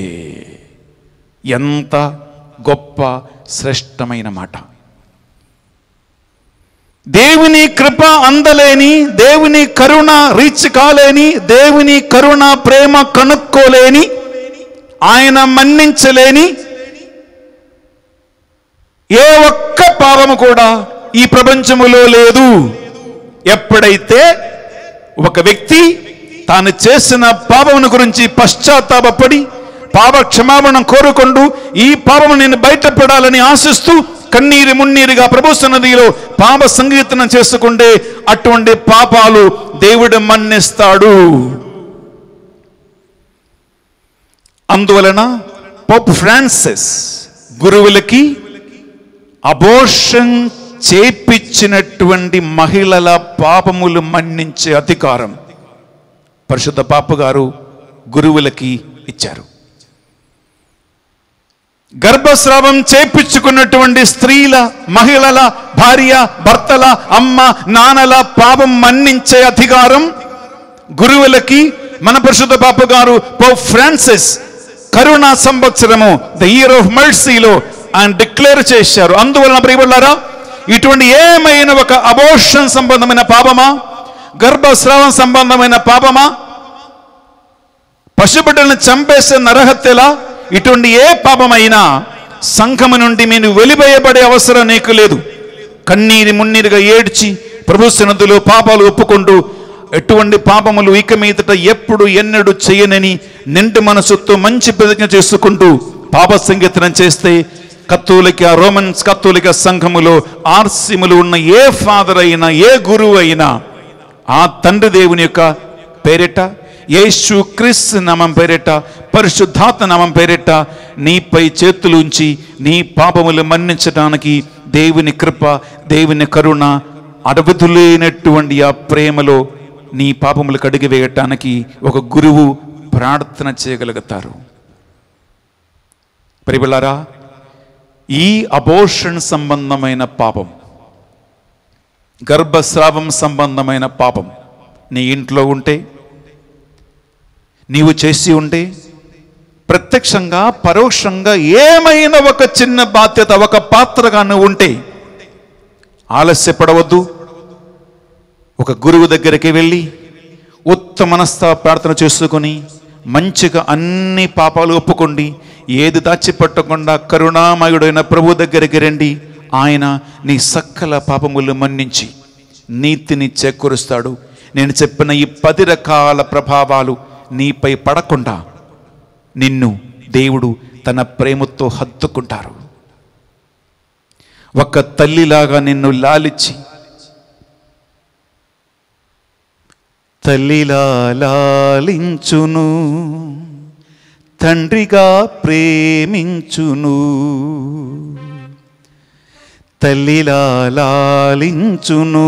ఎంత గొప్ప శ్రేష్టమైన మాట. దేవుని కృప అందలేని, దేవుని కరుణ రీచ్ కాలేని, దేవుని కరుణ ప్రేమ కనుక్కోలేని, ఆయన మన్నించలేని ఏ ఒక్క పాపము కూడా ఈ ప్రపంచములో లేదు. ఎప్పుడైతే ఒక వ్యక్తి తాను చేసిన పాపమును గురించి పశ్చాత్తాపడి పాప క్షమాపణ కోరుకుంటూ ఈ పాపము నేను బయటపడాలని ఆశిస్తూ కన్నీరు మున్నీరుగా ప్రభు సన్నిధిలో పాప సంకీర్తన చేసుకుంటే అటువంటి పాపాలు దేవుడు మన్నిస్తాడు. అందువలన పోప్ ఫ్రాన్సిస్ గురువులకి అబోర్షన్ చేపించినటువంటి మహిళల పాపములు మన్నించే అధికారం పరిశుద్ధ పాప గారు గురువులకి ఇచ్చారు. గర్భస్రావం చేపించుకున్నటువంటి స్త్రీల, మహిళల, భార్య, భర్తల, అమ్మ, నాన్నల పాపం మన్నించే అధికారం గురువులకి మన పరిశుద్ధ పాప గారు పోప్ ఫ్రాన్సిస్ కరుణా సంవత్సరము ద ఇయర్ ఆఫ్ మర్సీలో ఆయన డిక్లేర్ చేశారు. అందువలన ప్రియబిడ్డలారా, ఇటువంటి ఏమైనా ఒక అబోర్షన్ సంబంధమైన పాపమా, గర్భస్రావం సంబంధమైన పాపమా, పశుబిడ్డలను చంపేసే నరహత్యలా, ఇటువంటి ఏ పాపమైనా సంఘము నుండి మీరు వెలివేయబడే అవసరం నీకు లేదు. కన్నీరి మున్నీరుగా ఏడ్చి ప్రభు సన్నిధిలో పాపాలు ఒప్పుకుంటూ ఎటువంటి పాపములు ఇక మీదట ఎప్పుడు ఎన్నడూ చేయనని నిండు మనసుతో మంచి ప్రతిజ్ఞ చేసుకుంటూ పాప సంకీర్తనం చేస్తే రోమన్ కత్తోలిక సంఘములో ఆర్సిములు ఉన్న ఏ ఫాదర్ అయినా, ఏ గురువు అయినా ఆ తండ్రి దేవుని యొక్క పేరిట, యేసు క్రీస్తు నామం పేరిట, పరిశుద్ధాత్మ నామం పేరిట నీపై చేతులు ఉంచి నీ పాపములు మన్నించడానికి దేవుని కృప, దేవుని కరుణ, అడవితులేనటువంటి ఆ ప్రేమలో నీ పాపములు కడిగి వేయటానికి ఒక గురువు ప్రార్థన చేయగలుగుతారు. ప్రియబిడ్డలారా, ఈ అబోర్షన్ సంబంధమైన పాపం, గర్భస్రావం సంబంధమైన పాపం నీ ఇంట్లో ఉంటే, నీవు చేసి ఉంటే, ప్రత్యక్షంగా పరోక్షంగా ఏమైనా ఒక చిన్న బాధ్యత, ఒక పాత్రగా నువ్వు ఉంటే ఆలస్యపడవద్దు. ఒక గురువు దగ్గరికి వెళ్ళి ఉత్తమ మనస్తా ప్రార్థన చేసుకొని మంచిగా అన్ని పాపాలు ఒప్పుకోండి. ఏది దాచిపెట్టకుండా కరుణామయుడైన ప్రభు దగ్గరికి రండి. ఆయన నీ సకల పాపములు మన్నించి నీతిని చేకూరుస్తాడు. నేను చెప్పిన ఈ 10 రకాల ప్రభావాలు నీపై పడకుండా నిన్ను దేవుడు తన ప్రేమతో హత్తుకుంటారు. ఒక తల్లిలాగా నిన్ను లాలించి, తల్లిలా లాలించును, తండ్రిగా ప్రేమించును, తల్లిలా లాలించును,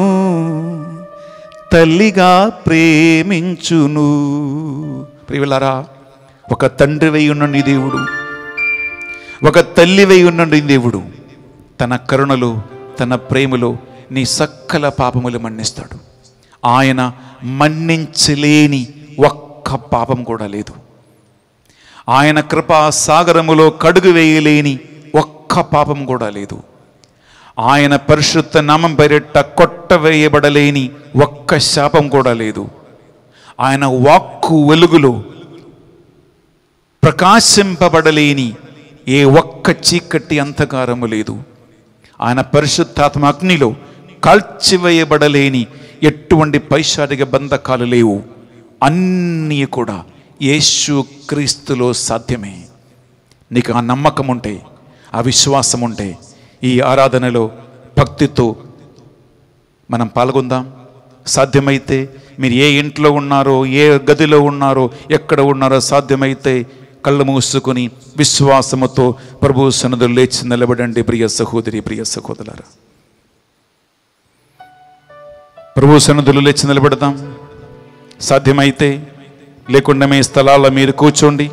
తల్లిగా ప్రేమించును. ప్రియులారా, ఒక తండ్రివై ఉన్నండి దేవుడు, ఒక తల్లివై ఉన్నండి దేవుడు తన కరుణలో, తన ప్రేమలో నీ సకల పాపములు మన్నిస్తాడు. ఆయన మన్నించలేని ఒక్క పాపం కూడా లేదు. ఆయన కృపా సాగరములో కడుగు వేయలేని ఒక్క పాపం కూడా లేదు. ఆయన పరిశుద్ధ నామం పేరిట కొట్టవేయబడలేని ఒక్క శాపం కూడా లేదు. ఆయన వాక్కు వెలుగులో ప్రకాశింపబడలేని ఏ ఒక్క చీకటి అంధకారము లేదు. ఆయన పరిశుద్ధాత్మ అగ్నిలో కాల్చివేయబడలేని ఎటువంటి పైశాచిక బంధకాలు లేవు. అన్నీ కూడా యేసు క్రీస్తులో సాధ్యమే. నీకు ఆ నమ్మకం ఉంటే, ఆ విశ్వాసం ఉంటే ఈ ఆరాధనలో భక్తితో మనం పాల్గొందాం. సాధ్యమైతే మీరు ఏ ఇంట్లో ఉన్నారో, ఏ గదిలో ఉన్నారో, ఎక్కడ ఉన్నారో సాధ్యమైతే కళ్ళు మూసుకొని విశ్వాసముతో ప్రభు సన్నిధిలో లేచి నిలబడండి. ప్రియ సహోదరి, ప్రియ సహోదరులారా, ప్రభు సన్నిధిలో లేచి నిలబడదాం. సాధ్యమైతే, లేకుండా మీ స్థలాల్లో మీరు కూర్చోండి.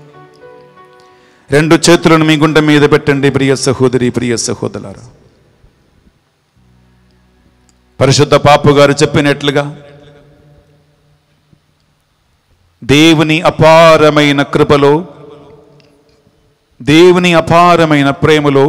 2 చేతులను మీ గుండె మీద పెట్టండి. ప్రియ సహోదరి, ప్రియ సహోదరులారా, పరిశుద్ధ పాపు గారు చెప్పినట్లుగా దేవుని అపారమైన కృపలో, దేవుని అపారమైన ప్రేమలో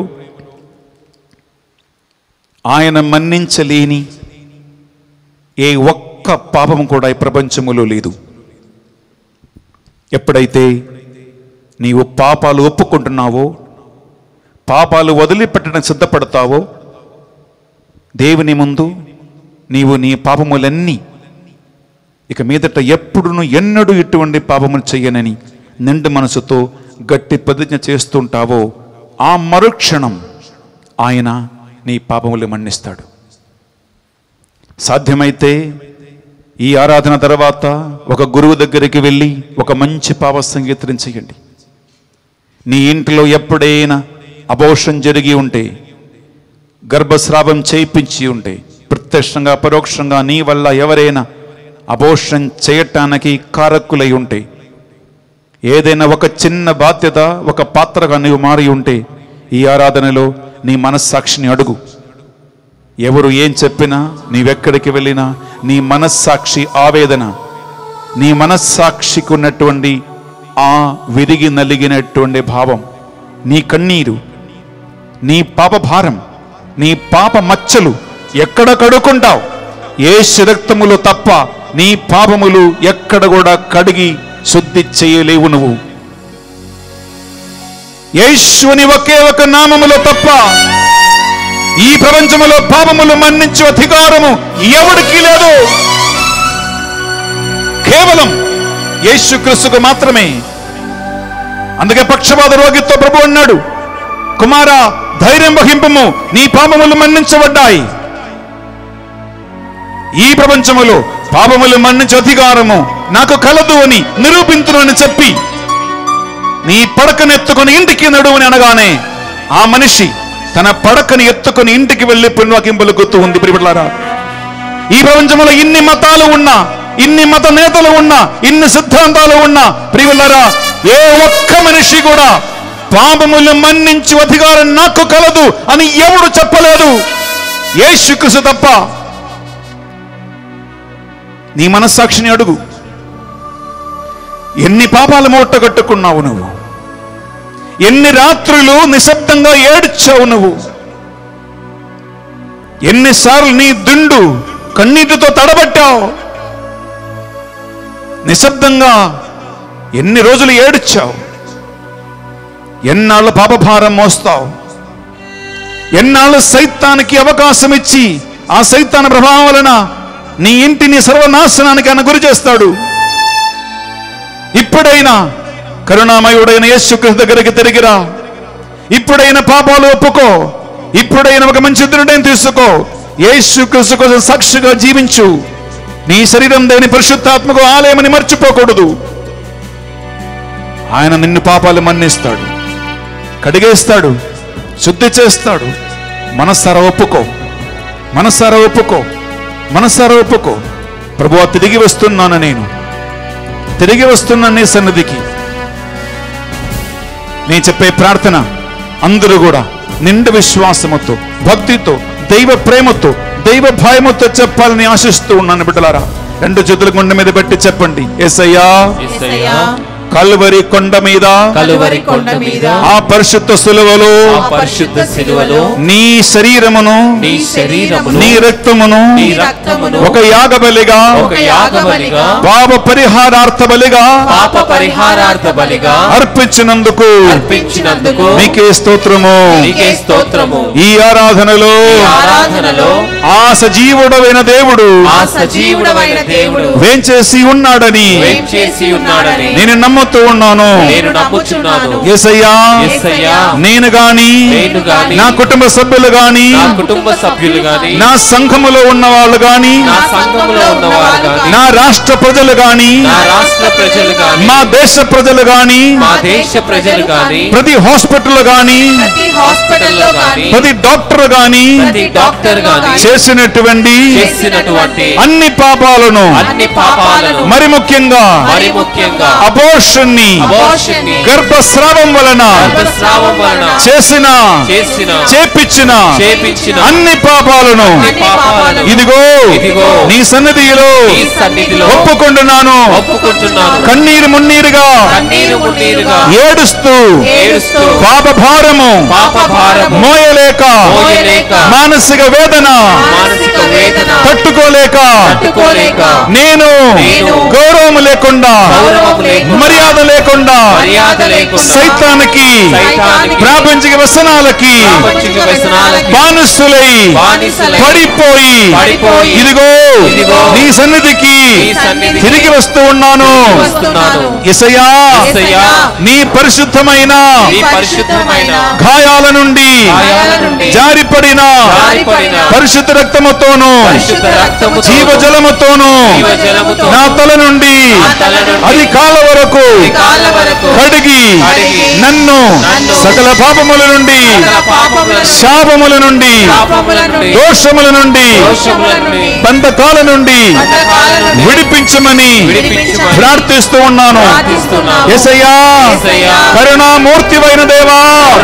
ఆయన మన్నించలేని ఏ ఒక్క పాపం కూడా ఈ ప్రపంచములో లేదు. ఎప్పుడైతే నీవు పాపాలు ఒప్పుకుంటున్నావో, పాపాలు వదిలిపెట్టడానికి సిద్ధపడతావో, దేవుని ముందు నీవు నీ పాపములన్నీ ఇక మీదట ఎప్పుడును ఎన్నడూ ఇటువంటి పాపములు చెయ్యనని నిండు మనసుతో గట్టి ప్రతిజ్ఞ చేస్తుంటావో, ఆ మరుక్షణం ఆయన నీ పాపములు మన్నిస్తాడు. సాధ్యమైతే ఈ ఆరాధన తర్వాత ఒక గురువు దగ్గరికి వెళ్ళి ఒక మంచి పాప సంకీర్తన చేయండి. నీ ఇంట్లో ఎప్పుడైనా అబోర్షన్ జరిగి ఉంటే గర్భస్రావం చేయించి ఉంటే, ప్రత్యక్షంగా పరోక్షంగా నీ వల్ల ఎవరైనా అబోర్షన్ చేయటానికి కారకులై ఉంటే, ఏదైనా ఒక చిన్న బాధ్యత, ఒక పాత్రగా నీవు మారి ఉంటే, ఈ ఆరాధనలో నీ మనస్సాక్షిని అడుగు. ఎవరు ఏం చెప్పినా, నీవెక్కడికి వెళ్ళినా నీ మనస్సాక్షి ఆవేదన, నీ మనస్సాక్షికి ఉన్నటువంటి ఆ విరిగి నలిగినటువంటి భావం, నీ కన్నీరు, నీ పాప భారం, నీ పాప మచ్చలు ఎక్కడ కడుక్కుంటావు? యేసు రక్తములో తప్ప నీ పాపములు ఎక్కడ కూడా కడిగి శుద్ధి చేయలేవు. నువ్వు యేసుని ఒకే ఒక నామములో తప్ప ఈ ప్రపంచములో పాపములు మన్నించే అధికారము ఎవరికి లేదు. కేవలం యేసుక్రీస్తుకు మాత్రమే. అందుకే పక్షపాత రోగితో ప్రభు అన్నాడు, కుమారా ధైర్యం వహింపము, నీ పాపములు మన్నించబడ్డాయి. ఈ ప్రపంచములో పాపములు మన్నించే అధికారము నాకు కలదు అని నిరూపించును అని చెప్పి నీ పడకను ఎత్తుకొని ఇంటికి నడువని అనగానే ఆ మనిషి తన పడకని ఎత్తుకొని ఇంటికి వెళ్ళి పుణ్యవాక్యంపులు గుర్తు ఉంది. ప్రియబిడ్డలారా, ఈ ప్రపంచంలో ఇన్ని మతాలు ఉన్నా, ఇన్ని మత నేతలు ఉన్నా, ఇన్ని సిద్ధాంతాలు ఉన్నా, ప్రియబిడ్డలారా, ఏ ఒక్క మనిషి కూడా పాపములు మన్నించు అధికారం నాకు కలదు అని ఎవడు చెప్పలేదు, యేసుక్రీస్తు తప్ప. నీ మనస్సాక్షిని అడుగు. ఎన్ని పాపాలు మూటగట్టుకున్నావు నువ్వు? ఎన్ని రాత్రులు నిశ్శబ్దంగా ఏడ్చావు నువ్వు? ఎన్నిసార్లు నీ దిండు కన్నీటితో తడబట్టావు? నిశ్శబ్దంగా ఎన్ని రోజులు ఏడ్చావు? ఎన్నాళ్ళు పాపభారం మోస్తావు? ఎన్నాళ్ళు సైతానికి అవకాశం ఇచ్చి ఆ సైతాన ప్రభావం వలన నీ ఇంటిని సర్వనాశనానికి ఆయన గురి చేస్తాడు. ఇప్పుడైనా కరుణామయుడైన యేసుక్రీస్తు దగ్గరికి తిరిగిరా. ఇప్పుడైనా పాపాలు ఒప్పుకో. ఇప్పుడైనా ఒక మంచి నిర్ణయం తీసుకో. యేసుక్రీస్తు కోసం సాక్షిగా జీవించు. నీ శరీరం దేవుని పరిశుద్ధాత్మకు ఆలయమని మర్చిపోకూడదు. ఆయన నిన్ను పాపాలు మన్నిస్తాడు, కడిగేస్తాడు, శుద్ధి చేస్తాడు. మనస్సారా ఒప్పుకో, మనస్సారా ఒప్పుకో, మనస్సారా ఒప్పుకో. ప్రభువా, తిరిగి వస్తున్నాను, నేను తిరిగి వస్తున్నాను నీ సన్నిధికి. నేను చెప్పే ప్రార్థన అందరూ కూడా నిండు విశ్వాసముతో, భక్తితో, దైవ ప్రేమతో, దైవ భయముతో చెప్పాలని ఆశిస్తూ ఉన్నాను. బిడ్డలారా, రెండు చేతుల గుండె మీద పెట్టి చెప్పండి, యేసయ్యా కల్వరి కొండ మీద, కలువరి కొండ మీద, ఆ పరిశుద్ధ సిలువలో, ఆ పరిశుద్ధ సిలువలో నీ శరీరమును, నీ శరీరమును, నీ రక్తమును, నీ రక్తమును ఒక యాగబలిగా, ఒక యాగబలిగా, పాప పరిహారార్థ బలిగా, పాప పరిహారార్థ బలిగా అర్పించినందుకు అర్పించినందుకు నీకే స్తోత్రము. నీకే స్తోత్రము. ఈ ఆరాధనలో ఆరాధనలో ఆ సజీవుడైన దేవుడు, ఆ సజీవుడైన దేవుడు వేంచేసి ఉన్నాడని వేంచేసి ఉన్నాడని నేను నమ్ముతూ ఉన్నాను. నేను నమ్ముచున్నాను. యేసయ్యా, యేసయ్యా నేను గాని, నా కుటుంబ సభ్యులు గాని, నా కుటుంబ సభ్యులు గాని, నా సంఘములో ఉన్న వాళ్ళు గాని, నా సంఘములో ఉన్నవారు గాని, నా రాష్ట్ర ప్రజలు గాని, నా రాష్ట్ర ప్రజలు గాని, మా దేశ ప్రజలు గాని, మా దేశ ప్రజలు గాని, ప్రతి హాస్పిటల్ గాని, ప్రతి హాస్పిటల్లో గాని, ప్రతి డాక్టర్ గాని ప్రతి డాక్టర్ గాని చేసినటువంటి చేసినటువంటి అన్ని పాపాలను, అన్ని పాపాలను, మరి ముఖ్యంగా అబోర్షన్ ని, గర్భస్రావం వలన గర్భస్రావం వలన చేసిన చేపించిన అన్ని పాపాలను ఇదిగో నీ సన్నిధిలో ఒప్పుకుంటున్నాను. కన్నీరు మున్నీరుగా ఏడుస్తూ పాప భారము మోయలేక మానసిక వేదన తట్టుకోలేక నేను గౌరవం లేకుండా, మర్యాద లేకుండా సైతానికి ప్రాపంచిక వ్యసనాలకి బానిసులై పడిపోయి ఇదిగో నీ సన్నిధికి తిరిగి వస్తూ ఉన్నాను. యేసయ్యా, నీ పరిశుద్ధమైన గాయాల నుండి జారిపడిన పరిశుద్ధ రక్తముతోను జీవజలముతోను నా తల నుండి అది కాళ్ళ వరకు కడిగి నన్ను సకల పాపముల నుండి, శాపముల నుండి, దోషముల నుండి, బంధకాల నుండి విడిపించమని ప్రార్థిస్తూ ఉన్నాను. యేసయ్యా, కరుణామూర్తివైన దేవా,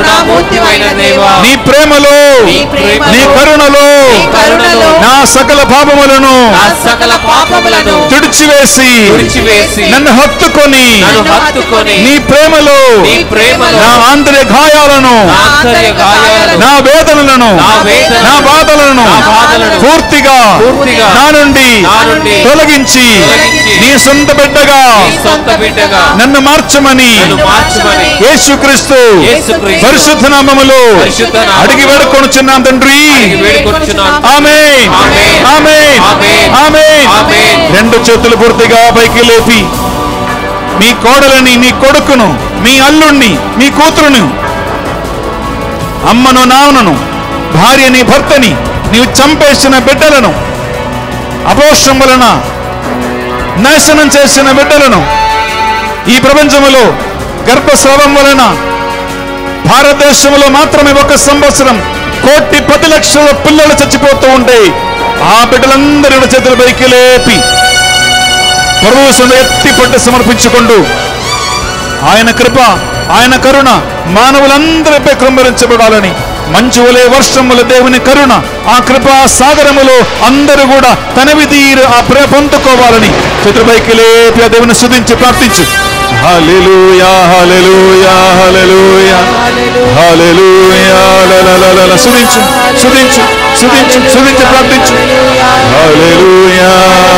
నీ ప్రేమలో, నీ కరుణలో నా సకల పాపములను తుడిచివేసి నన్ను హత్తుకొని నీ ప్రేమలో నా ఆంతర్య గాయాలను, నా వేదనలను, నా బాధలను పూర్తిగా నా నుండి తొలగించి నీ సొంత బిడ్డగా నన్ను మార్చమని యేసుక్రీస్తు పరిశుద్ధ నామములో అడిగి వేడుకొనుచున్నాం తండ్రి. ఆమేన్, ఆమేన్, ఆమేన్. రెండు చేతులు పూర్తిగా పైకి లేపి మీ కోడలని, మీ కొడుకును, మీ అల్లుణ్ణి, మీ కూతురును, అమ్మను, నాన్నను, భార్యని, భర్తని, నీవు చంపేసిన బిడ్డలను, అపోషం వలన నాశనం చేసిన బిడ్డలను, ఈ ప్రపంచములో గర్భస్రావం వలన భారతదేశంలో మాత్రమే 1 సంవత్సరం 1,10,00,000 పిల్లలు చచ్చిపోతూ ఉంటే ఆ బిడ్డలందరి చేతుల పైకి లేపి ప్రభువు సన్నిధిలో ఎత్తి పట్టి సమర్పించుకుంటూ ఆయన కృప, ఆయన కరుణ మానవులందరిపై కృంభరించబడాలని, మంచు వలె వర్షం వలె దేవుని కరుణ, ఆ కృపా సాగరములో అందరూ కూడా తనవి తీరు ఆ ప్రేమ పొందుకోవాలని చేతులపైకి లేపి ఆ దేవుని స్తుతించి ప్రార్థించు. హల్లెలూయా, హల్లెలూయా, హల్లెలూయా, హల్లెలూయా. స్తుతించు, స్తుతించు, స్తుతించు, స్తుతించి ప్రార్థించు. హల్లెలూయా,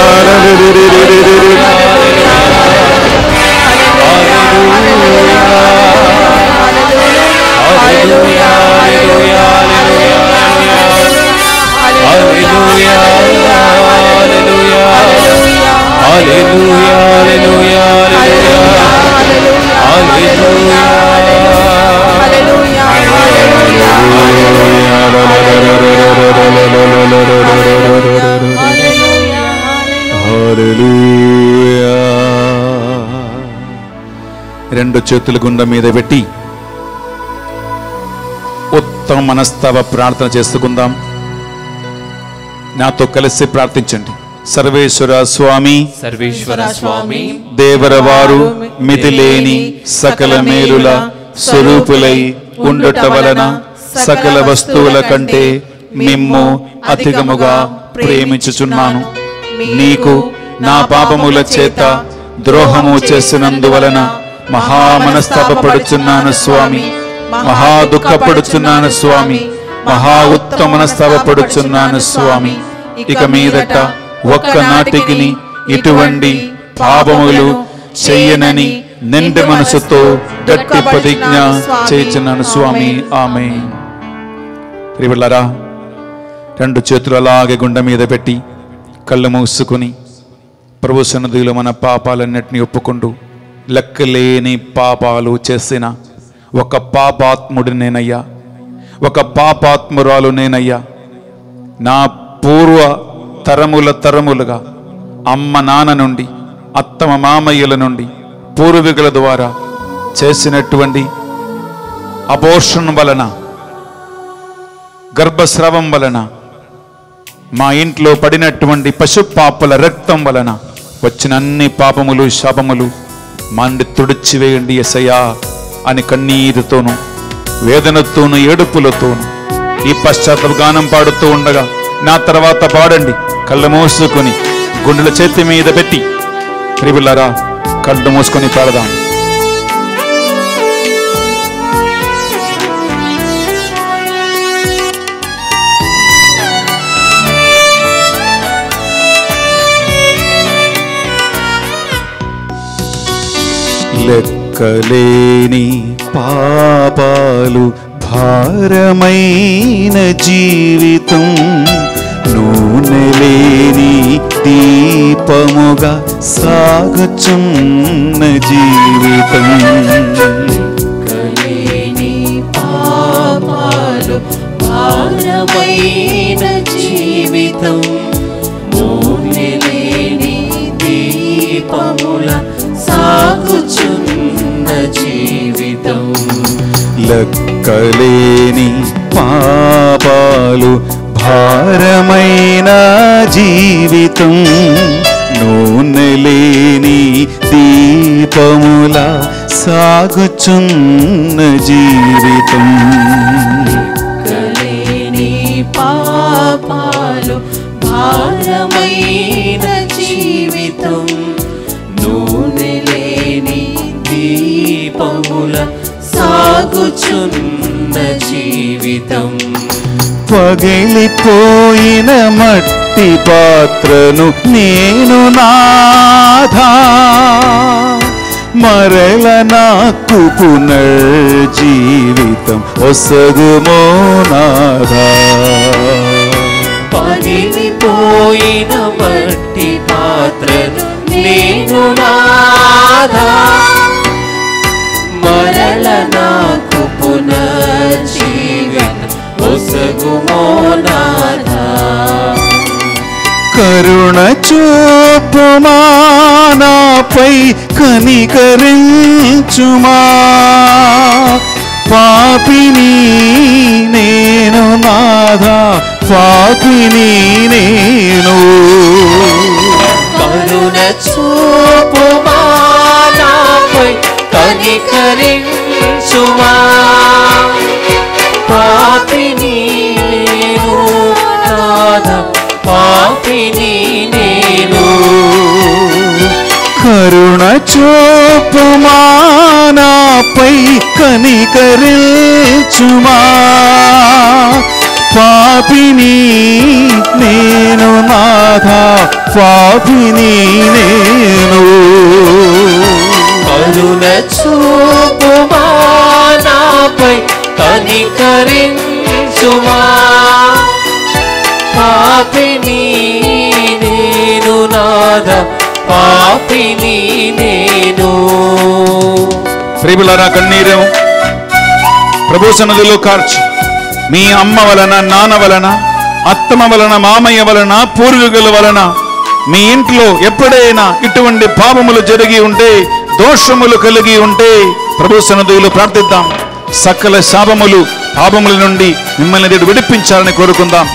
రెండు చేతుల గుండె మీద పెట్టి ఉత్తమ మనస్తావ ప్రార్థన చేసుకుందాం. నాతో కలిసి ప్రార్థించండి. సర్వేశ్వర స్వామి, సర్వేశ్వర స్వామి, దేవరవారు మితిలేని సకల మేలుల స్వరూపులై ఉండుట వలన సకల వస్తువుల కంటే మిమ్ము అధికముగా ప్రేమించుచున్నాను. నీకు నా పాపముల చేత ద్రోహము చేసినందువలన మహా మనస్తాపడుచున్నాను స్వామి, మహా దుఃఖపడుచున్నాను స్వామి, మహా ఉత్తమ మనస్తాపడుచున్నాను స్వామి. ఇక మీదట ఒక్కనాటికి ఇటువంటి పాపములు చెయ్యనని నిండు మనసుతో గట్టి ప్రతిజ్ఞ చేయుచున్నాను స్వామి. ఆమేన్. ప్రియలారా, రెండు చేతులు అలాగే గుండె మీద పెట్టి కళ్ళు మూసుకుని ప్రభు సన్నిధిలో మన పాపాలన్నిటినీ ఒప్పుకుంటూ లెక్కలేని పాపాలు చేసిన ఒక పాపాత్ముడి నేనయ్యా, ఒక పాపాత్మురాలు నేనయ్యా. నా పూర్వ తరములుగా అమ్మ నాన్న నుండి, అత్తమ మామయ్యల నుండి, పూర్వీకుల ద్వారా చేసినటువంటి అబోర్షన్ వలన, గర్భస్రావం వలన, మా ఇంట్లో పడినటువంటి పశుపాపల రక్తం వలన వచ్చిన అన్ని పాపములు, శాపములు మండి తుడిచివేయండి యేసయ్యా అని కన్నీరుతోనూ వేదనతోనూ ఏడుపులతోనూ ఈ పశ్చాత్తాప గానం పాడుతూ ఉండగా నా తర్వాత పాడండి. కళ్ళు మూసుకొని గుండెల చేతి మీద పెట్టి ప్రియులారా కళ్ళు మూసుకొని పాడదాం. లెక్కలేని పాపాలు భారమైన జీవితం, నూనె లేని దీపముగా సాగుచున్న జీవితం. లెక్కలేని పాపాలు భారమైన జీవితం, నూనె లేని దీపముల సాగుచున్న జీవితం. లెక్కలేని పాపాలు భారమైన జీవితం, నూనెలేని దీపముల సాగుచున్న జీవితం. లెక్కలేని పాపాలు భారమైన జీవితం, నూనెలేని దీపముల సాగుచున్న జీవితం. పగిలిపోయిన మట్టి పాత్రను నేను నాథా, మరల నాకు పునర్జీవితం ఒసగుమో నాథా. పగిలిపోయిన మట్టి పాత్రను నేను నాథా, మరల నాకు పునర్జీవితం ఒసగుమో నాథా. కరుణ చూపుమా నాపై కనికరించుమా, పాపిని నేను నాథా, పాపిని నేను. కరుణ చూపుమా నాపై కనికరించుమా, పాపిని నేను నాథా, పాపిని నేను. కరుణ చూపుమా నాపై కనికరించుమా, పాపిని నేను నాథా, పాపిని నేను. కరుణ చూపుమా నాపై కనికరించుమా, పాపిని నేను నాథా, పాపిని నేను. ప్రియులారా, కన్నీరు ప్రభు సన్నిధిలో కార్చి మీ అమ్మ వలన, నాన్న వలన, అత్తమ్మ వలన, మామయ్య వలన, పూర్వీకుల వలన మీ ఇంట్లో ఎప్పుడైనా ఇటువంటి పాపములు జరిగి ఉంటే, దోషములు కలిగి ఉంటే ప్రభు సన్నిధిలో ప్రార్థిద్దాం. సకల శాపములు పాపముల నుండి మిమ్మల్ని దేవుడు విడిపించాలని కోరుకుందాం.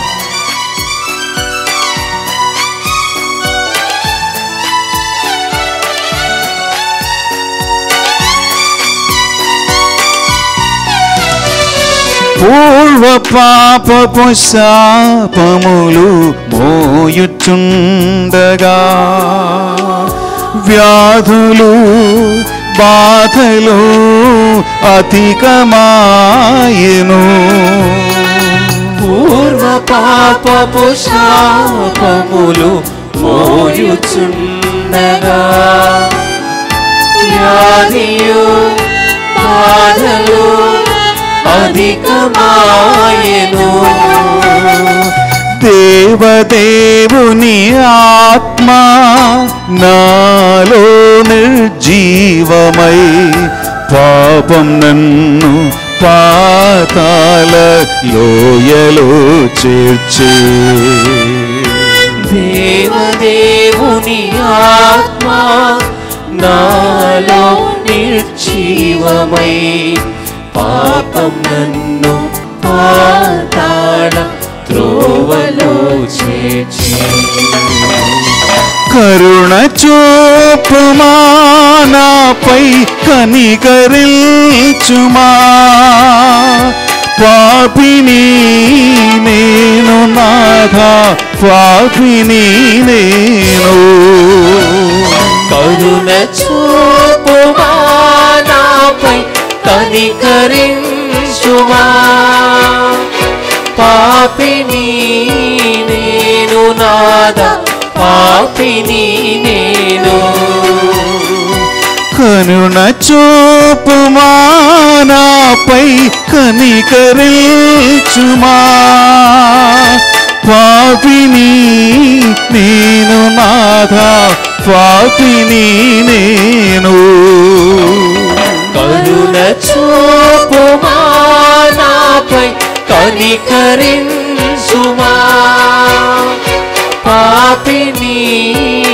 పూర్వ పాపపు శాపములు మోయుచుండగా, వ్యాధులు బాధలు అధికమాయెను. పూర్వ పాపపు శాపములు మోయుచుండగా, వ్యాధియు బాధలు అధికమాయెను. దేవదేవుని ఆత్మ నాలో నిర్జీవమై, పాపం నన్ను పాతాళ లోయలో చేర్చే. దేవదేవుని ఆత్మ నాలో నిర్జీవమై, పాపం నన్ను పాతాళ త్రోవలో చేర్చి. కరుణ చూపుమా నాపై కనికరించుమా, పాపిని నేను నాథా, పాపిని నేను. కరుణ చూపుమా నాపై కనికరించుమా, పాపిని నేను నాథా, పాపిని నేను. కరుణ చూపుమా నాపై కనికరించుమా, పాపిని నేను నాథా, పాపిని నేను. కరుణ చూపుమా నాపై కనికరించుమా, పాపిని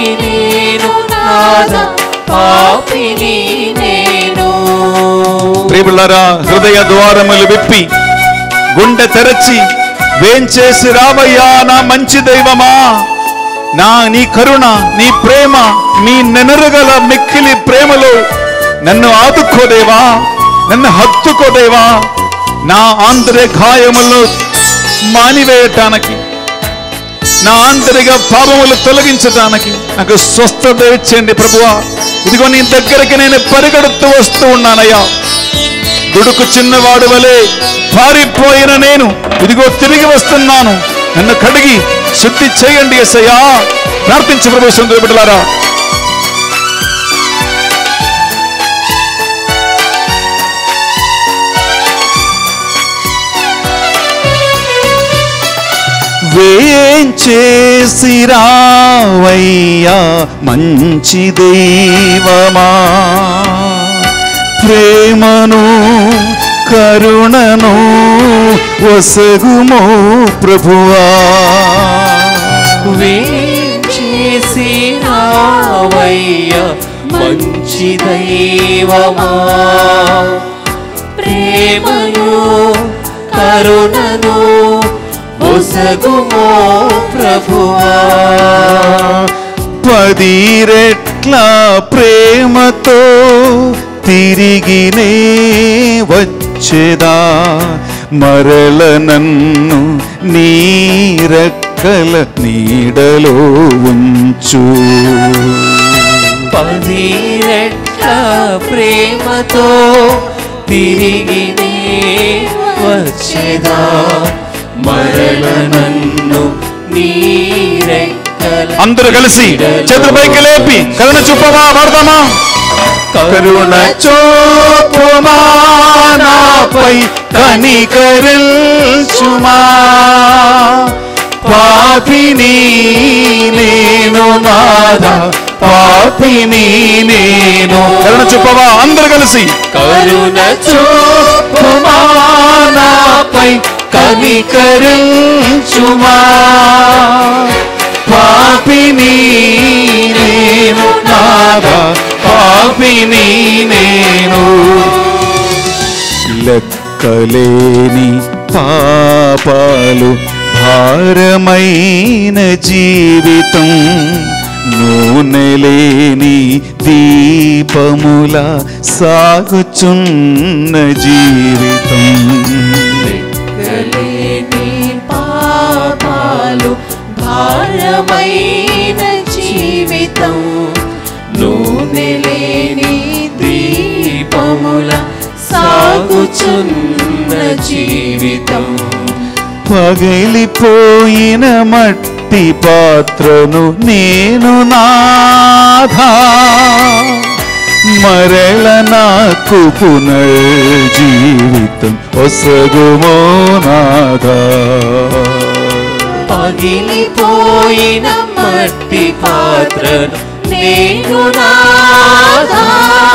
నేను నాథా, పాపిని నేను. ప్రియములారా, హృదయ ద్వారములు విప్పి గుండె తెరచి వేంచేసి రావయ్యా నా మంచి దైవమా, నీ కరుణ, నీ ప్రేమ, నీ నెనరుగల మిక్కిలి ప్రేమలో నన్ను ఆదుకోదేవా, నన్ను హత్తుకోదేవా, నా ఆంతరిక గాయములను మానివేయటానికి, నా ఆంతరిక పాపములు తొలగించటానికి నాకు స్వస్థత ఇచ్చేయండి ప్రభువా. ఇదిగో నీ దగ్గరికి నేను పరిగెడుతూ వస్తూ ఉన్నానయ్యా. దుడుకు చిన్నవాడు వలె పారిపోయిన నేను ఇదిగో తిరిగి వస్తున్నాను. నన్ను కడిగి శుద్ధి చేయండి యేసయ్యా. ప్రార్థించు ప్రభు. సుందర బిడ్డలారా, వేంచేసి రావయ్యా మంచి దైవమా, ప్రేమను కరుణను వసగుమో ప్రభువా. వేంచేసి రావయ్యా మంచి దైవమా, ప్రేమను కరుణను ఒసగుమో ప్రభువా. 10 రెట్ల ప్రేమతో తిరిగినే వచ్చేదా, మరల నన్ను నీ రెక్కల నీడలో ఉంచు. 10 రెట్ల ప్రేమతో తిరిగినే వచ్చేదా, మరల నన్ను నీ రెక్కల. అందరూ కలిసి చేతుల పైకి లేపి కరుణ చూపమా వాడదామా. కరుణ చూపమా నాపై కనికరించుమా, పాపిని నేను నాదా, పాపిని నేను. కరుణ చూపమా అందరూ కలిసి. కరుణ చూపమా నాపై కనికరించుమా, పాపిని నేను నాదా, పాపిని నేను. లెక్కలేని పాపాలు భారమైన జీవితం, నూనెలేని దీపముల సాగుచున్న జీవితం. లెక్కలేని పాపాలు భారమైన జీవితం, నూనెలేని దీపముల సాగుచున్న జీవితం. పగిలిపోయిన మట్టి పాత్రను నేను నాథా, మరల నాకు పునర్జీవితం ఒసగుమో నాథా. పగిలిపోయిన మట్టి పాత్రను నేను నాథా,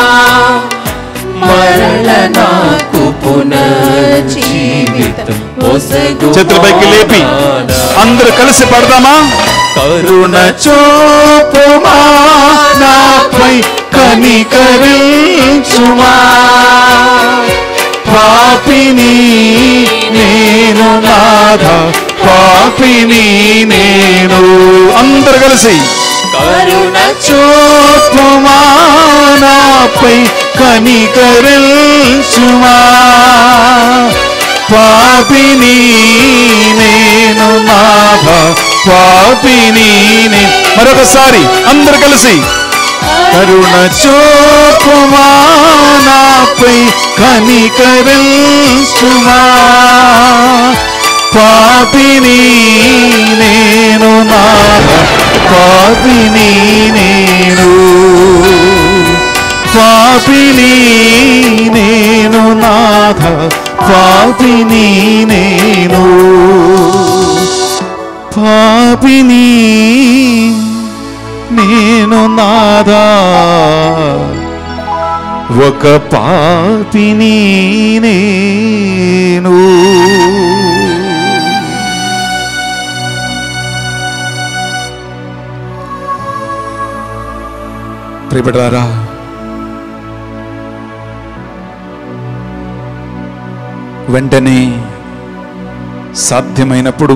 మరల నాకు పునర్జీవితం ఒసగుమో. చేతులపైకి లేపి అందరూ కలిసి పడదామా. కరుణ చూపుమా నాపై కనికరించుమా, పాపిని నేను నాథా, పాపిని నేను. అందరూ కలిసి. కరుణ చూపుమా నాపై కనికరించుమా, పాపిని నేను నాథా, పాపిని నేను. మరొకసారి అందరూ కలిసి. కరుణ చూపుమా నాపై కనికరించుమా, పాపిని నేను నాథా, పాపిని నేను. పాపిని నేను నాథా, పాపిని నేను. పాపిని నేను నాథా, ఒక పాపిని నేను. ప్రియపడారా, వెంటనే సాధ్యమైనప్పుడు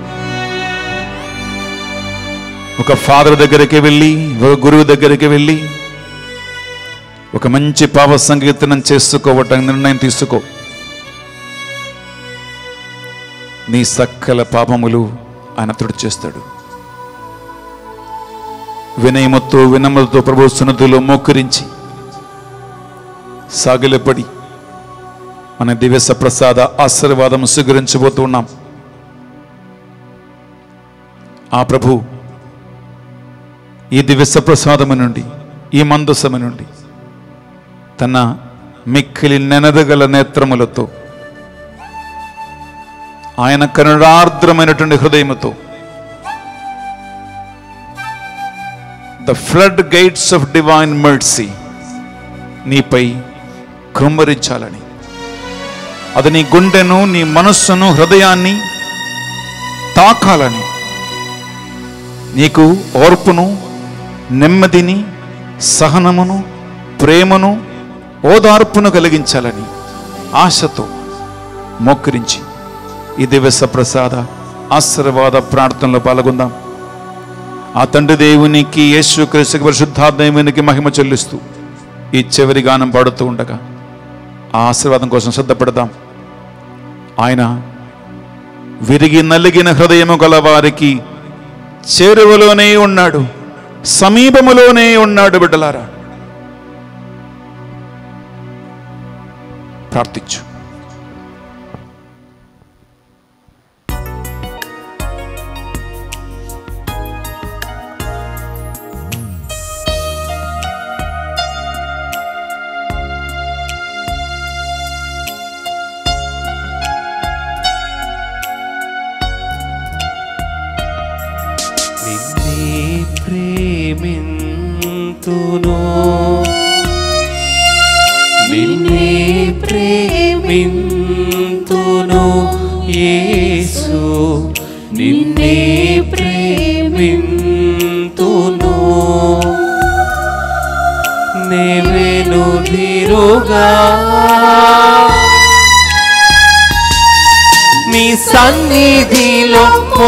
ఒక ఫాదర్ దగ్గరికి వెళ్ళి, ఒక గురువు దగ్గరికి వెళ్ళి ఒక మంచి పాప సంకీర్తనం చేసుకోవటానికి నిర్ణయం తీసుకో. నీ సకల పాపములు ఆయన తుడిచేస్తాడు. వినయముతో వినమ్రతతో ప్రభు సన్నిధిలో మోకరించి సాగిలపడి మన దివ్య ప్రసాద ఆశీర్వాదం స్వీకరించబోతూ ఉన్నాం. ఆ ప్రభు ఈ దివ్య ప్రసాదము నుండి, ఈ మందసము నుండి తన మిక్కిలి నెనదగల నేత్రములతో, ఆయన కరుణార్ద్రమైనటువంటి హృదయముతో the flood gates of divine mercy నీపై కృమ్మరించాలని, అది నీ గుండెను, నీ మనస్సును, హృదయాన్ని తాకాలని, నీకు ఓర్పును, నెమ్మదిని, సహనమును, ప్రేమను, ఓదార్పును కలిగించాలని ఆశతో మోకరించి ఈ దివ్య ప్రసాద ఆశీర్వాద ప్రార్థనలో పాల్గొందాం. ఆ తండ్రి దేవునికి, యేసుక్రీస్తుకి, పరిశుద్ధాత్మ దేవునికి మహిమ చెల్లిస్తూ ఈ చివరి గానం పాడుతూ ఉండగా ఆ ఆశీర్వాదం కోసం సిద్ధపడదాం. ఆయన విరిగి నలిగిన హృదయము గల వారికి చేరువలోనే ఉన్నాడు, సమీపములోనే ఉన్నాడు. బిడ్డలారా, ప్రార్థించు. నిన్నే ప్రేమింతును యేసు, నిన్నే ప్రేమింతును. నెవెనుదిరుగా నీ సన్నిధిలో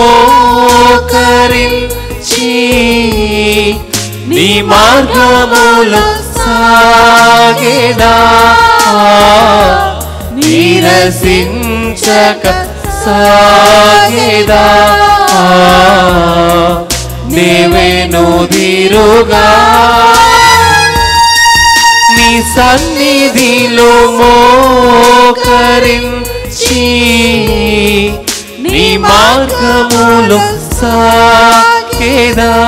మోకరించి నీ మార్గములో సాగేదా, నీరసించక సాగేదా. నెవెనుదిరుగా నీ సన్నిధిలో మోకరించి నీ మార్గములో సాగేదా,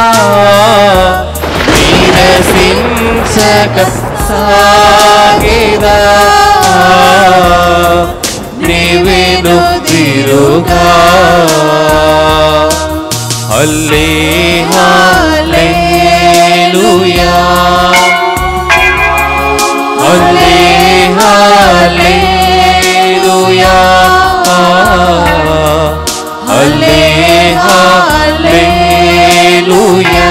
నీరసించక సాగేదా. నెవెనుదిరుగా హల్లే హల్లెలూయా, హల్లే హల్లెలూయా, హల్లే హల్లెలూయా,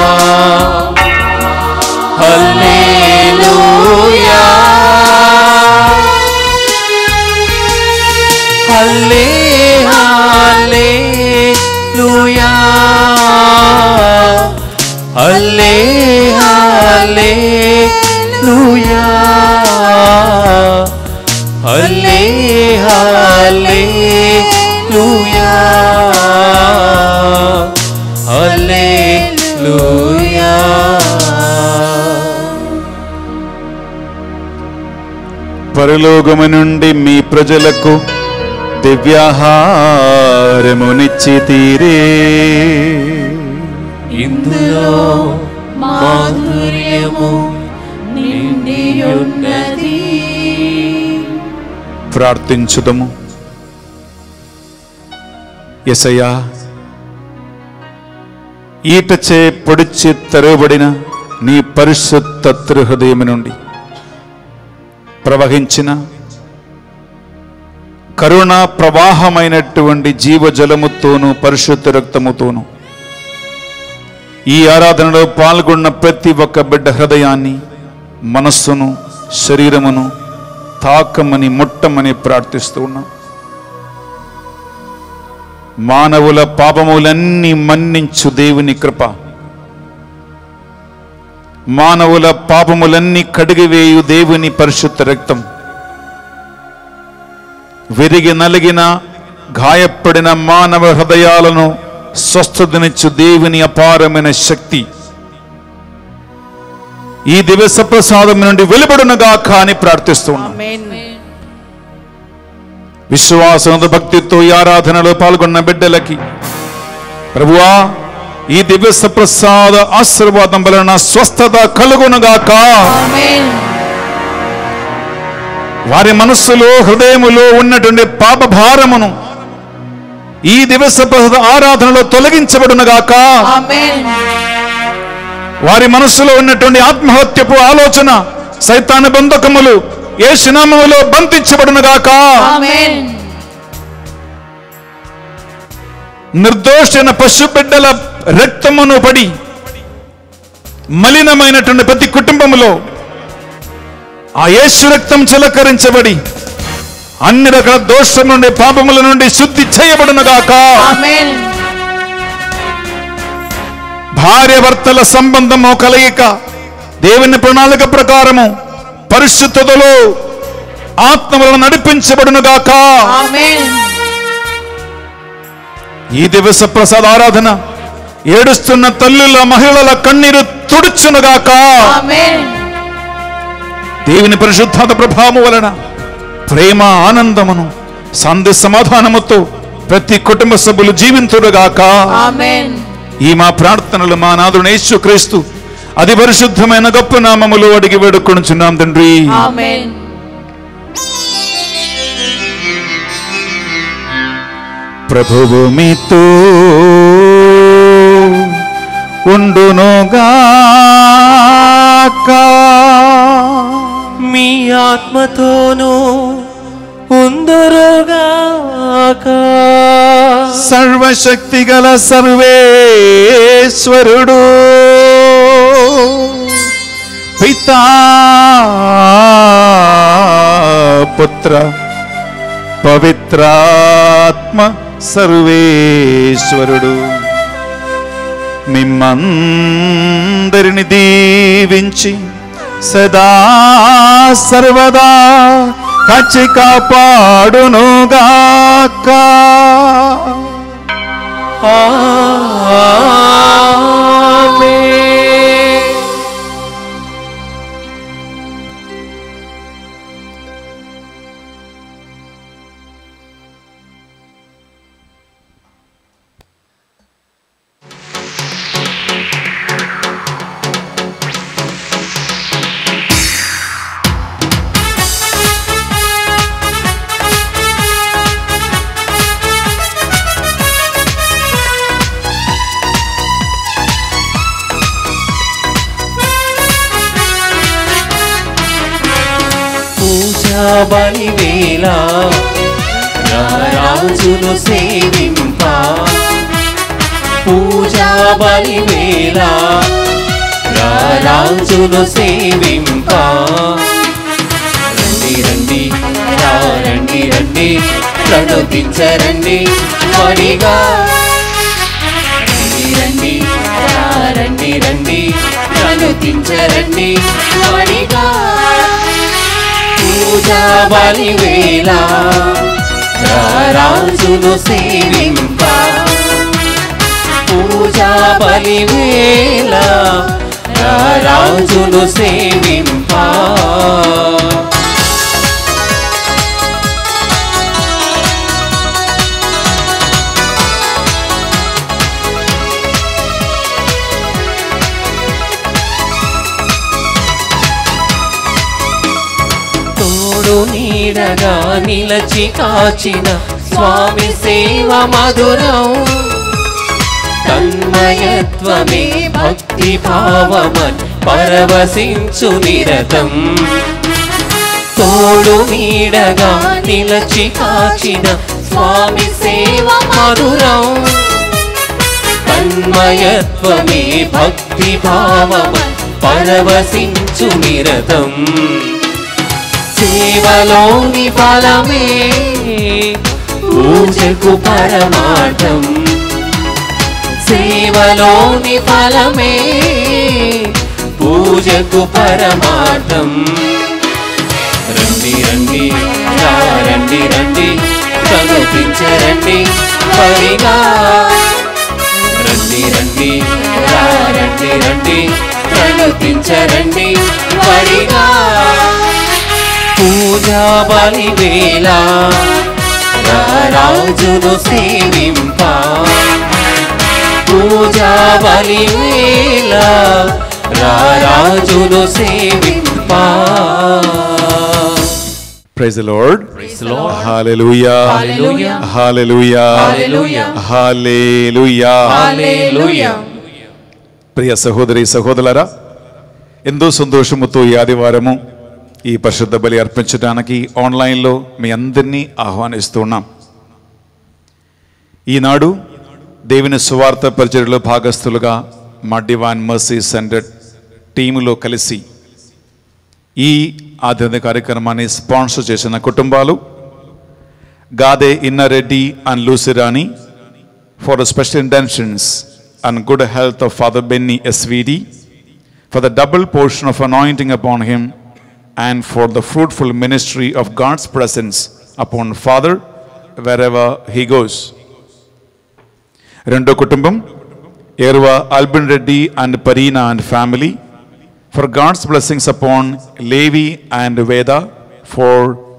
హల్లెలూయా, హల్లే హల్లెలూయా, హల్లే హల్లెలూయా, హల్లే హల్లెలూయా, హల్లెలూయా. పరలోకము నుండి మీ ప్రజలకు దివ్యాహారమునిచ్చి తీరే, ఇందులో మాధుర్యము నిండియున్నది. ప్రార్థించుదము. యేసయ్యా, ఈటచే పొడిచి తెరవబడిన నీ పరిశుద్ధ హృదయం నుండి ప్రవహించిన కరుణ ప్రవాహమైనటువంటి జీవజలముతోనూ పరిశుద్ధ రక్తముతోనూ ఈ ఆరాధనలో పాల్గొన్న ప్రతి ఒక్క బిడ్డ హృదయాన్ని, మనస్సును, శరీరమును తాకమని ముట్టమని ప్రార్థిస్తూ ఉన్నాం. మానవుల పాపములన్నీ మన్నించు దేవుని కృప, మానవుల పాపములన్నీ కడిగివేయు దేవుని పరిశుద్ధ రక్తం, విరిగి నలిగిన గాయపడిన మానవ హృదయాలను స్వస్థతనిచ్చు దేవుని అపారమైన శక్తి ఈ దివస ప్రసాదం నుండి వెలువడునుగాక అని ప్రార్థిస్తున్నాం. విశ్వాసంతో భక్తితో ఈ ఆరాధనలో పాల్గొన్న బిడ్డలకి ప్రభువా ఈ దివ్య ప్రసాద ఆశీర్వాదం వలన స్వస్థత కలుగునుగాక. వారి మనస్సులో హృదయములో ఉన్నటువంటి పాప భారమును ఈ దివ్య ప్రసాద ఆరాధనలో తొలగించబడునుగాక. వారి మనస్సులో ఉన్నటువంటి ఆత్మహత్యపు ఆలోచన సైతాను బంధకములు యేసు నామములో బంధించబడునుగాక. నిర్దోషైన పశు బిడ్డల రక్తమును పడి మలినమైనటువంటి ప్రతి కుటుంబములో ఆ యేసు రక్తం చిలకరించబడి అన్ని రకాల దోషం నుండి పాపముల నుండి శుద్ధి చేయబడునుగాక. భార్య భర్తల సంబంధము కలయిక దేవుని ప్రణాళిక ప్రకారము పరిశుద్ధతలో ఆత్మలను నడిపించబడునుగాక. ఈ దివస ప్రసాద ఆరాధన ఏడుస్తున్న తల్లుల మహిళల కన్నీరు తుడుచునుగాక. దేవుని పరిశుద్ధత ప్రభావం వలన ప్రేమ ఆనందమును శాంతి సమాధానముతో ప్రతి కుటుంబ సభ్యులు జీవింతురుగాక. ఈ మా ప్రార్థనలు మా నాథుడు యేసుక్రీస్తు అతి పరిశుద్ధమైన గొప్ప నామములో అడిగి వేడుకొనుచున్నాం తండ్రి. ప్రభువు మీతో ఉండునుగాక, మీ ఆత్మతోనూ ఉందురుగాక. సర్వశక్తి గల సర్వేశ్వరుడు పితా పుత్ర పవిత్రాత్మ సర్వేశ్వరుడు మిమ్మందరిని దీవించి సదా సర్వదా కాచి కాపాడునుగాక. బలివేళ రాజును సేవింప, పూజా బలివేళ రాజును సేవింప. రండి రండి రండి రండి ప్రణుతించరండి మరిగా. రండి రండి రండి రండి ప్రణుతించరండి మరిగా. పూజా బలివేళ రాజును సేవింప, పూజా బలివేళ రాజును సేవింప. నీడగా నిలచి కాచిన స్వామి సేవ మధురం, తన్మయత్వమే భక్తి భావమన్ పరవశించు నిరతం. తోడు నీడగా నిలచి కాచిన స్వామి సేవ మధురం, తన్మయత్వమే భక్తి భావమన్ పరవశించు నిరతం. సేవలోని ఫలమే పూజకు పరమార్థం. సేవలోని ఫలమే పూజకు పరమార్థం. రండి రండి రండి రండి కనిపించరండి పరిగా. రండి రండి రండి రండి కనిపించరండి పరిగా. పూజా బలి వేళ రాజును సేవింప. పూజా బలి వేళ రాజును సేవింప. Praise the Lord. Praise the Lord. Hallelujah. Hallelujah. Hallelujah. Hallelujah. Hallelujah. Hallelujah. ప్రియ సహోదరి సహోదరులారా, ఎంతో సంతోషముతో ఈ ఆదివారము ఈ పరిశుద్ధ బలి అర్పించడానికి ఆన్లైన్లో మీ అందరినీ ఆహ్వానిస్తున్నాం. ఈనాడు దేవుని సువార్త పరిచర్యలో భాగస్థులుగా మా డివైన్ మర్సీ సెంటర్ టీములో కలిసి ఈ ఆధ్యాత్మిక కార్యక్రమాన్ని స్పాన్సర్ చేసిన కుటుంబాలు Gade Innareddy and Lucyrani for the special intentions and good health of Father Benny SVD, for the double portion of anointing upon him, and for the fruitful ministry of God's presence upon Father wherever he goes. Rendo kutumbam Erva Albin Reddy and Parina and family, for God's blessings upon Levi and Veda, for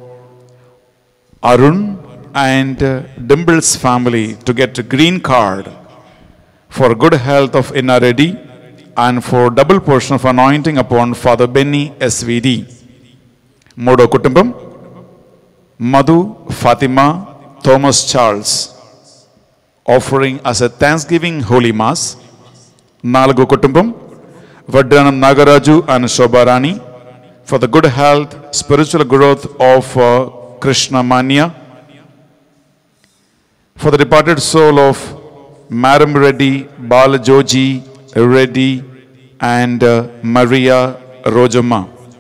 Arun and Dimble's family to get a green card, for good health of Inna Reddy, and for double portion of anointing upon Father Benny SVD. Modo Kutumbam Madhu Fatima Thomas Charles, offering as a Thanksgiving Holy Mass. Nalgo Kutumbam Vadranam Nagaraju and Shobarani, for the good health, spiritual growth of Krishna Manya, for the departed soul of Maram Reddy, Balajoji Reddy, and Maria Rojama.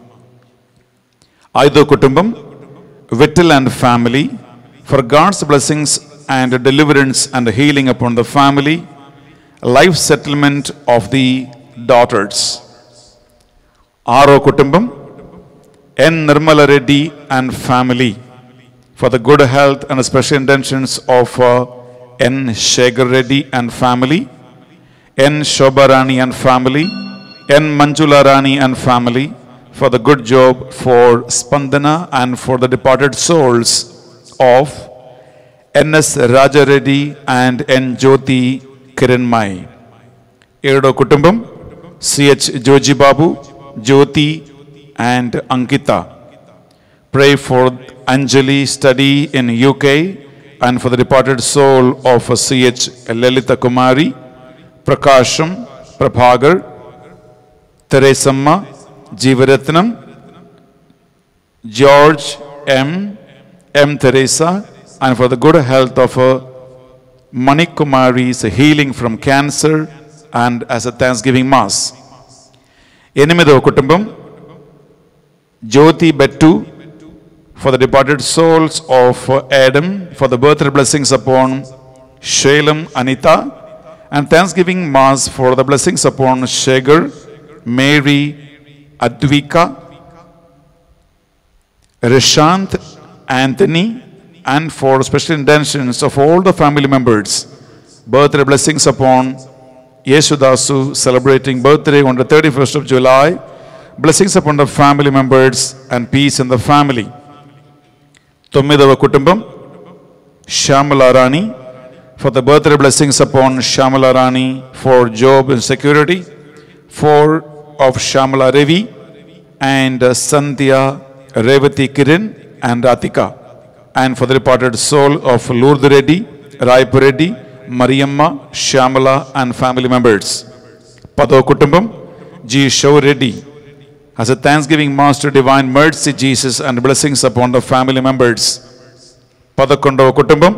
Aido Kutumbam, Vittal and family, for God's blessings and deliverance and healing upon the family, life settlement of the daughters. Aro Kutumbam, N. Nirmala Reddy and family, for the good health and special intentions of N. Shekhar Reddy and family, N. Shobarani and family, N. Manjula Rani and family, for the good job for Spandana and for the departed souls of N.S. Raja Reddy and N. Jyoti Kiranmai. Erdo Kutumbam, C.H. Joji Babu, Jyoti and Ankita. Pray for Anjali study in UK, and for the departed soul of C.H. Lalitha Kumari, Prakasham, Prabhagar, Teresamma, Jeevaratnam, George M. Teresa, and for the good health of Manik Kumari's healing from cancer, and as a Thanksgiving Mass. Enimido Kutumbam, Jyoti Bettu, for the departed souls of Adam, for the birthday blessings upon Shalem Anita, and Thanksgiving Mass for the blessings upon Shekhar, Mary, Advika, Rishant, Anthony, and for special intentions of all the family members. Birthday blessings upon Yeshudasu, celebrating birthday on the 31st of July. Blessings upon the family members and peace in the family. Tommidava Kutumbam, Shamala Rani, for the birthday blessings upon Shamala Rani, for job and security, for of Shamala Revi and Sandhya Revati Kiran and Ratika, and for the departed soul of Lourdes Reddy, Raipu Reddy, Mariamma, Shamala and family members. Pado Kutumbam, G. Shaw Reddy, as a Thanksgiving Mass to Divine Mercy Jesus and blessings upon the family members. Padakondava Kutumbam,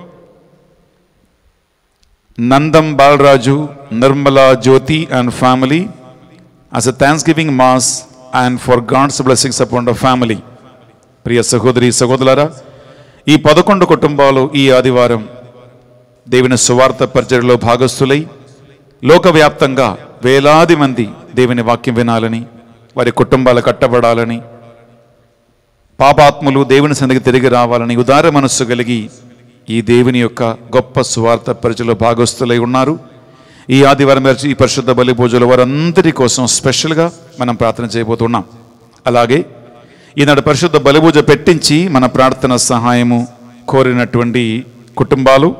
Nandam Balraju, Nirmala Jyoti and family, as a Thanksgiving Mass and for God's blessings upon the family. ప్రియ సహోదరి సహోదరులారా, ఈ 11 కుటుంబాలు ఈ ఆదివారం దేవుని సువార్త పరిచర్యలో భాగస్థులై లోకవ్యాప్తంగా వేలాది మంది దేవుని వాక్యం వినాలని, వారి కుటుంబాలు కట్టబడాలని, పాపాత్ములు దేవుని సన్నిధికి తిరిగి రావాలని ఉదార మనస్సు కలిగి ఈ దేవుని యొక్క గొప్ప సువార్త పరిచయలో భాగస్థులై ఉన్నారు. ఈ ఆదివారం ఈ పరిశుద్ధ బలి పూజలు వారందరి కోసం స్పెషల్గా మనం ప్రార్థన చేయబోతున్నాం. అలాగే ఈనాడు పరిశుద్ధ బలి పూజ పెట్టించి మన ప్రార్థన సహాయము కోరినటువంటి కుటుంబాలు,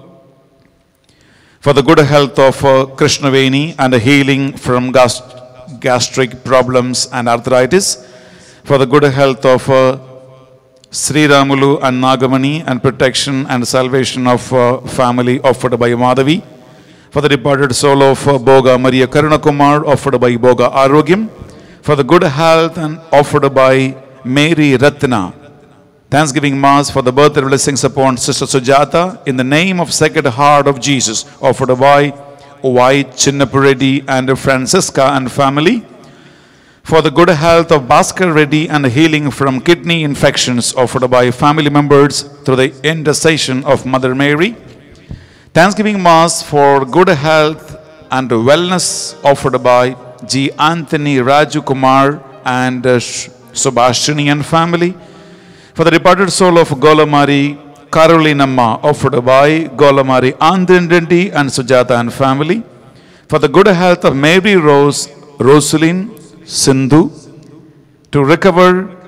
for the good health of Krishnaveni and the healing from gastric problems and arthritis, for the good health of Sri Ramulu and Nagamani and protection and salvation of family offered by Madhavi, for the departed soul of Boga Maria Karunakumar offered by Boga Arogyam, for the good health and offered by Mary Ratna. Thanksgiving Mass for the birthday blessings upon Sister Sujata in the name of Sacred Heart of Jesus offered by Y. Chinnappu and Francisca and family, for the good health of Bhaskar Reddy and healing from kidney infections offered by family members through the intercession of Mother Mary. Thanksgiving Mass for good health and wellness offered by G. Anthony Raju Kumar and Subhashini and family, for the departed soul of Golamari Carolinamma offered by Golamari Andren Reddy and Sujata and family, for the good health of Mary Rose, Rosaline, Sindhu, to recover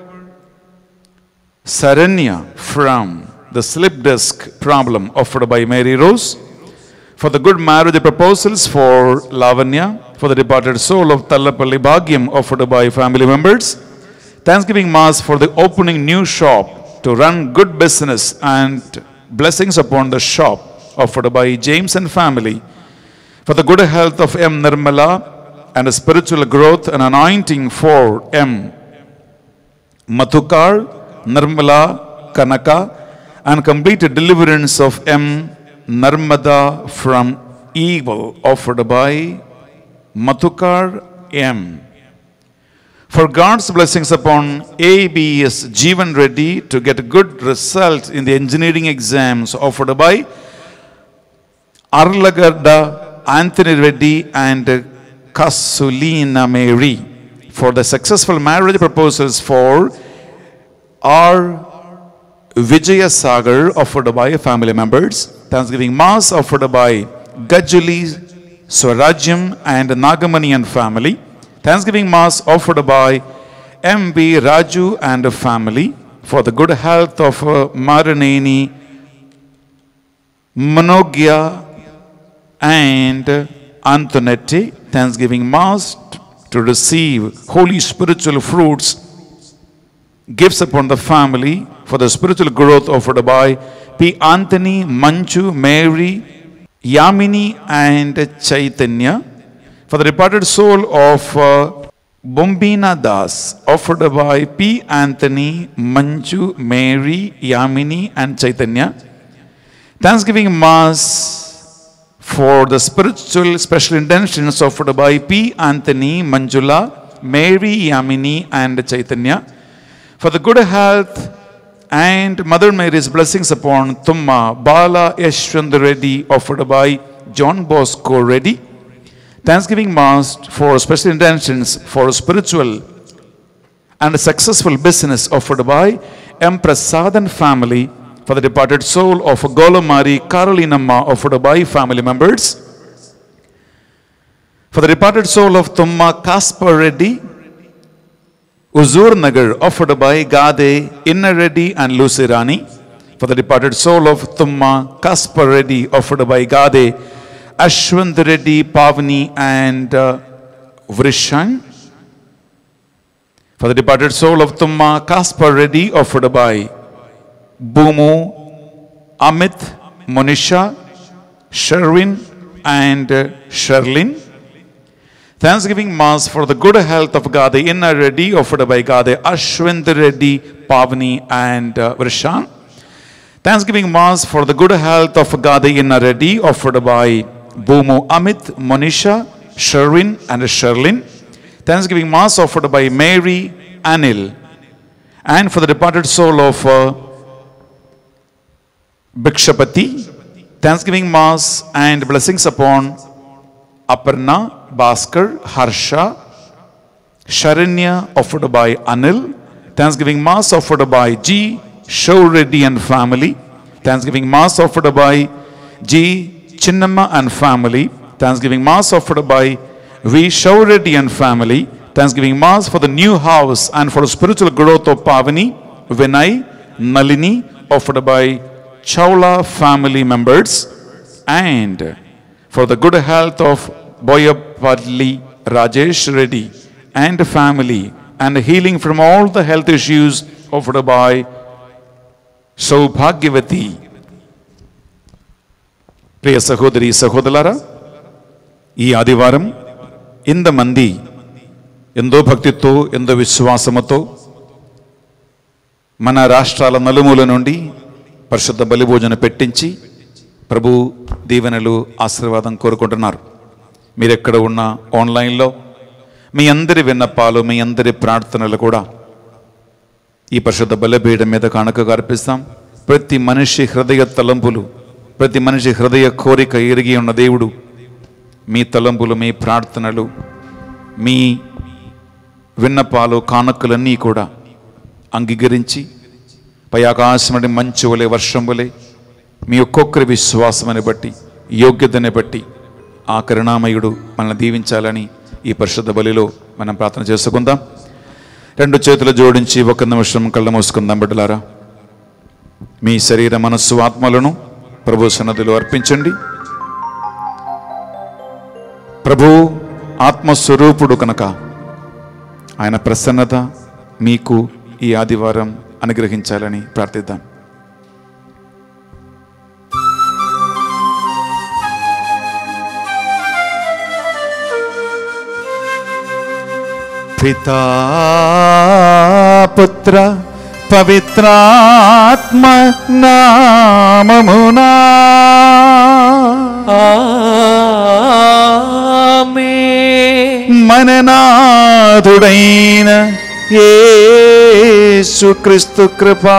Saranya from the slip disc problem offered by Mary Rose, for the good marriage proposals for Lavanya, for the departed soul of Tallapalli Bhagyam offered by family members. Thanksgiving Mass for the opening new shop to run good business and blessings upon the shop offered by James and family, for the good health of M. Nirmala and spiritual growth and anointing for M. Mathukar, Nirmala, Kanaka, and complete deliverance of M. Narmada from evil offered by Mathukar M. For God's blessings upon ABS Jeevan Reddy to get a good result in the engineering exams offered by Arlagadda Anthony Reddy and Kasulina Mary, for the successful marriage proposals for R. Vijaya Sagar offered by family members. Thanksgiving Mass offered by Gajuli Swarajyam and Nagamani and family. Thanksgiving Mass offered by M.B. Raju and family, for the good health of Maraneni Manogya and Antonetti. Thanksgiving Mass to receive holy spiritual fruits, gifts upon the family, for the spiritual growth offered by P. Anthony, Manju, Mary, Yamini and Chaitanya, for the departed soul of Bombina Das offered by P. Anthony, Manju, Mary, Yamini and Chaitanya. Thanksgiving Mass for the spiritual special intentions offered by P. Anthony, Manjula, Mary, Yamini and Chaitanya, for the good health and Mother Mary's blessings upon Tumma Bala Yashwant Reddy offered by John Bosco Reddy. Thanksgiving Mass for special intentions for spiritual and successful business offered by M. Prasad and family, for the departed soul of Golamari Carolinamma offered by family members, for the departed soul of Tumma Kaspar Reddy, Uzur Nagar offered by Gade Inna Reddy and Lucy Rani, for the departed soul of Tumma Kaspar Reddy offered by Gade Ashwant Reddy, Pavni and Vrishan, for the departed soul of Tumma Kaspar Reddy offered by Bhumu, Amit, Monisha, Sherwin and Sherlin. Thanksgiving Mass for the good health of Gade Inna Reddy offered by Gade Ashwant Reddy, Pavni and Vrishan. Thanksgiving Mass for the good health of Gade Inna Reddy offered by Bhumu, Amit, Monisha, Sherwin and Sherlin. Thanksgiving Mass offered by Mary, Anil And for the departed soul of Bhikshapati, Thanksgiving Mass and blessings upon Aparna, Bhaskar, Harsha, Sharanya offered by Anil. Thanksgiving Mass offered by G. Shaw Reddy and family. Thanksgiving Mass offered by G. Chinnamma and family. Thanksgiving Mass offered by V. Shaw Reddy and family. Thanksgiving Mass for the new house and for the spiritual growth of Pavani, Vinay, Nalini offered by Chawla family members, and for the good health of Boyapalli Rajesh Reddy and family, and healing from all the health issues offered by Saubhagyavati. ప్రియ సహోదరి సహోదరులారా, ఈ ఆదివారం ఇంతమంది ఎంతో భక్తితో ఎంతో విశ్వాసముతో మన రాష్ట్రాల నలుమూల నుండి పరిశుద్ధ బలిభోజన పెట్టించి ప్రభు దీవెనలు ఆశీర్వాదం కోరుకుంటున్నారు. మీరెక్కడ ఉన్నా ఆన్లైన్లో మీ అందరి విన్నపాలు, మీ అందరి ప్రార్థనలు కూడా ఈ పరిశుద్ధ బలిపీఠం మీద కానుకగా అర్పిస్తాం. ప్రతి మనిషి హృదయ తలంపులు, ప్రతి మనిషి హృదయ కోరిక ఎరిగి ఉన్న దేవుడు మీ తలంపులు, మీ ప్రార్థనలు, మీ విన్నపాలు, కానుకలన్నీ కూడా అంగీకరించి పై ఆకాశమని మంచు వలె, వర్షం వలె మీ ఒక్కొక్కరి విశ్వాసమని బట్టి, యోగ్యతని బట్టి ఆ కరుణామయుడు మనల్ని దీవించాలని ఈ పరిశుద్ధ బలిలో మనం ప్రార్థన చేసుకుందాం. రెండు చేతులు జోడించి ఒక నిమిషం కళ్ళ మూసుకుందాం. బిడ్డలారా, మీ శరీర మనస్సు ఆత్మలను ప్రభు సన్నిధిలో అర్పించండి. ప్రభు ఆత్మస్వరూపుడు కనుక ఆయన ప్రసన్నత మీకు ఈ ఆదివారం అనుగ్రహించాలని ప్రార్థిద్దాం. పితా పుత్ర పవిత్రాత్మ నామమునా మననాథుడైన యేసుక్రీస్తు కృపా,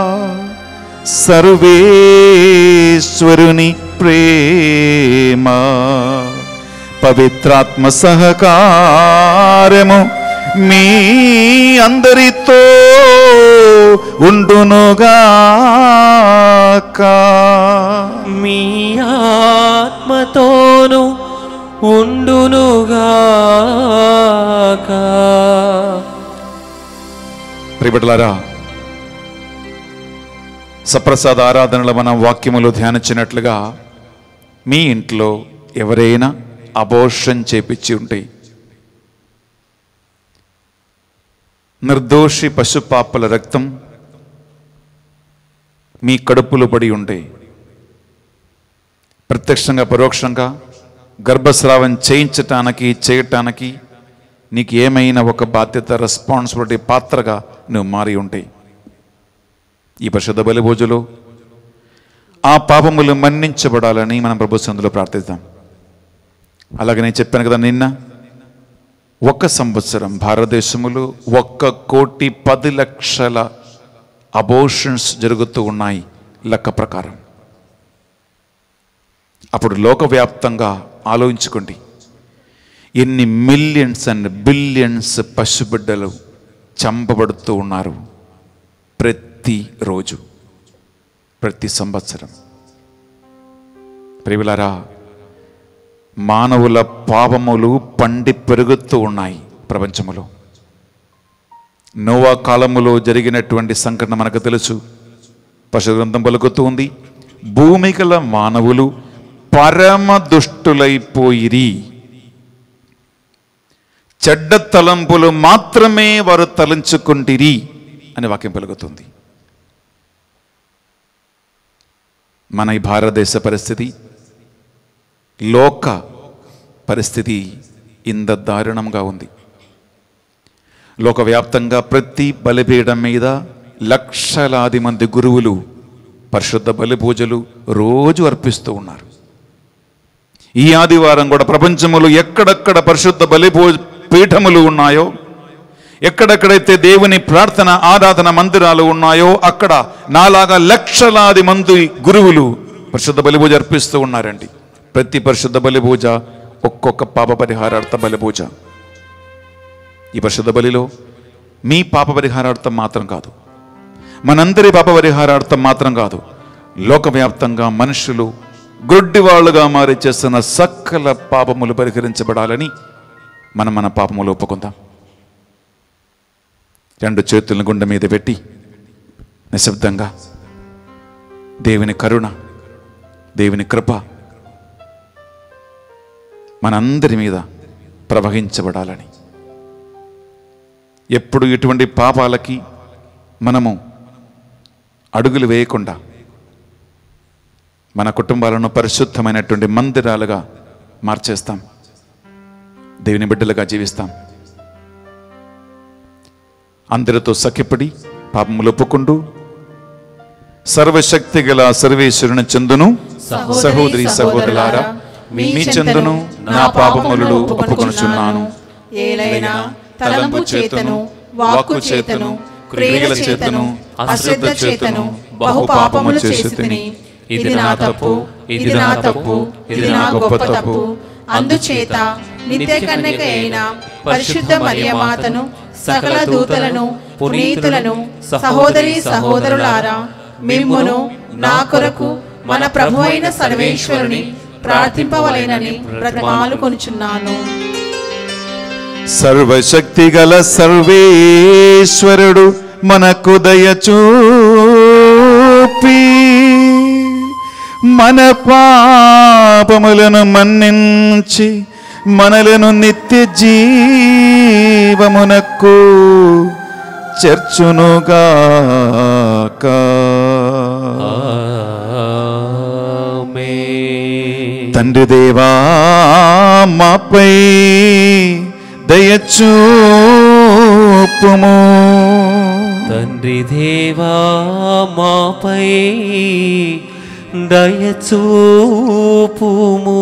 సర్వేశ్వరుని ప్రేమ, పవిత్రాత్మ సహకారము మీ అందరితో ఉండునుగాక. మీ ఆత్మతోను ఉండునుగాక. ప్రియబిడ్డలారా, సప్రసాద ఆరాధనలో మనం వాక్యములు ధ్యానించినట్లుగా మీ ఇంట్లో ఎవరైనా అబోర్షన్ చేపించి ఉంటే, నిర్దోషి పశుపాపల రక్తం మీ కడుపులో పడి ఉంటే, ప్రత్యక్షంగా పరోక్షంగా గర్భస్రావం చేయటానికి నీకు ఏమైనా ఒక బాధ్యత, రెస్పాన్సిబిలిటీ, పాత్రగా నువ్వు మారి ఉంటే, ఈ పరిశుద్ధ బలిభోజులో ఆ పాపములు మన్నించబడాలని మనం ప్రభు సన్నిధిలో ప్రార్థిద్దాం. అలాగే నేను చెప్పాను కదా, నిన్న 1 సంవత్సరం భారతదేశంలో 1,10,00,000 అబోర్షన్స్ జరుగుతూ ఉన్నాయి లెక్క ప్రకారం. అప్పుడు లోకవ్యాప్తంగా ఆలోచించుకోండి, ఎన్ని మిలియన్స్ అండ్ బిలియన్స్ పసిబిడ్డలు చంపబడుతూ ఉన్నారు ప్రతిరోజు, ప్రతి సంవత్సరం. ప్రియులారా, మానవుల పాపములు పండి పెరుగుతూ ఉన్నాయి ప్రపంచములో. నోవా కాలములో జరిగినటువంటి సంఘటన మనకు తెలుసు. పరిశుద్ధ గ్రంథం పలుకుతూ ఉంది, భూమి గల మానవులు పరమ దుష్టులైపోయిరి, చెడ్డ తలంపులు మాత్రమే వారు తలంచుకుంటిరి అని వాక్యం పలుకుతుంది. మన ఈ భారతదేశ పరిస్థితి, లోక పరిస్థితి ఇంత దారుణంగా ఉంది. లోకవ్యాప్తంగా ప్రతి బలిపీఠం మీద లక్షలాది మంది గురువులు పరిశుద్ధ బలి పూజలు రోజు అర్పిస్తూ ఉన్నారు. ఈ ఆదివారం కూడా ప్రపంచంలో ఎక్కడెక్కడ పరిశుద్ధ బలి పీఠములు ఉన్నాయో, ఎక్కడెక్కడైతే దేవుని ప్రార్థన ఆరాధన మందిరాలు ఉన్నాయో అక్కడ నాలాగా లక్షలాది మంది గురువులు పరిశుద్ధ బలిపూజ అర్పిస్తూ ఉన్నారండి. ప్రతి పరిశుద్ధ బలిపూజ ఒక్కొక్క పాప పరిహారార్థ బలిపూజ. ఈ పరిశుద్ధ బలిలో మీ పాప పరిహారార్థం మాత్రం కాదు, మనందరి పాప పరిహారార్థం మాత్రం కాదు, లోకవ్యాప్తంగా మనుషులు గుడ్డివాళ్లుగా మారి చేస్తున్న సకల పాపములు పరిహరించబడాలని మనం మన పాపములు ఒప్పుకుందాం. 2 చేతులను గుండె మీద పెట్టి నిశ్శబ్దంగా దేవుని కరుణ, దేవుని కృప మనందరి మీద ప్రవహించబడాలని, ఎప్పుడు ఇటువంటి పాపాలకి మనము అడుగులు వేయకుండా మన కుటుంబాలను పరిశుద్ధమైనటువంటి మందిరాలుగా మార్చేస్తాం, దేవుని బిడ్డలుగా జీవిస్తాం. అందరితో సఖ్యపడి పాపములు ఒప్పుకుంటూ సర్వశక్తి గల సర్వేశ్వరుని చెందును సహోదరి సహోదరులారా మీ చెందును నా పాపములను ఒప్పుకొనుచున్నాను. ఏలైనా తలంపు చేతను, వాక్కు చేతను, క్రియల చేతను, అశ్రద్ధ చేతను బహు పాపములు చేసితిని. ఇది నా తప్పు, ఇది నా తప్పు, ఇది నా గొప్ప తప్పు. అందుచేత నిత్య కన్యక అయిన పరిశుద్ధ మరియమాతను, సకల దూతలను, పునీతులను, సహోదరి సహోదరులారా మిమ్మును నా కొరకు మన ప్రభు అయిన సర్వేశ్వరుని ప్రార్థింపవలెనని బ్రతిమాలుకొనుచున్నాను. సర్వశక్తి గల సర్వేశ్వరుడు మనకు దయ చూపి మన పాపములను మన్నించి మనలను నిత్య జీవమునకు చేర్చునుగాక. తండ్రి దేవా మాపై దయచూపుము. తండ్రి దేవా మాపై దయచూపుము.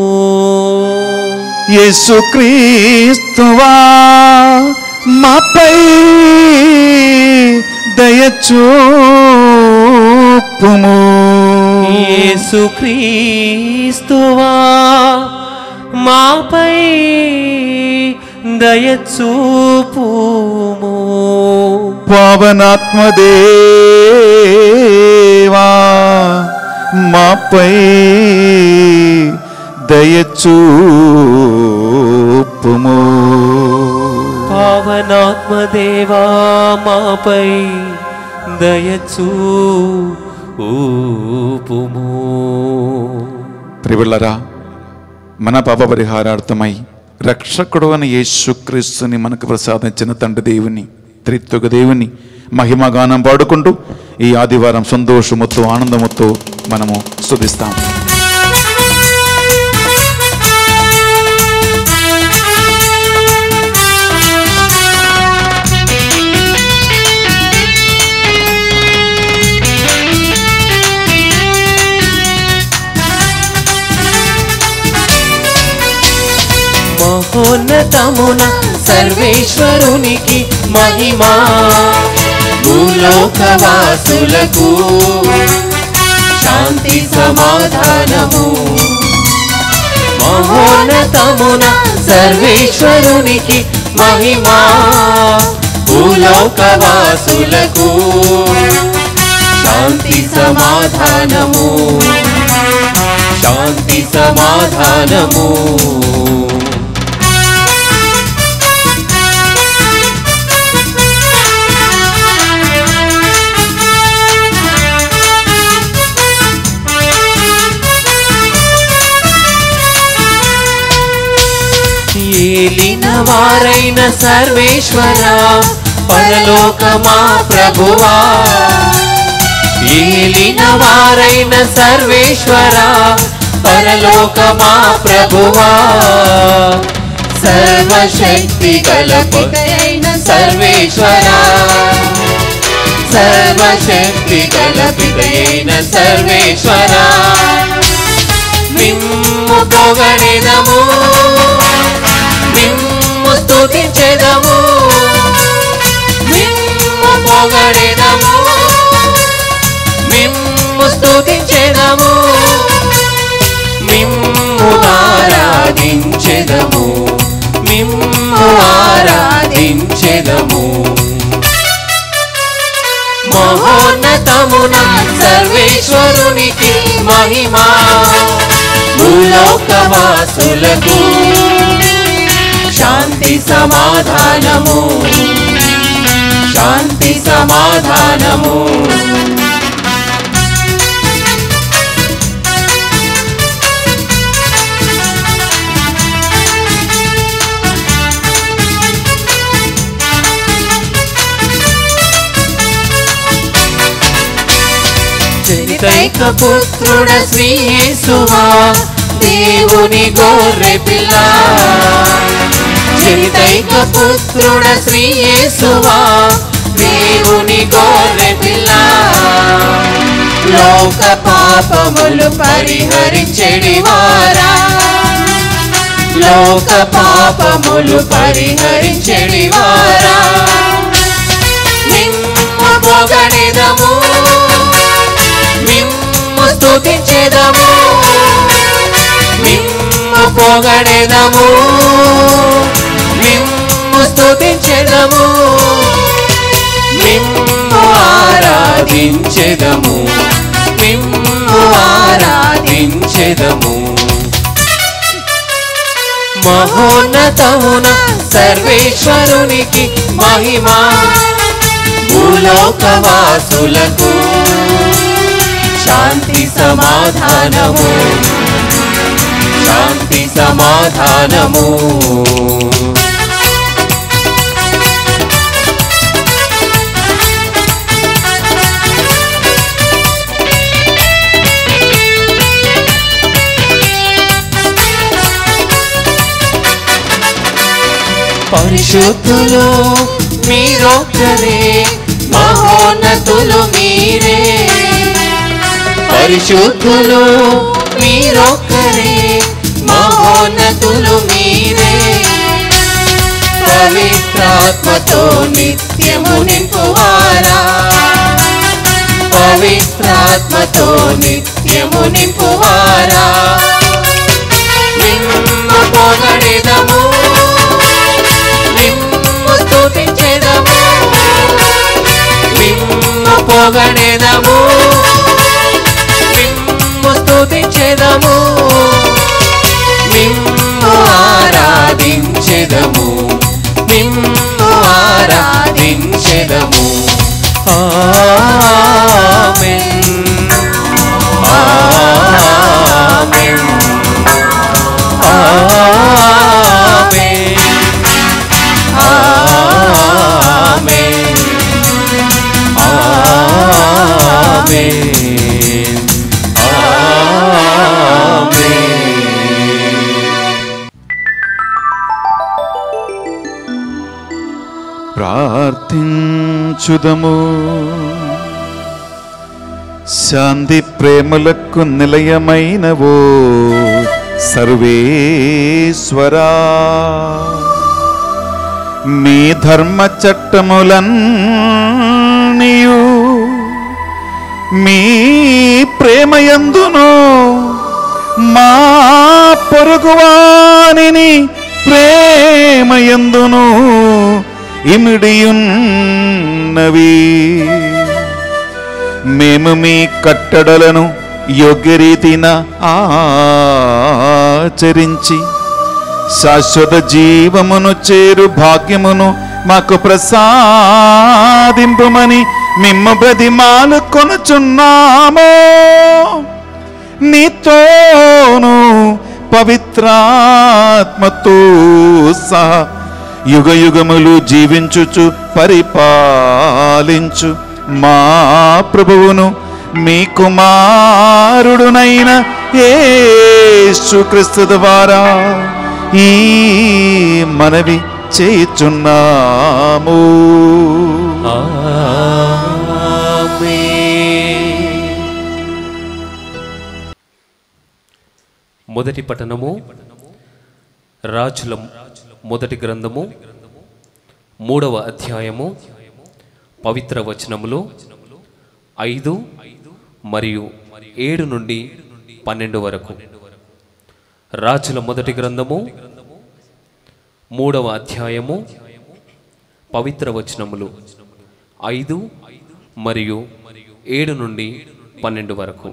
యేసుక్రీస్తువా మాపై దయచూపుము. యేసుక్రీస్తువా మాపై దయచూపుము. పావనాత్మదేవా మాపై దయచూపుము. పావనాత్మదేవా మాపై దయచూపుము. ప్రియబిడ్డలారా, మన పాప పరిహారార్థమై రక్షకుడు అని యేసుక్రీస్తుని మనకు ప్రసాదించిన తండ్రి దేవుని, త్రిత్వక దేవుని మహిమగానం పాడుకుంటూ ఈ ఆదివారం సంతోషముతో ఆనందముతో మనము స్తుతిస్తాం. మహోన్నతమున సర్వేశ్వరునికి మహిమా, భూలోకవాసులకు శాంతి సమాధానము. మహోన్నతమున సర్వేశ్వరునికి మహిమా, భూలోకవాసులకు శాంతి సమాధానము, శాంతి సమాధానము. ఏలిన వారైన సర్వేశ్వర పరలోకమా ప్రభువా, ఏలిన వారైన సర్వేశ్వర పరలోకమా ప్రభువా, సర్వశక్తి గల పితయైన సర్వేశ్వర, సర్వశక్తి గల పితయైన సర్వేశ్వర, మిమ్ము పొగడెదము, మిమ్ము స్తుతించెదము, పొగడెదము మిమ్ము స్తుతించెదము మిమ్ము ఆరాధించెదము మిమ్ము ఆరాధించెదము మహోన్నతమున సర్వేశ్వరునికి మహిమా భూలోకవాసులకు శాంతి సమాధానము శాంతి సమాధానము జనితైక పుత్రుడ శ్రీ యేసువా దేవుని గొర్రె పిల్ల జనితైక పుత్రుడ శ్రీ యేసువా దేవుని గొర్రె పిల్ల లోక పాపములు పరిహరించెడివారా లోక పాపములు పరిహరించెడివారా మిమ్ము పొగడెదము మిమ్ము స్తుతించెదము మిమ్ము పొగడెదము మిమ్ము స్తుతించెదము మిమ్ము ఆరాధించెదము మిమ్ము ఆరాధించెదము మహోన్నతమున సర్వేశ్వరునికి మహిమా భూలోకవాసులకు శాంతి సమాధానము శాంతి సమాధానము పరిశుద్ధులు మీరొక్కరే మహోన్నతులు మీరే పరిశుద్ధులు మీరొక్కరే మహోన్నతులు మీరే పవిత్రాత్మతో నిత్యము నింపువారా పవిత్రాత్మతో నిత్యము నింపువారా మిమ్ము పొగడెదము మిమ్ము స్తుతించెదము మిమ్ము పొగడెదము మిమ్ము స్తుతించెదము మిమ్ము ఆరాధించెదము మిమ్ము ఆరాధించెదము ఆమేన్ ఆమేన్ ఆమేన్ ఆమేన్ ఆమేన్ ప్రార్థించుదము. శాంతి ప్రేమలకు నిలయమైనవో సర్వేశ్వరా, మీ ధర్మ చట్టములన్నీయు మీ ప్రేమయందును మా పొరుగువానిని ప్రేమయందును ఇమిడియున్నవి. మేము మీ కట్టడలను యోగ్యరీతిన ఆచరించి శాశ్వత జీవమును చేరు భాగ్యమును మాకు ప్రసాదింపుమని మిమ్ము బ్రతిమాలు కొనుచున్నాము. నీతోను పవిత్రాత్మతో సహా యుగ యుగములు జీవించుచు పరిపాలించు మా ప్రభువును మీ కుమారుడునైన యేసుక్రీస్తు ద్వారా ఈ మనవి చేయుచున్నాము. మొదటి పఠనము రాజుల మొదటి గ్రంథము 3వ అధ్యాయము పవిత్ర వచనములు 5 మరియు 7 నుండి 12 వరకు. రాజుల మొదటి గ్రంథము 3వ అధ్యాయము పవిత్ర వచనములు 5 మరియు 7 నుండి 12 వరకు.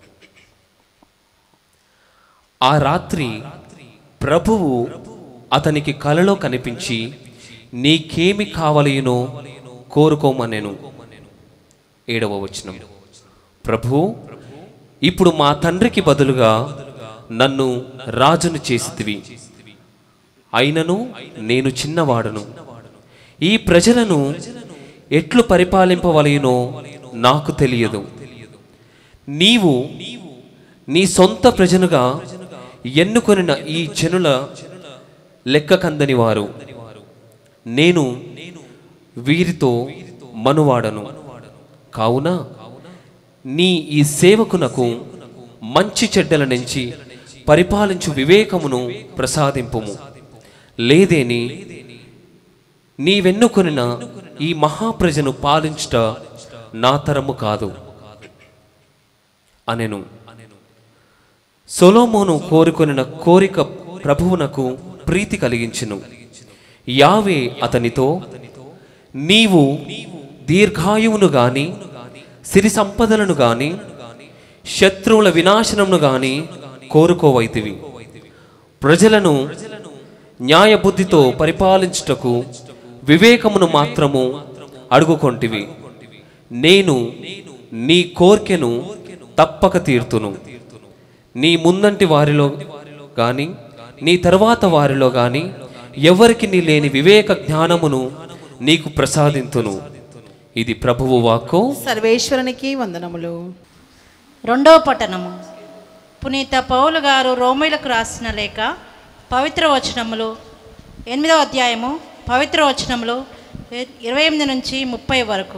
ఆ రాత్రి ప్రభువు అతనికి కలలో కనిపించి, నీకేమి కావలయునో కోరుకోమనెను. 7వ వచనం. ప్రభు, ఇప్పుడు మా తండ్రికి బదులుగా నన్ను రాజును చేసితివి, అయినను నేను చిన్నవాడను. ఈ ప్రజలను ఎట్లు పరిపాలింపవలయునో నాకు తెలియదు. నీవు నీ సొంత ప్రజనుగా ఎన్నుకొనిన ఈ జనుల లెక్కకందని వారు. నేను వీరితో మనువాడను. కావున నీ ఈ సేవకునకు మంచి చెడ్డల నుంచి పరిపాలించు వివేకమును ప్రసాదింపుము. లేదేని నీవెన్నుకొనిన ఈ మహాప్రజను పాలించుట నా తరము కాదు అనెను. సొలొమోను కోరుకొనిన కోరిక ప్రభువునకు ప్రీతి కలిగించెను. యావే అతనితో, నీవు దీర్ఘాయువును గాని సిరి సంపదలను గాని శత్రువుల వినాశనమును గాని కోరుకోవైతివి. ప్రజలను న్యాయబుద్ధితో పరిపాలించుటకు వివేకమును మాత్రము అడుగుకొంటివి. నేను నీ కోర్కెను తప్పక తీర్తును. నీ ముందంటి వారిలో గాని నీ తరువాత వారిలో గాని ఎవరికి నీ లేని వివేక జ్ఞానమును నీకు ప్రసాదింతును. ఇది ప్రభువు వాక్కు. సర్వేశ్వరునికి వందనములు. రెండవ పట్టణము. పునీత పౌలు గారు రోమీలకు రాసిన లేఖ పవిత్ర వచనములు 8వ అధ్యాయము పవిత్ర వచనములు 28 నుంచి 30 వరకు.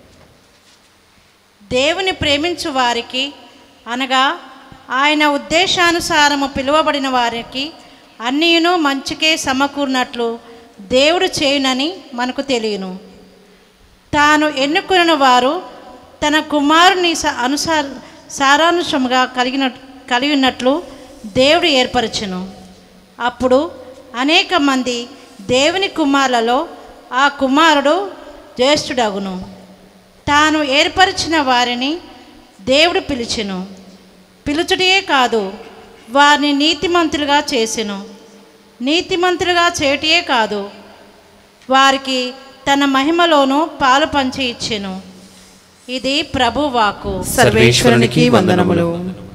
దేవుని ప్రేమించు వారికి అనగా ఆయన ఉద్దేశానుసారము పిలువబడిన వారికి అన్నీయును మంచికే సమకూరినట్లు దేవుడు చేయునని మనకు తెలియను. తాను ఎన్నుకున్న వారు తన కుమారుని సారాంశముగా కలిగినట్లు దేవుడు ఏర్పరచును. అప్పుడు అనేక మంది దేవుని కుమారులలో ఆ కుమారుడు జ్యేష్ఠుడగును. తాను ఏర్పరిచిన వారిని దేవుడు పిలిచెను. పిలుచుటే కాదు, వారిని నీతిమంతులుగా చేసెను. నీతిమంతులుగా చేయటే కాదు, వారికి తన మహిమలోనూ పాలు పంచి ఇచ్చెను. ఇది ప్రభు వాక్కు. సర్వేశ్వరునికి వందనములు.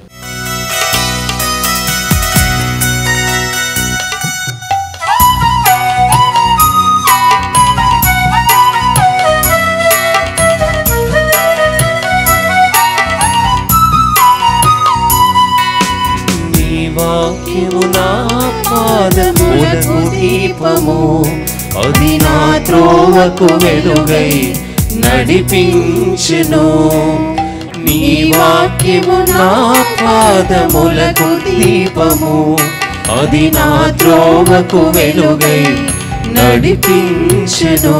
వాక్యము నా పాదములకు దీపము, అది నా త్రోవకు వెలుగై నడిపించును. నీ వాక్యము నా పాదములకు దీపము, అది నా త్రోవకు వెలుగై నడిపించును.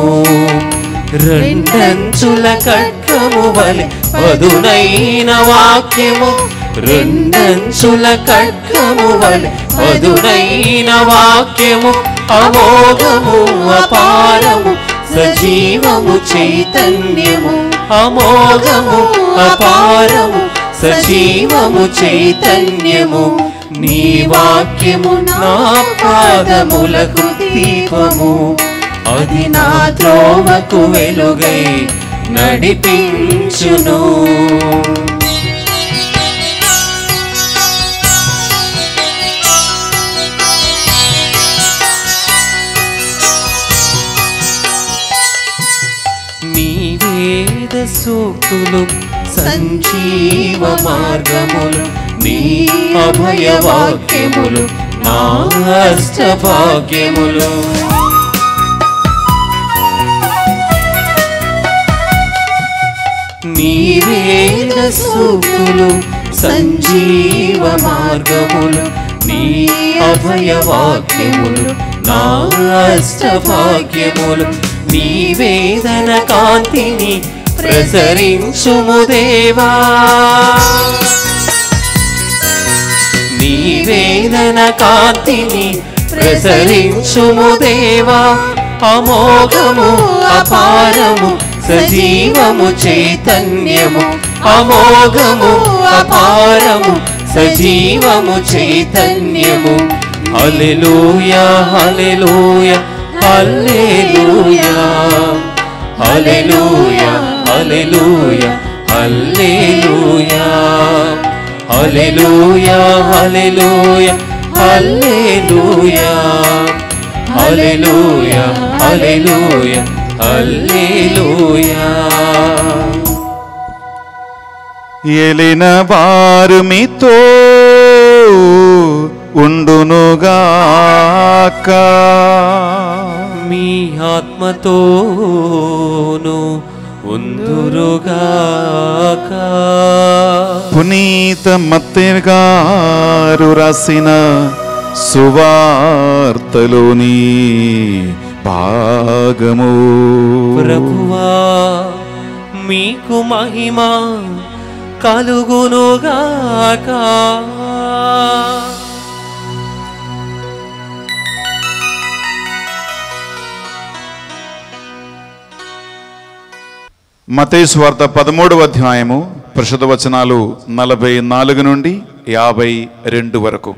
రెండంచుల ఖడ్గము వలె పదునైన వాక్యము, రెండంచుల ఖడ్గము వలె పదునైన వాక్యము, అమోఘము అపారము సజీవము చైతన్యము, అమోఘము అపారము సజీవము చైతన్యము. నీ వాక్యము నా పాదములకు దీపము, అది నా త్రోవకు వెలుగై నడిపించును. నీ వేద సూక్తులు సంజీవ మార్గములు, నీ అభయ వాక్యములు నా అష్టభాగ్యములు. నీ వేద సూక్తులు సంజీవ మార్గములు, నీ అభయ వాక్యములు నా అష్టభాగ్యములు. నీ వేదన కాంతిని ప్రసరించుము దేవా, నీ వేదన కాంతిని ప్రసరించుము దేవా. అమోఘము అపారము సజీవము చైతన్యము, అమోఘము అపారము సజీవము చైతన్యము. హల్లెలూయా hallelujah hallelujah hallelujah hallelujah hallelujah hallelujah hallelujah hallelujah hallelujah hallelujah హల్లెలూయా. ఏలిన వారు మీతో ఉండునుగాక, మీ ఆత్మతోను ఉందురుగాక. పునీత మత్తయి గారు రాసిన సువార్తలోని భాగము. ప్రభువా మీకు మహిమ కలుగునుగాక. మత్తయి సువార్త 13వ అధ్యాయము పరిశుద్ధ వచనాలు 44 నుండి 52 వరకు.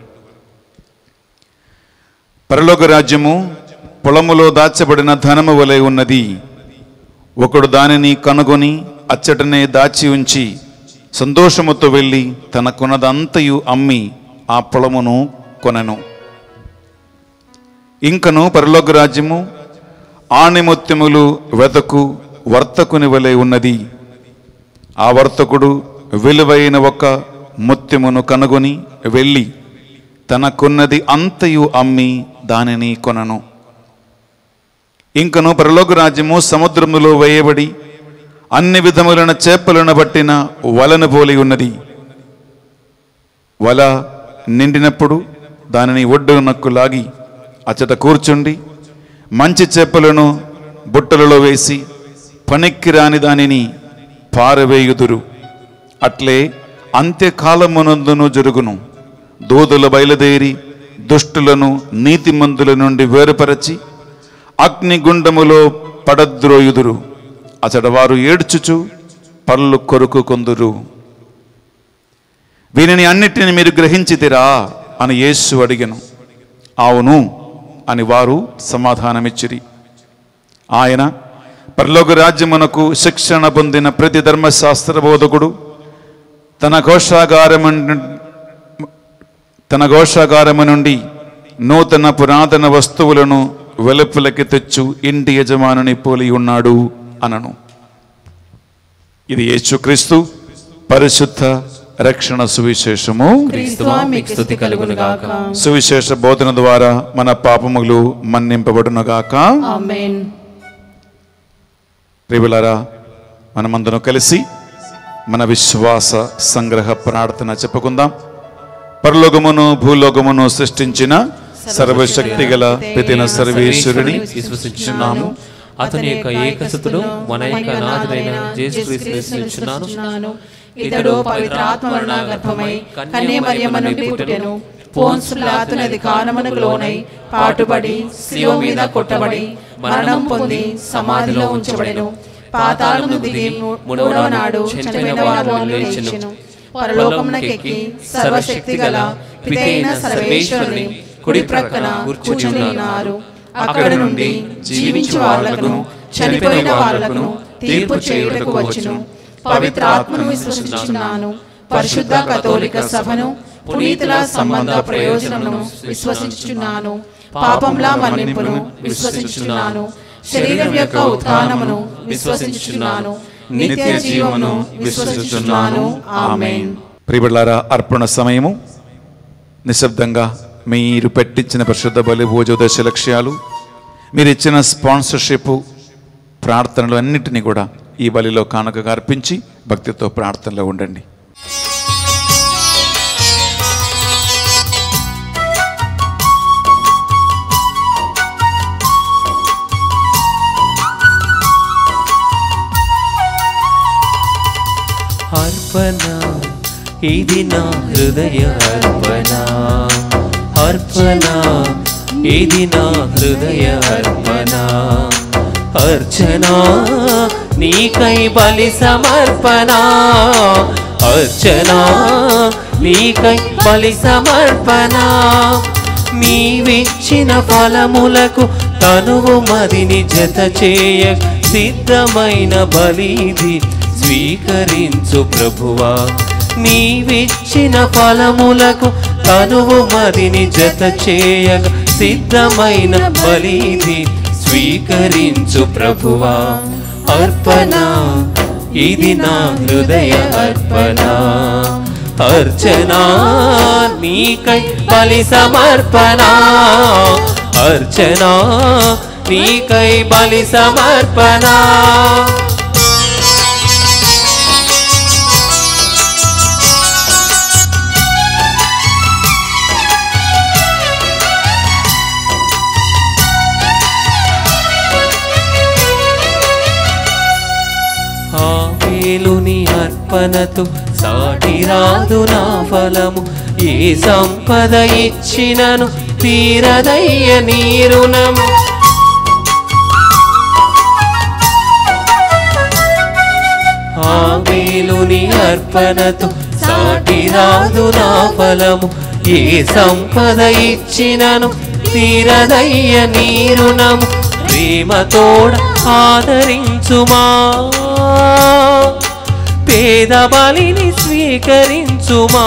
పరలోక రాజ్యము పొలములో దాచబడిన ధనము వలె ఉన్నది. ఒకడు దానిని కనుగొని అచ్చటనే దాచి ఉంచి సంతోషముతో వెళ్ళి తనకున్నదంతయు అమ్మి ఆ పొలమును కొనెను. ఇంకను పరలోక రాజ్యము ఆణిముత్యములు వెతకు వర్తకుని వలె ఉన్నది. ఆ వర్తకుడు విలువైన ఒక ముత్యమును కనుగొని వెళ్ళి తనకున్నది అంతయు అమ్మి దానిని కొనను. ఇంకను పరలోక రాజ్యము సముద్రములో వేయబడి అన్ని విధములైన చేపలను పట్టిన వలను పోలి ఉన్నది. వల నిండినప్పుడు దానిని ఒడ్డునకు లాగి అచ్చట కూర్చుండి మంచి చేపలను బుట్టలలో వేసి పనికిరాని దానిని పారవేయుదురు. అట్లే అంత్యకాలమునందును జరుగును. దూదుల బయలుదేరి దుష్టులను నీతిమంతుల నుండి వేరుపరచి అగ్నిగుండములో పడద్రోయుదురు. అతడు వారు ఏడ్చుచు పళ్ళు కొరుకు కొందురు. వీనిని అన్నిటిని మీరు గ్రహించితిరా అని యేసు అడిగెను. అవును అని వారు సమాధానమిచ్చిరి. ఆయన పరలోక రాజ్యమునకు శిక్షణ పొందిన ప్రతి ధర్మశాస్త్ర బోధకుడు తన ఘోషాగారము నుండి నూతన పురాతన వస్తువులను వెలుపలకి తెచ్చు ఇంటి యజమానుని పోలి ఉన్నాడు అనను. ఇది యేసుక్రీస్తు పరిశుద్ధ రక్షణ సువిశేషము. క్రీస్తువా మీకు స్తుతి కలుగునుగాక. సువిశేష బోధన ద్వారా మన పాపములు మన్నింపబడునుగాక. ఆమేన్. ప్రియులారా, మనమందరం కలిసి మన విశ్వాస సంగ్రహ ప్రార్థన చెప్పుకుందాం. పరలోకమును భూలోకమును సృష్టించిన సర్వశక్తి గల పితిన సర్వేశ్వరుని విశ్వసించున్నాము. అతని యొక్క ఏకసుతుడు మన యొక్క నాథుడైన యేసుక్రీస్తుని విశ్వసించున్నాను. ఇతడు పవిత్రాత్మ వలన గర్భమై కన్య మరియమ్మ నుండి పుట్టెను. పోన్సు పిలాతు అధికారమునకు లోనై పాటుబడి శిలువ మీద కొట్టబడి మరణం పొంది సమాధిలో ఉంచబడెను. పాతాళమును దిగి మూడవ నాడు చనిపోయిన వారిలో లేచెను. పరలోకమునకెక్కి సర్వశక్తి గల పితైన సర్వేశ్వరుని కుడి ప్రక్కన కూర్చుని ఉన్నారు. అక్కడ నుండి జీవించు వారులను చనిపోయిన వారులను తీర్పు చేయుటకు వచ్చును. పవిత్ర ఆత్మను విశ్వసించుచున్నాను. పరిశుద్ధ కథోలిక సభను, పునీతుల సంబంధ ప్రయోజనమును విశ్వసించుచున్నాను. పాపంలా మన్నింపును విశ్వసించుచున్నాను. శరీరం యొక్క ఉత్థానమును విశ్వసించుచున్నాను. నిత్య జీవమును విశ్వసించుచున్నాను. ఆమేన్. ప్రియబిడ్డలారా, అర్పణ సమయము. నిశ్శబ్దంగా మీరు పెట్టించిన పరిశుద్ధ బలి భోజోదశ లక్ష్యాలు, మీరు ఇచ్చిన స్పాన్సర్షిప్ ప్రార్థనలు అన్నిటినీ కూడా ఈ బలిలో కానుకగా అర్పించి భక్తితో ప్రార్థనలో ఉండండి. అర్పణ ఇది నా హృదయ అర్పణ, అర్పణ ఇది నా హృదయ అర్పణ, అర్చన నీకై బలి సమర్పణ, అర్చన నీకై బలి సమర్పణ, నీవిచ్చిన ఫలములకు తనువు మదిని జత చేయ సిద్ధమైన బలిది స్వీకరించు ప్రభువా, నీవిచ్చిన ఫలములకు తనువు మదిని జత చేయ సిద్ధమైన బలిది స్వీకరించు ప్రభువా, అర్పణ ఇది నా హృదయ అర్పణ, అర్చన నీకై బలి సమర్పణ, అర్చన నీకై బలి సమర్పణ. ఆవేలుని అర్పణతో సాటి రాదు నా ఫలము, ఏ సంపద ఇచ్చినను తీరదయ్య నీ రుణము, ఆవేలుని అర్పణతో సాటి రాదు నా ఫలము, ఏ సంపద ఇచ్చినను తీరదయ్య నీ రుణము, ప్రేమతోడ ఆదరించుమా, పేద బలిని స్వీకరించుమా,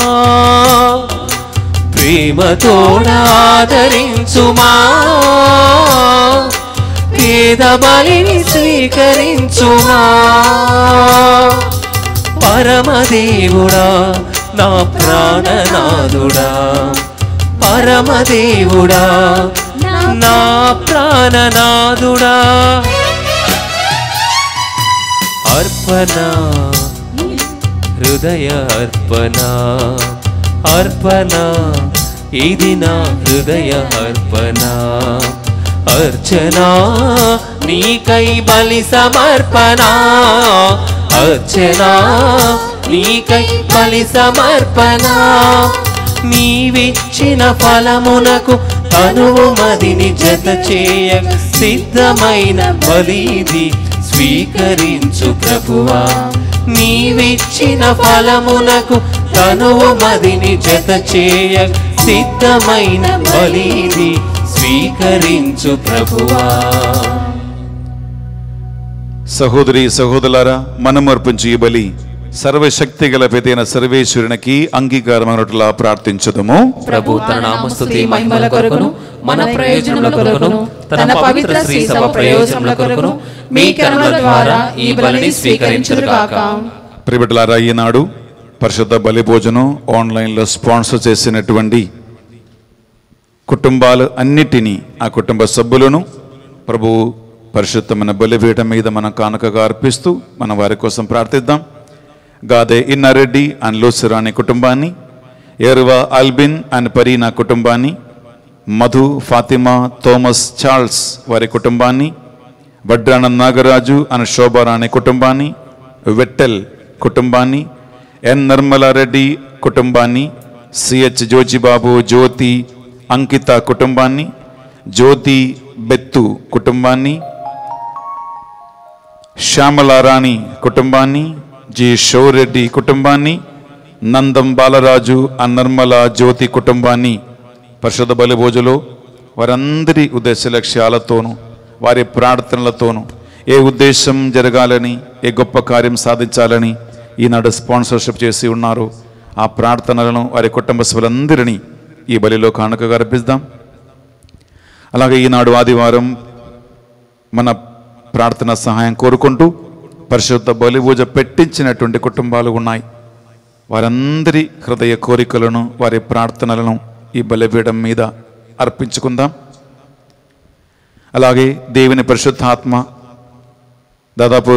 ప్రేమతోడ ఆదరించుమా, పేద బలిని స్వీకరించుమా, పరమదేవుడా నా ప్రాణనాథుడా, పరమదేవుడా నా ప్రాణనాథుడా, అర్పణ హృదయ అర్పణ, అర్పణ ఇది నా హృదయ అర్పణ, అర్చన నీకై బలి సమర్పణ, అర్చన నీకై బలి సమర్పణ, నీవిచ్చిన ఫలమునకు తనువు మదిని జత చేయ సిద్ధమైన బలిది స్వీకరించు ప్రభువా, నీవిచ్చిన ఫలమునకు తనువు మదిని జత చేయ సిద్ధమైన బలిది స్వీకరించు ప్రభువా. సహోదరి సహోదరులారా, మనం అర్పించు ఈ బలి సర్వశక్తి గల పితైన సర్వేశ్వరునికి అంగీకారమైనట్లా ప్రార్థించుదము. ప్రభు తన నామస్తుతి మహిమల కొరకును మన ప్రయోజనముల కొరకును తన పవిత్ర శ్రీ సభ ప్రయోజనముల కొరకును మీ కరుణల ద్వారా ఈ బలిని స్వీకరించుగాక. ప్రియబిడ్డలారా, ఈనాడు పరిశుద్ధ బలి భోజనం ఆన్లైన్లో స్పాన్సర్ చేసినటువంటి కుటుంబాలు అన్నిటినీ, ఆ కుటుంబ సభ్యులను ప్రభు పరిశుద్ధమైన బలిపీఠం మీద మనం కానుకగా అర్పిస్తూ మనం వారి కోసం ప్రార్థిద్దాం. గాదే ఇన్నారెడ్డి అండ్ లూసిరాణి కుటుంబాన్ని, ఎరువా ఆల్బిన్ అండ్ పరీనా కుటుంబాన్ని, మధు ఫాతిమా థోమస్ చార్ల్స్ వారి కుటుంబాన్ని, వడ్రాన నాగరాజు అండ్ శోభారాణి కుటుంబాన్ని, వెట్టెల్ కుటుంబాన్ని, ఎన్ నిర్మలారెడ్డి కుటుంబాన్ని, సిహెచ్ జోజిబాబు జ్యోతి అంకిత కుటుంబాన్ని, జ్యోతి బెత్తు కుటుంబాన్ని, శ్యామలారాణి కుటుంబాన్ని, జి షౌరెడ్డి కుటుంబాన్ని, నందం బాలరాజు నిర్మల జ్యోతి కుటుంబాన్ని పరిశుద్ధ బలి భోజనంలో వారందరి ఉద్దేశ లక్ష్యాలతోనూ వారి ప్రార్థనలతోనూ ఏ ఉద్దేశం జరగాలని, ఏ గొప్ప కార్యం సాధించాలని ఈనాడు స్పాన్సర్షిప్ చేసి ఉన్నారు, ఆ ప్రార్థనలను వారి కుటుంబ సభ్యులందరినీ ఈ బలిలో కానుకగా అర్పిద్దాం. అలాగే ఈనాడు ఆదివారం మన ప్రార్థన సహాయం కోరుకుంటూ పరిశుద్ధ బలి పూజ పెట్టించినటువంటి కుటుంబాలు ఉన్నాయి. వారందరి హృదయ కోరికలను, వారి ప్రార్థనలను ఈ బలిపీఠం మీద అర్పించుకుందాం. అలాగే దేవుని పరిశుద్ధాత్మ దాదాపు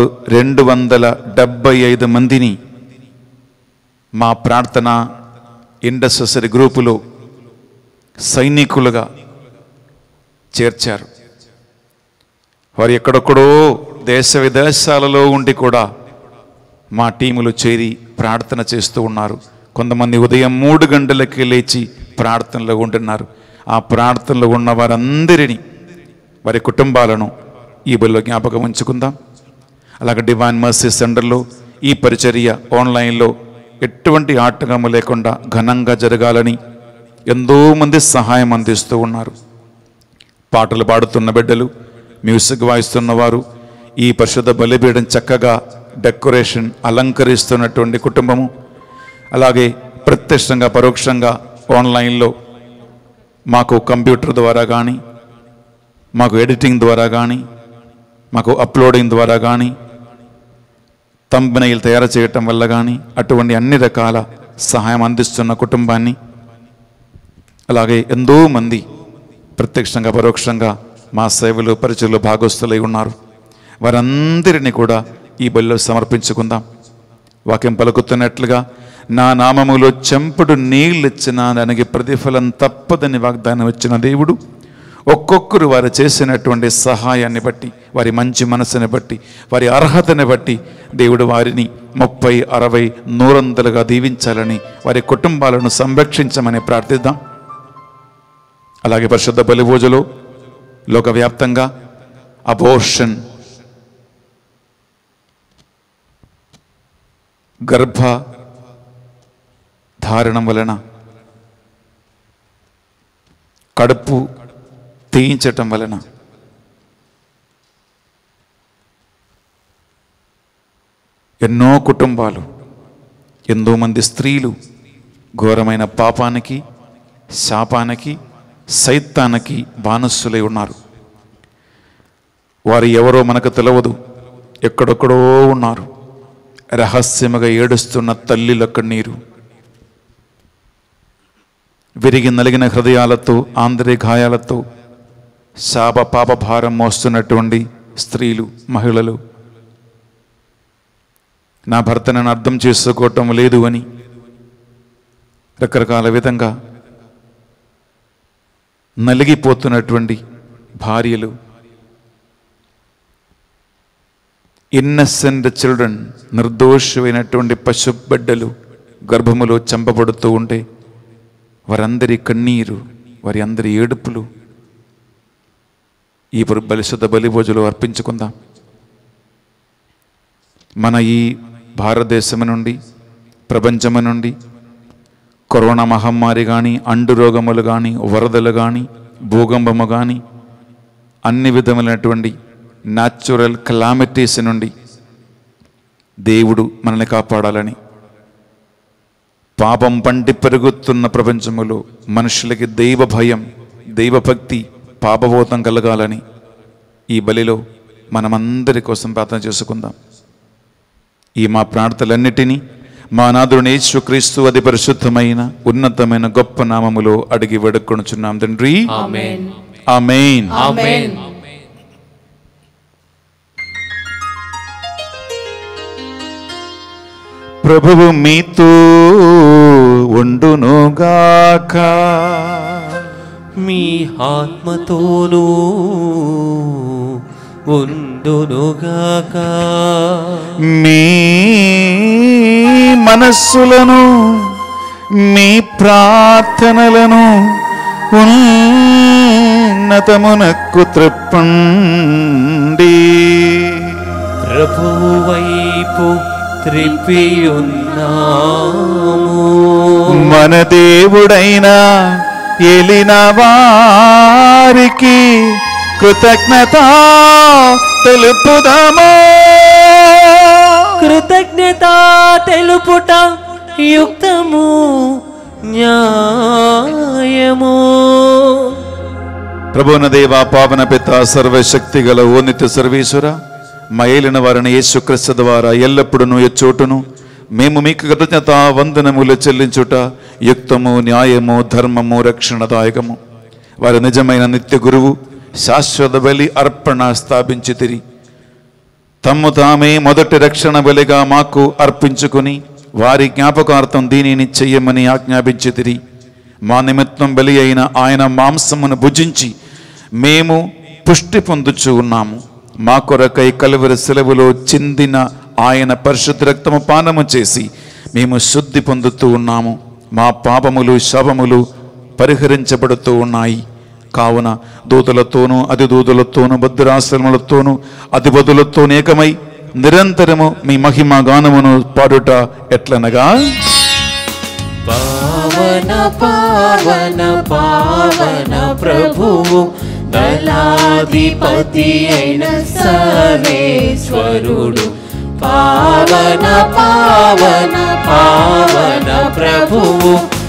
275 మందిని మా ప్రార్థన ఇండస్ట్రీ గ్రూపులో సైనికులుగా చేర్చారు. వారు ఎక్కడెక్కడో దేశ విదేశాలలో ఉండి కూడా మా టీములు చేరి ప్రార్థన చేస్తూ ఉన్నారు. కొంతమంది ఉదయం 3 గంటలకి లేచి ప్రార్థనలో ఉంటున్నారు. ఆ ప్రార్థనలో ఉన్న వారందరినీ, వారి కుటుంబాలను ఈ బలిలో జ్ఞాపకం ఉంచుకుందాం. అలాగే డివైన్ మర్సీ సెంటర్లో ఈ పరిచర్య ఆన్లైన్లో ఎటువంటి ఆటంకము లేకుండా ఘనంగా జరగాలని ఎంతోమంది సహాయం అందిస్తూ ఉన్నారు. పాటలు పాడుతున్న బిడ్డలు, మ్యూజిక్ వాయిస్తున్నవారు, ఈ పరిశుద్ధ బలిపీఠం చక్కగా డెకరేషన్ అలంకరిస్తున్నటువంటి కుటుంబము, అలాగే ప్రత్యక్షంగా పరోక్షంగా ఆన్లైన్లో మాకు కంప్యూటర్ ద్వారా కానీ, మాకు ఎడిటింగ్ ద్వారా కానీ, మాకు అప్లోడింగ్ ద్వారా కానీ, తంబనైల్ తయారు చేయటం వల్ల కానీ అటువంటి అన్ని రకాల సహాయం అందిస్తున్న కుటుంబాన్ని, అలాగే ఎంతో మంది ప్రత్యక్షంగా పరోక్షంగా మా సేవలు పరిచయలు భాగస్తులై ఉన్నారు. వారందరినీ కూడా ఈ బలిలో సమర్పించుకుందాం. వాక్యం పలుకుతున్నట్లుగా, నా నామములో చెంపుడు నీళ్ళిచ్చిన దానికి ప్రతిఫలం తప్పదని వాగ్దానం ఇచ్చిన దేవుడు ఒక్కొక్కరు వారు చేసినటువంటి సహాయాన్ని బట్టి, వారి మంచి మనసుని బట్టి, వారి అర్హతని బట్టి దేవుడు వారిని 30, 60, 100 దీవించాలని, వారి కుటుంబాలను సంరక్షించమని ప్రార్థిద్దాం. అలాగే పరిశుద్ధ బలి పూజలో లోకవ్యాప్తంగా అబోర్షన్, గర్భ ధారణం వలన కడుపు తీయించటం వలన ఎన్నో కుటుంబాలు, ఎంతోమంది స్త్రీలు ఘోరమైన పాపానికి, శాపానికి, సైతానికి బానిసలై ఉన్నారు. వారు ఎవరో మనకు తెలియదు, ఎక్కడెక్కడో ఉన్నారు. రహస్యముగా ఏడుస్తున్న తల్లిల కన్నీరు, విరిగి నలిగిన హృదయాలతో, ఆంతరిక గాయాలతో శాప పాప భారం మోస్తున్నటువంటి స్త్రీలు, మహిళలు, నా భర్త నన్ను అర్థం చేసుకోవటం లేదు అని రకరకాల విధంగా నలిగిపోతున్నటువంటి భార్యలు, ఇన్నసెంట్ చిల్డ్రన్, నిర్దోషమైనటువంటి పశుబిడ్డలు గర్భములో చంపబడుతూ ఉంటే వారందరి కన్నీరు, వారి అందరి ఏడుపులు ఈ పరిశుద్ధ బలి పూజలో అర్పించుకుందాం. మన ఈ భారతదేశం నుండి, ప్రపంచము నుండి కరోనా మహమ్మారి కానీ, అండు రోగములు కానీ, వరదలు కానీ, భూకంపము కానీ, అన్ని విధములైనటువంటి న్యాచురల్ కెలామిటీస్ నుండి దేవుడు మనల్ని కాపాడాలని, పాపం పంటి పెరుగుతున్న ప్రపంచములో మనుషులకి దైవ భయం, దైవభక్తి, పాపబోధం కలగాలని ఈ బలిలో మనమందరి కోసం ప్రార్థన చేసుకుందాం. ఈ మా ప్రార్థనలన్నిటినీ మా నాథుడు యేసుక్రీస్తు అతి పరిశుద్ధమైన ఉన్నతమైన గొప్ప నామములో అడిగి వేడుకొనుచున్నాం తండ్రి. ఆమేన్. ఆమేన్. ఆమేన్. ప్రభువు మీతో ఉండునుగాక. మీ ఆత్మతోనూ ఉండునుగాక. మీ మనస్సులను, మీ ప్రార్థనలను ఉన్నతమునకు త్రిప్పండి. ప్రభువు వైపు త్రిప్పియున్నాము. మన దేవుడైన ఏలిన వారికి కృతజ్ఞత తెలుపుదాము. కృతజ్ఞత తెలుపుట యుక్తము, న్యాయము. ప్రభువున దేవా, పావన పిత, సర్వశక్తి గల ఓ నిత్య సర్వేశ్వర, మా ఏలిన వారిని యేసుక్రీస్తు ద్వారా ఎల్లప్పుడూ ఎచ్చోటును మేము మీకు కృతజ్ఞత వందనములు చెల్లించుట యుక్తము, న్యాయము, ధర్మము, రక్షణదాయకము. వారి నిజమైన నిత్య గురువు శాశ్వత బలి అర్పణ స్థాపించితిరి. తమ్ము తామే మొదటి రక్షణ బలిగా మాకు అర్పించుకుని వారి జ్ఞాపకార్థం దీనిని చెయ్యమని ఆజ్ఞాపించితిరి. మా నిమిత్తం బలి అయిన ఆయన మాంసమును భుజించి మేము పుష్టి పొందుచూ ఉన్నాము. మా కొరకై కలువరి సెలవులో చిందిన ఆయన పరిశుద్ధ రక్తము పానము చేసి మేము శుద్ధి పొందుతూ ఉన్నాము. మా పాపములు శాపములు పరిహరించబడుతూ ఉన్నాయి. కావున దూతలతోనూ అధిదూతలతోనూ భద్రాశ్రములతోనూ అధిపతులతోనూ ఏకమై నిరంతరము మీ మహిమ గానమును పాడుట ఎట్లనగా, పావన పావన పావన ప్రభువు దళాధిపతి అయిన సర్వేశ్వరుడు, పావన పావన పావన ప్రభువు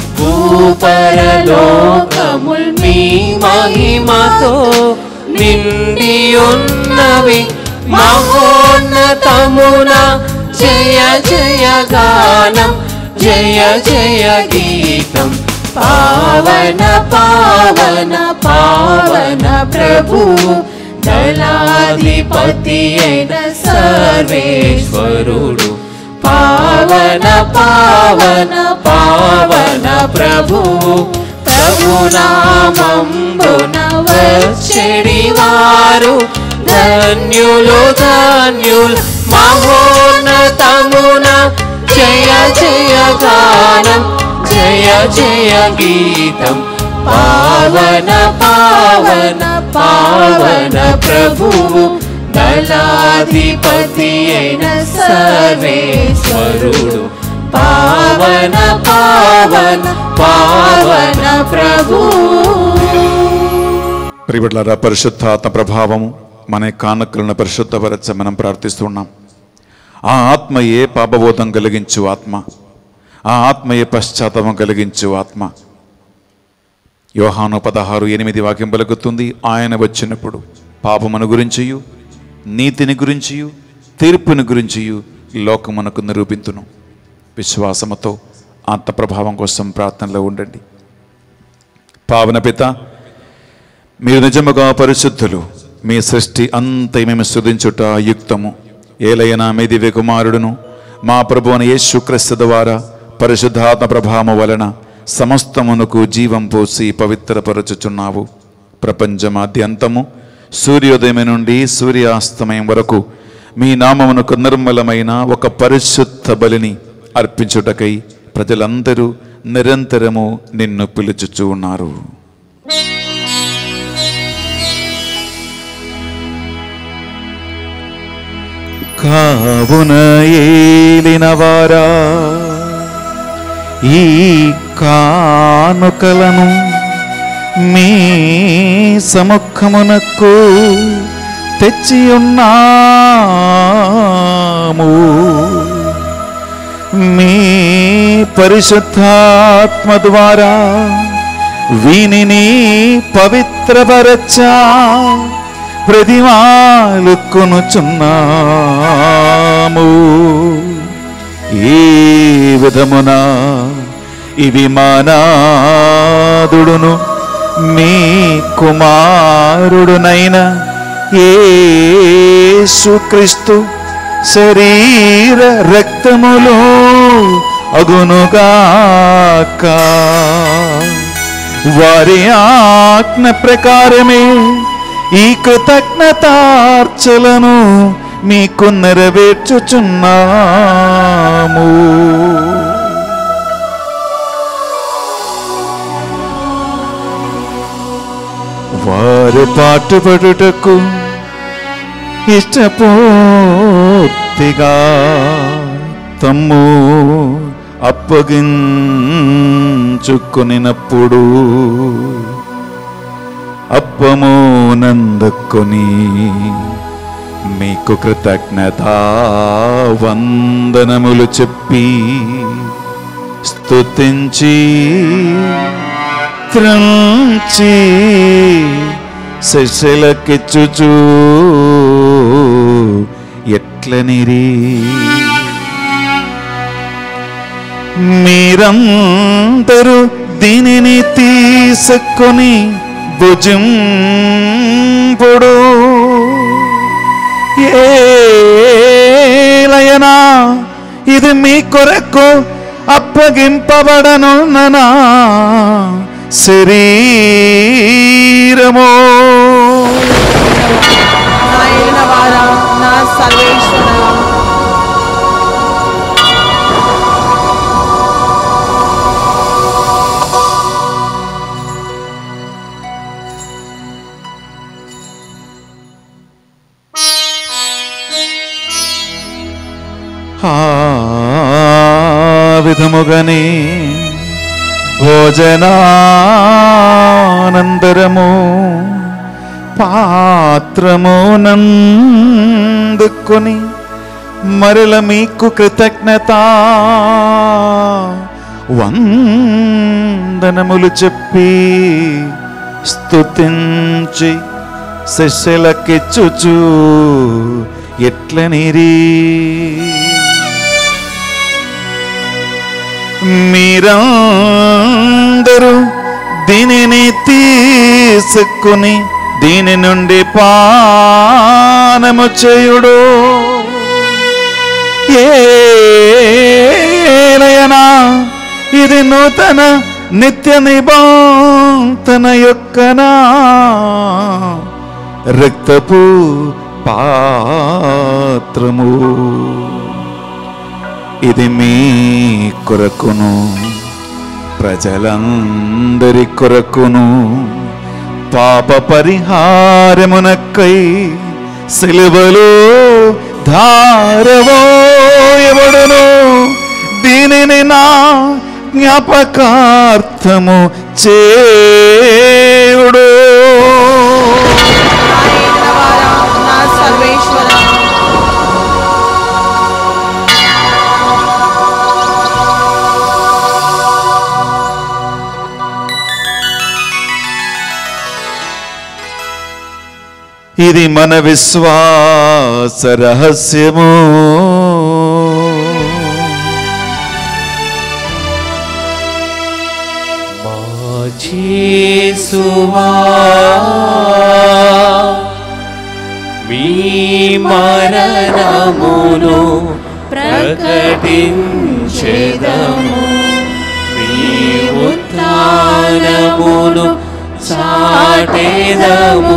భూపరలోకముల్ మీ మహిమతో నిండి ఉన్నవి. మహోన్నతమున జయ జయ గానం, జయ జయ గీతం. పావన పావన పావన ప్రభువు దళాధిపతి అయిన సర్వేశ్వరుడు, పావన పావన పావన ప్రభువు ప్రభునామంబున వచ్చెడివారు ధన్యులు ధన్యులు. మహోన్నతమున జయ జయ గానం, జయ జయ గీతం. పావన పావన పావన ప్రభువు దళాధిపతి అయిన సర్వేశ్వరుడు, పావన పావన పావన ప్రభువు. ప్రియబిడ్డలారా, పరిశుద్ధాత్మ ప్రభావము మన కానుకలను పరిశుద్ధపరచ మనం ప్రార్థిస్తున్నాం. ఆ ఆత్మయే పాపబోధం కలిగించు ఆత్మ, ఆ ఆత్మయే పశ్చాత్తాపం కలిగించు ఆత్మ. యోహాను 16:8 వాక్యం పలుకుతుంది, ఆయన వచ్చినప్పుడు పాపమును గురించియు నీతిని గురించియు తీర్పుని గురించియు లోకమునకు నిరూపించును. విశ్వాసముతో ఆత్మ ప్రభావం కోసం ప్రార్థనలో ఉండండి. పావన పిత, మీరు నిజముగా పరిశుద్ధులు. మీ సృష్టి అంతా మేము స్తుతించుట యుక్తము. ఏలైనా మీ దివ్య కుమారుడును మా ప్రభువైన యేసుక్రీస్తు ద్వారా పరిశుద్ధాత్మ ప్రభావము వలన సమస్తమునకు జీవం పోసి పవిత్రపరచుచున్నావు. ప్రపంచమాద్యంతము సూర్యోదయం నుండి సూర్యాస్తమయం వరకు మీ నామమునకు నిర్మలమైన ఒక పరిశుద్ధ బలిని అర్పించుటకై ప్రజలందరూ నిరంతరము నిన్ను పిలుచుచూ ఉన్నారు. కావున ఏలినవారా, ఈ కానుకలను మీ సముఖమునకు తెచ్చి ఉన్నాము. మీ పరిశుద్ధాత్మ ద్వారా వీనిని పవిత్రపరచా ప్రతిమాలుకొనుచున్నాము. ఈ విధమున ఇవి మానాదుడును మీ కుమారుడునైన యేసుక్రీస్తు శరీర రక్తములు అగునుగాక. వారి ఆజ్ఞ ప్రకారమే ఈ కృతజ్ఞతార్చలను మీకు నెరవేర్చుచున్నాము. వారు పాటుపడుటకు ఇష్టపూర్తిగా తమ్ము అప్పగించుకొనినప్పుడు అప్పము నందుకొని మీకు కృతజ్ఞతా వందనములు చెప్పి స్తుతించి త్రంచి శిష్యులకిచ్చుచూ ఎట్లనిరి, మీరందరూ దీనిని తీసుకొని భుజింపుడు. ఏలయనా ఇది మీ కొరకు అప్పగింపబడనున్న శరీరము. నా ఏలినవారా, నా సర్వేశ్వరా, విధముగానే భోజనానందరము పాత్రమునందుకొని మరల మీకు కృతజ్ఞత వందనములు చెప్పి స్తుతించి శిష్యులకిచ్చుచు ఎట్లనిరి, మీరందరూ దీనిని తీసుకుని దీని నుండి పానము చేయుడు. ఏలయనా ఇది నూతన నిత్య నిబంధన యొక్కనా రక్తపు పాత్రము. ఇది మీ కొరకును ప్రజలందరి కొరకును పాప పరిహారమునకై సిలువలో ధారవోయబడును. దీనిని నా జ్ఞాపకార్థము చేయుడు. నా సర్వేశ్వర ఇది మన విశ్వాస రహస్యము. యేసువా మీ మరణమును ప్రకటించెదము, మీ ఉత్థానమును చాటెదము.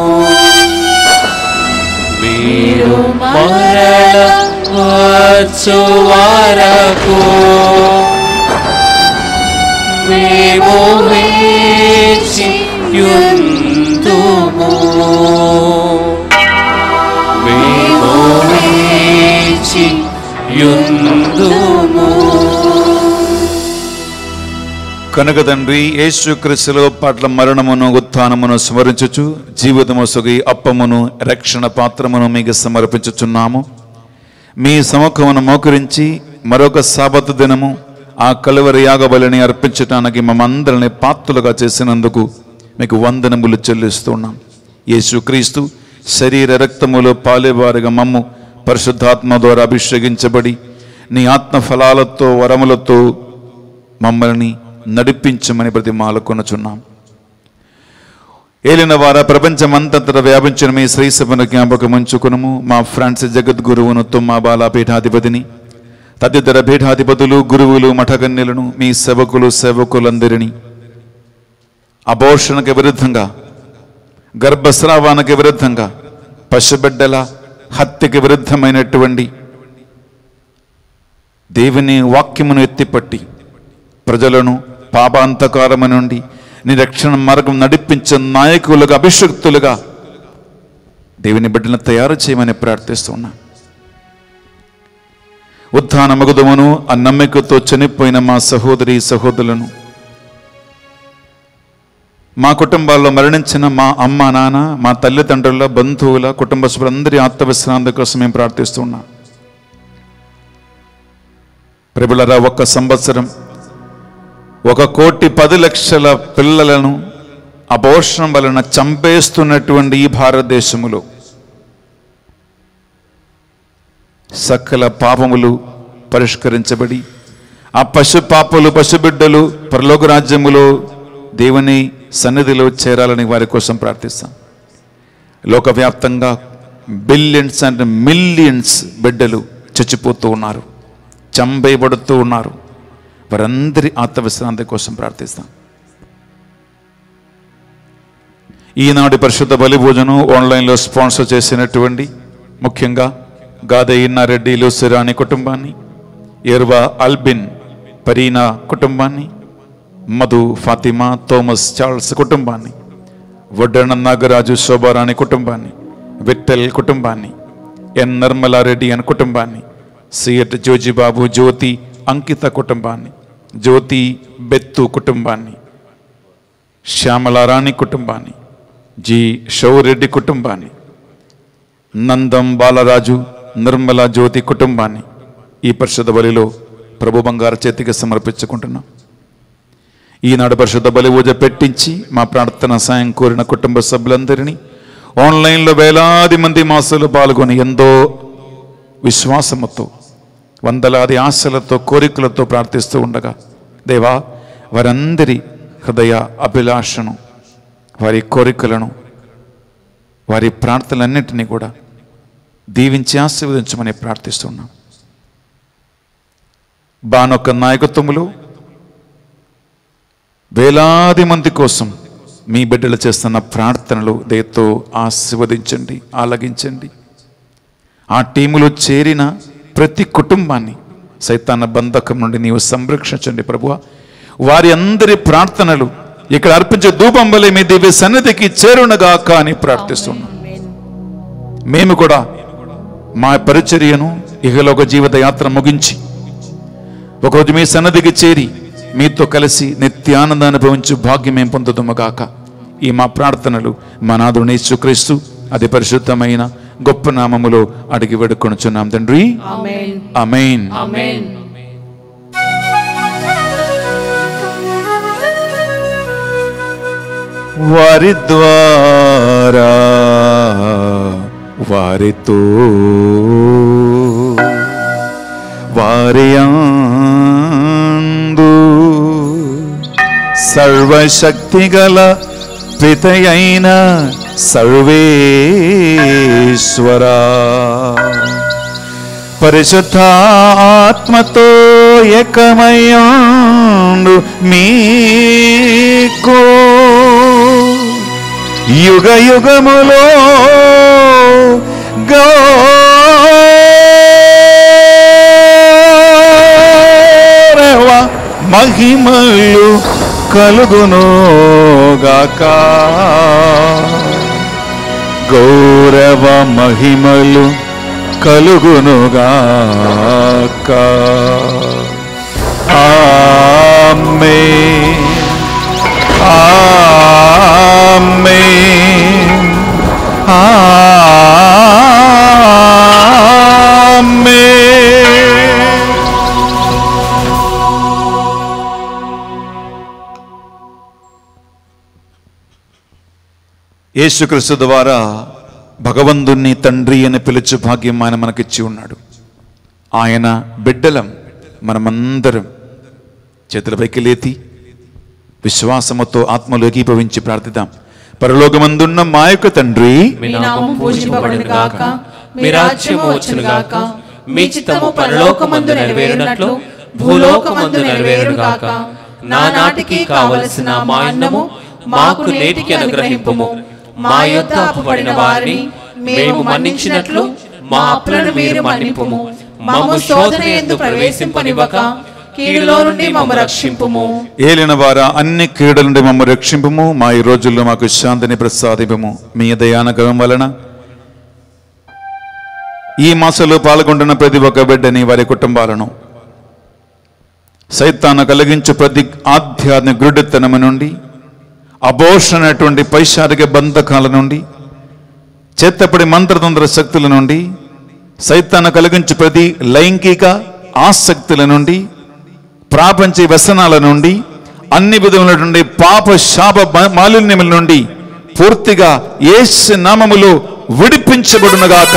మీరు మరల వచ్చు వరకు మేము వేచి యుందుము, మేము వేచి యుందుము. కనుక తండ్రి యేసుక్రీస్తులో పట్ల మరణమును ఉత్థానమును స్మరించుచు జీవితము సొగి అప్పమును రక్షణ పాత్రమును మీకు సమర్పించుచున్నాము. మీ సముఖమును మోకరించి మరొక సాబతు దినము ఆ కలువరి యాగబలిని అర్పించటానికి మమ్మందరిని పాత్రులుగా చేసినందుకు మీకు వందనములు చెల్లిస్తున్నాం. యేసుక్రీస్తు శరీర రక్తములో పాలేవారిగా మమ్ము పరిశుద్ధాత్మ ద్వారా అభిషేకించబడి నీ ఆత్మ ఫలాలతో వరములతో మమ్మల్ని నడిపించమని ప్రతిమాలకొనుచున్నాం. ఏలిన వార ప్రపంచమంతటా వ్యాపించిన మీ శ్రీసభను జ్ఞాపకముంచుకును. మా ఫ్రాన్సిస్ జగద్గురువును తుమ్మా బాలా పీఠాధిపతిని తదితర పీఠాధిపతులు గురువులు మఠకన్యలను మీ సేవకులు సేవకులందరినీ అబోషణకు విరుద్ధంగా, గర్భస్రావానికి విరుద్ధంగా, పశుబిడ్డల హత్యకి విరుద్ధమైనటువంటి దేవుని వాక్యమును ఎత్తిపట్టి ప్రజలను పాపాంతకారము నుండి నీ రక్షణ మార్గం నడిపించే నాయకులుగా అభిషక్తులుగా దేవుని బిడ్డలను తయారు చేయమని ప్రార్థిస్తున్నా. ఉత్థాన మగుదమును ఆ నమ్మికతో చనిపోయిన మా సహోదరి సహోదరులను, మా కుటుంబాల్లో మరణించిన మా అమ్మ నాన్న, మా తల్లిదండ్రుల బంధువుల కుటుంబ సభ్యులందరి ఆత్మవిశ్రాంతి కోసం మేము ప్రార్థిస్తున్నాం. ప్రభులరా, 1 సంవత్సరం 1,10,00,000 పిల్లలను అబోర్షన్ వలన చంపేస్తున్నటువంటి ఈ భారతదేశములో సకల పాపములు పరిష్కరించబడి ఆ పశుపాపలు పశుబిడ్డలు పరలోక రాజ్యములో దేవుని సన్నిధిలో చేరాలని వారి కోసం ప్రార్థిస్తాం. లోకవ్యాప్తంగా బిలియన్స్ అండ్ మిలియన్స్ బిడ్డలు చచ్చిపోతూ ఉన్నారు, చంపేయబడుతూ ఉన్నారు. వారందరి ఆత్మవిశ్రాంతి కోసం ప్రార్థిస్తాం. ఈనాటి పరిశుద్ధ బలి భోజనం ఆన్లైన్లో స్పాన్సర్ చేసినటువంటి ముఖ్యంగా గాదే ఇన్నారెడ్డి లూసిరాణి కుటుంబాన్ని, ఎర్వా అల్బిన్ పరీనా కుటుంబాన్ని, మధు ఫాతిమా థోమస్ చార్ల్స్ కుటుంబాన్ని, వడ్డన నాగరాజు శోభారాణి కుటుంబాన్ని, విఠల్ కుటుంబాన్ని, ఎన్ నిర్మలారెడ్డి అని కుటుంబాన్ని, సిఎట్ జోజిబాబు జ్యోతి అంకిత కుటుంబాన్ని, జ్యోతి బెత్తు కుటుంబాన్ని, శ్యామలారాణి కుటుంబాన్ని, జి షౌరెడ్డి కుటుంబాన్ని, నందం బాలరాజు, నిర్మల జ్యోతి కుటుంబాన్ని ఈ పరిశుద్ధ బలిలో ప్రభు బంగారు చేతికి సమర్పించుకుంటున్నాం. ఈనాడు పరిశుద్ధ బలి పూజ పెట్టించి మా ప్రార్థన సాయం కోరిన కుటుంబ సభ్యులందరినీ, ఆన్లైన్లో వేలాది మంది మాసాలు పాల్గొని ఎంతో విశ్వాసముతో, వందలాది ఆశలతో, కోరికలతో ప్రార్థిస్తూ ఉండగా దేవా, వారందరి హృదయ అభిలాషను, వారి కోరికలను, వారి ప్రార్థనలన్నింటినీ కూడా దీవించి ఆశీర్వదించమని ప్రార్థిస్తున్నాం. బానొక్క నాయకత్వములో వేలాది మంది కోసం మీ బిడ్డలు చేస్తున్న ప్రార్థనలు దయతో ఆశీర్వదించండి, ఆలగించండి. ఆ టీములో చేరిన ప్రతి కుటుంబాన్ని సైతాన బంధకం నుండి నీవు సంరక్షించండి ప్రభువా. వారి అందరి ప్రార్థనలు ఇక్కడ అర్పించే ధూపం వలె మీ దివ్య సన్నిధికి చేరునగాక అని ప్రార్థిస్తున్నాం. మేము కూడా మా పరిచర్యను, ఇహలోక జీవిత యాత్ర ముగించి ఒకరోజు మీ సన్నిధికి చేరి మీతో కలిసి నిత్యానందాన్ని అనుభవించు భాగ్యం మేము పొందుదుముగాక. ఈ మా ప్రార్థనలు మా నాథుడు యేసుక్రీస్తు అతి పరిశుద్ధమైన గొప్ప నామములో అడిగి వేడుకొనుచున్నాం తండ్రి. ఆమేన్. ఆమేన్. ఆమేన్. వారి ద్వారా, వారితో, వారి యందు సర్వశక్తిగల పితయైన సర్వేశ్వరా, పరిశుద్ధాత్మతో ఏకమయ్యుండు మీకు యుగ యుగములో గౌరవ మహిమలు కలుగునుగాక. గౌరవ మహిమలు కలుగునుగాక. ఆమేన్. ఆమేన్. ఆమేన్. యేసుక్రీస్తు ద్వారా భగవంతుణ్ణి తండ్రి అని పిలుచు భాగ్యం ఆయన మనకిచ్చి ఉన్నాడు. ఆయన బిడ్డలం మనమందరం చేతుల పైకి లేతి విశ్వాసముతో ఆత్మలో ఏకీభవించి ప్రార్థిద్దాం. పరలోకమందున్న మా యొక్క తండ్రి, మీ నామం పూజింపబడును గాక, మీ రాజ్యము వచ్చును గాక, మీ చిత్తము పరలోకమందు నెరవేరునట్లు భూలోకమందు నెరవేరును గాక. నానాటికి కావలసిన మా అన్నము మాకు నేటికి అనుగ్రహింపుము. మా యొద్ద అప్పుబడిన వారిని మేము మన్నించినట్లు మా అప్పులను మీరు మన్నింపుము. మమ్ము శోధన యందు ప్రవేశింపనివ్వక కీడులో నుండి మమ్ము రక్షింపుము. ఏలిన వారా, అన్ని కీడుల నుండి మమ్ము రక్షింపుము. మా ఈ రోజుల్లో మాకు శాంతిని ప్రసాదింపుము. మీ దయానుగ్రహం వలన ఈ మాసంలో పాల్గొంటున్న ప్రతి ఒక్క బిడ్డని, వారి కుటుంబాలను సైతాను కలిగించు ప్రతి ఆధ్యాత్మిక గురుడితనము నుండి, అబోర్షన్ అనేటువంటి పైశారిక బంధకాల నుండి, చేతపడి మంత్రతంత్ర శక్తుల నుండి, సైతాను కలిగించు ప్రతి లైంగిక ఆసక్తుల నుండి, ప్రాపంచ వ్యసనాల నుండి, అన్ని విధములైనటువంటి పాప శాప మాలిన్యముల నుండి పూర్తిగా యేసు నామములో విడిపించబడునుగాక.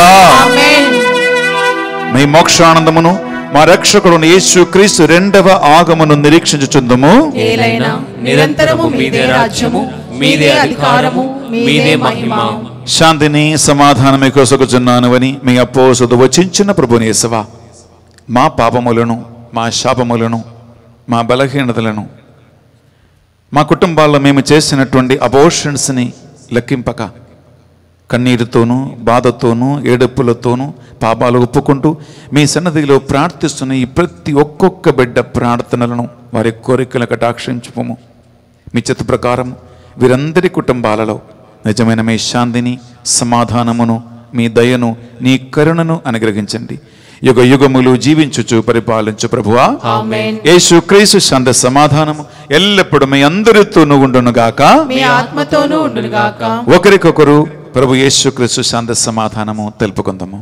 మీ మోక్షానందమును మా రక్షకుడు యేసు క్రీస్తు రెండవ ఆగమను నిరీక్షించుచుందుము. ఏలైనా నిరంతరము మీదే రాజ్యము, మీదే అధికారము, మీదే మహిమ. శాంతిని సమాధానమే కొసగుచున్నానువని మీ అపోసదు వచించిన ప్రభుని యేసవా, మా పాపములను, మా శాపములను, మా బలహీనతలను, మా కుటుంబాల్లో మేము చేసినటువంటి అబోర్షన్స్ని లెక్కింపక కన్నీరుతోనూ, బాధతోనూ, ఏడుపులతోనూ పాపాలు ఒప్పుకుంటూ మీ సన్నిధిలో ప్రార్థిస్తున్న ఈ ప్రతి ఒక్కొక్క బిడ్డ ప్రార్థనలను, వారి కోరికలను కటాక్షించుము. మీ చిత్త ప్రకారం వీరందరి కుటుంబాలలో నిజమైన మీ శాంతిని, సమాధానమును, మీ దయను, నీ కరుణను అనుగ్రహించండి. యుగ యుగములు జీవించుచు పరిపాలించు ప్రభువా. ఆమేన్. యేసు క్రీస్తు శాంతి సమాధానము ఎల్లప్పుడూ మీ అందరితోనూ ఉండును గాక. మీ ఆత్మతోనూ ఉండునుగాక. ఒకరికొకరు ప్రభు యేసు క్రీస్తు శాంతి సమాధానము తెలుపుకుందాము.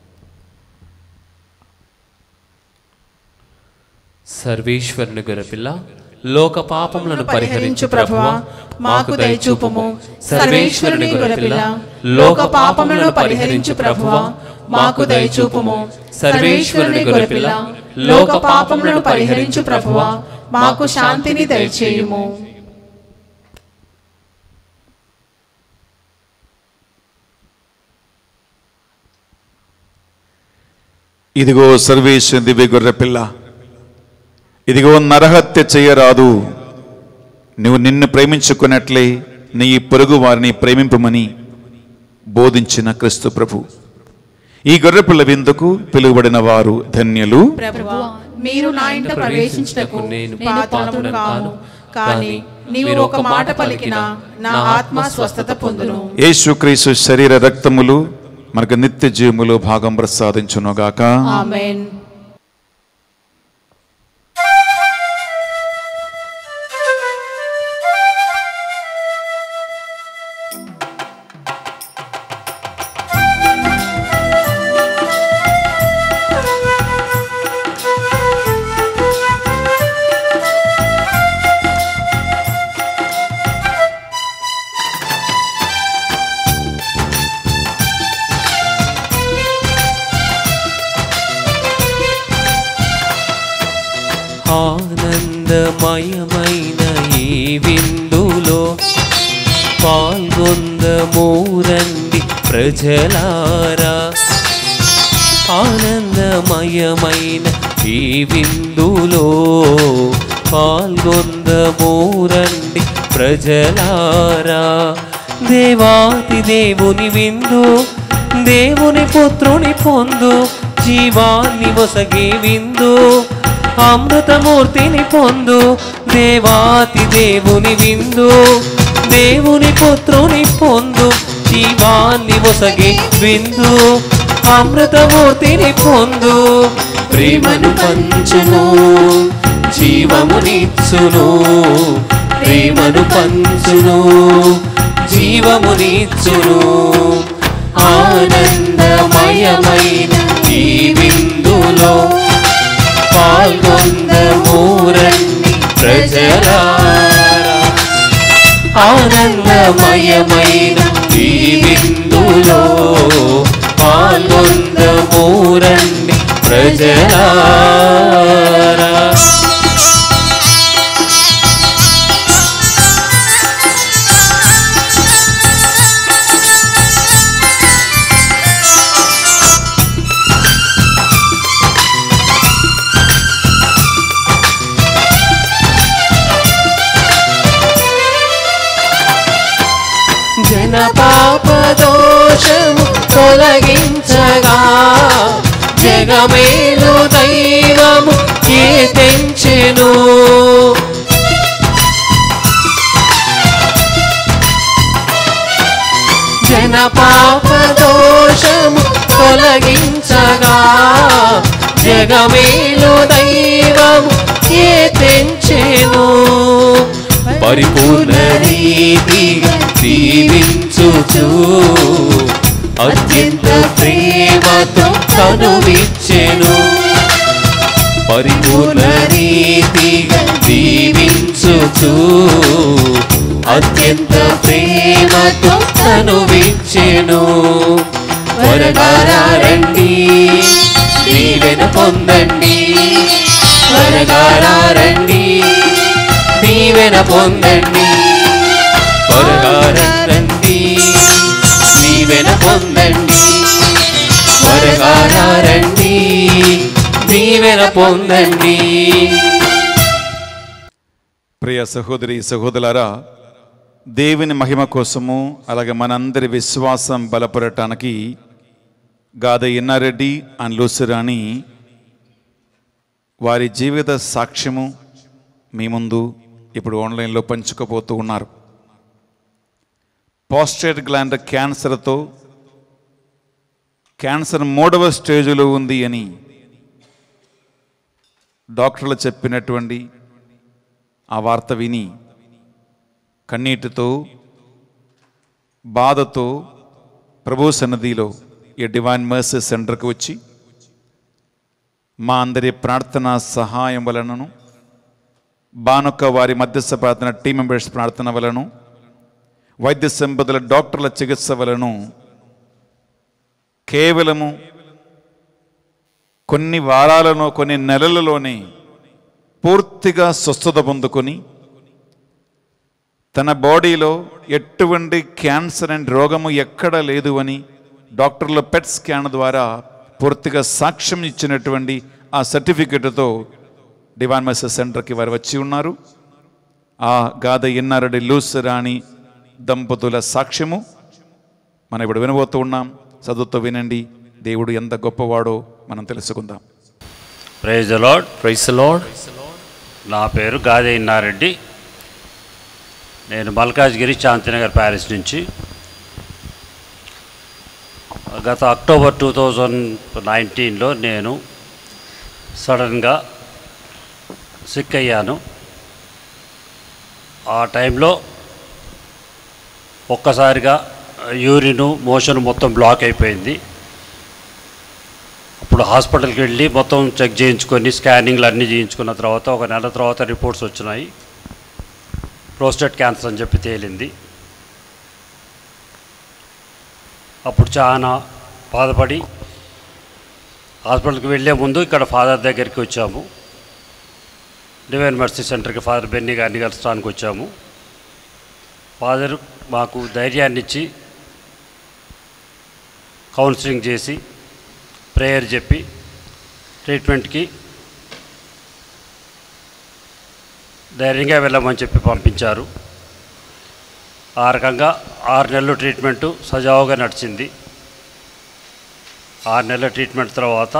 సర్వేశ్వరుని గొర్రెపిల్ల, లోక పాపములను పరిహరించు ప్రభువా, ప్రభువా, మాకు దయచూపుము. సర్వేశ్వరుని గొర్రెపిల్ల, లోక పాపములను పరిహరించు ప్రభువా, మాకు దయచూపుము. సర్వేశ్వరుని గొర్రెపిల్ల, లోక పాపములను పరిహరించు ప్రభువా, మాకు శాంతిని దయచేయుము. ఇదిగో సర్వేశ్వరుని దివ్య గొర్రెపిల్ల, ఇదిగో నరహత్య చేయరాదు, నువ్వు నిన్ను ప్రేమించుకున్నట్లే నీ పొరుగు వారిని ప్రేమింపమని బోధించిన క్రీస్తు ప్రభు. ఈ గొర్రెపిల్ల విందుకు పిలువబడిన వారు ధన్యులు. ప్రభువా, మీరు నా ఇంట ప్రవేశించుటకు నేను పాత్రుడను కాను, కానీ నీవు ఒక మాట పలికినా నా ఆత్మ స్వస్థత పొందును. యేసుక్రీస్తు శరీర రక్తములు మనకు నిత్య జీవములో భాగం ప్రసాదించునుగాక. ఆమేన్. ఆనందమయమైన ఈ విందులో పాల్గొందము రండి ప్రజలారా. ఆనందమయమైన ఈ విందులో పాల్గొందము రండి ప్రజలారా. దేవాతి దేవుని విందు, దేవుని పుత్రుని పొందు, జీవాన్ని వసగే విందు, అమృతమూర్తిని పొందు. దేవాతి దేవుని విందు, దేవుని పుత్రుని పొందు, జీవాన్ని వసగే విందు, అమృతమూర్తిని పొందు. ప్రేమను పంచును, జీవమునిచ్చును, ప్రేమను పంచును, జీవమునిచ్చును. ఆనందమయమైన ఈ విందులో పాల్గొందము రండి ప్రజలారా. ఆనందమయమైన ఈ విందులో పాల్గొందము రండి ప్రజలారా. జన పాప దోషము తొలగించగా జగమేలు దైవము ఏ తెంచెను. జన పాప దోషము తొలగించగా జగమేలు దైవము ఏ తెంచెను. పరిపూర్ణ రీతిగా దీవించుచు అత్యంత ప్రేమతో తనువిచ్చెను. పరిపూర్ణ రీతిగా దీవించుచు అత్యంత ప్రేమతో తనువిచ్చెను. త్వరగా రండి, దీవెన పొందండి, త్వరగా రండి, దీవెన పొందండి, త్వరగా రండి, దీవెన పొందండి, త్వరగా రండి, దీవెన పొందండి. ప్రియ సహోదరి సహోదరులారా, దేవుని మహిమ కోసము అలాగే మనందరి విశ్వాసం బలపడటానికి గాద ఎన్నారెడ్డి అండ్ లూసిరాణి వారి జీవిత సాక్ష్యము మీ ముందు ఇప్పుడు ఆన్లైన్లో పంచుకోబోతూ ఉన్నారు. ప్రాస్టేట్ గ్లాండ్ క్యాన్సర్తో క్యాన్సర్ 3వ స్టేజ్లో ఉంది అని డాక్టర్లు చెప్పినటువంటి ఆ వార్త విని కన్నీటితో బాధతో ప్రభు సన్నిధిలో ఈ డివైన్ మర్సీ సెంటర్కి వచ్చి మా అందరి ప్రార్థన సహాయం వలనను బానొక్క వారి మధ్యస్థ ప్రార్థన టీం మెంబర్స్ ప్రార్థన వలను వైద్య సంపదల డాక్టర్ల చికిత్స వలను కేవలము కొన్ని వారాలను కొన్ని నెలలలోనే పూర్తిగా స్వస్థత పొందుకొని తన బాడీలో ఎటువంటి క్యాన్సర్ అండ్ రోగము ఎక్కడా లేదు అని డాక్టర్ల పెట్ స్కాన్ ద్వారా పూర్తిగా సాక్ష్యం ఇచ్చినటువంటి ఆ సర్టిఫికెట్తో డివైన్ మర్సీ సెంటర్కి వారు వచ్చి ఉన్నారు. ఆ గాథ ఎన్నారెడ్డి లూసరాణి దంపతుల సాక్ష్యము మనం ఇప్పుడు వినబోతూ ఉన్నాం. చదువుతో వినండి. దేవుడు ఎంత గొప్పవాడో మనం తెలుసుకుందాం. Praise the Lord. Praise the Lord. నా పేరు గాదే ఇన్నారెడ్డి. నేను మల్కాజ్గిరి శాంతినగర్ ప్యారిస్ నుంచి గత అక్టోబర్ 2019లో నేను సడన్గా సిక్ అయ్యాను. ఆ టైంలో ఒక్కసారిగా యూరిన్ మోషన్ మొత్తం బ్లాక్ అయిపోయింది. అప్పుడు హాస్పిటల్కి వెళ్ళి మొత్తం చెక్ చేయించుకొని స్కానింగ్లు అన్నీ చేయించుకున్న తర్వాత ఒక నెల తర్వాత రిపోర్ట్స్ వచ్చినాయి. ప్రోస్టేట్ క్యాన్సర్ అని చెప్పి తేలింది. అప్పుడు చాలా బాధపడి హాస్పిటల్కి వెళ్ళే ముందు ఇక్కడ ఫాదర్ దగ్గరికి వచ్చాము. డివైన్ మర్సీ సెంటర్కి ఫాదర్ బెన్నీ గారిని కలుస్తానికి వచ్చాము. ఫాదర్ మాకు ధైర్యాన్ని ఇచ్చి కౌన్సిలింగ్ చేసి ప్రేయర్ చెప్పి ట్రీట్మెంట్కి ధైర్యంగా వెళ్ళమని చెప్పి పంపించారు. ఆ రకంగా 6 నెలలు ట్రీట్మెంటు సజావుగా నడిచింది. 6 నెలల ట్రీట్మెంట్ తర్వాత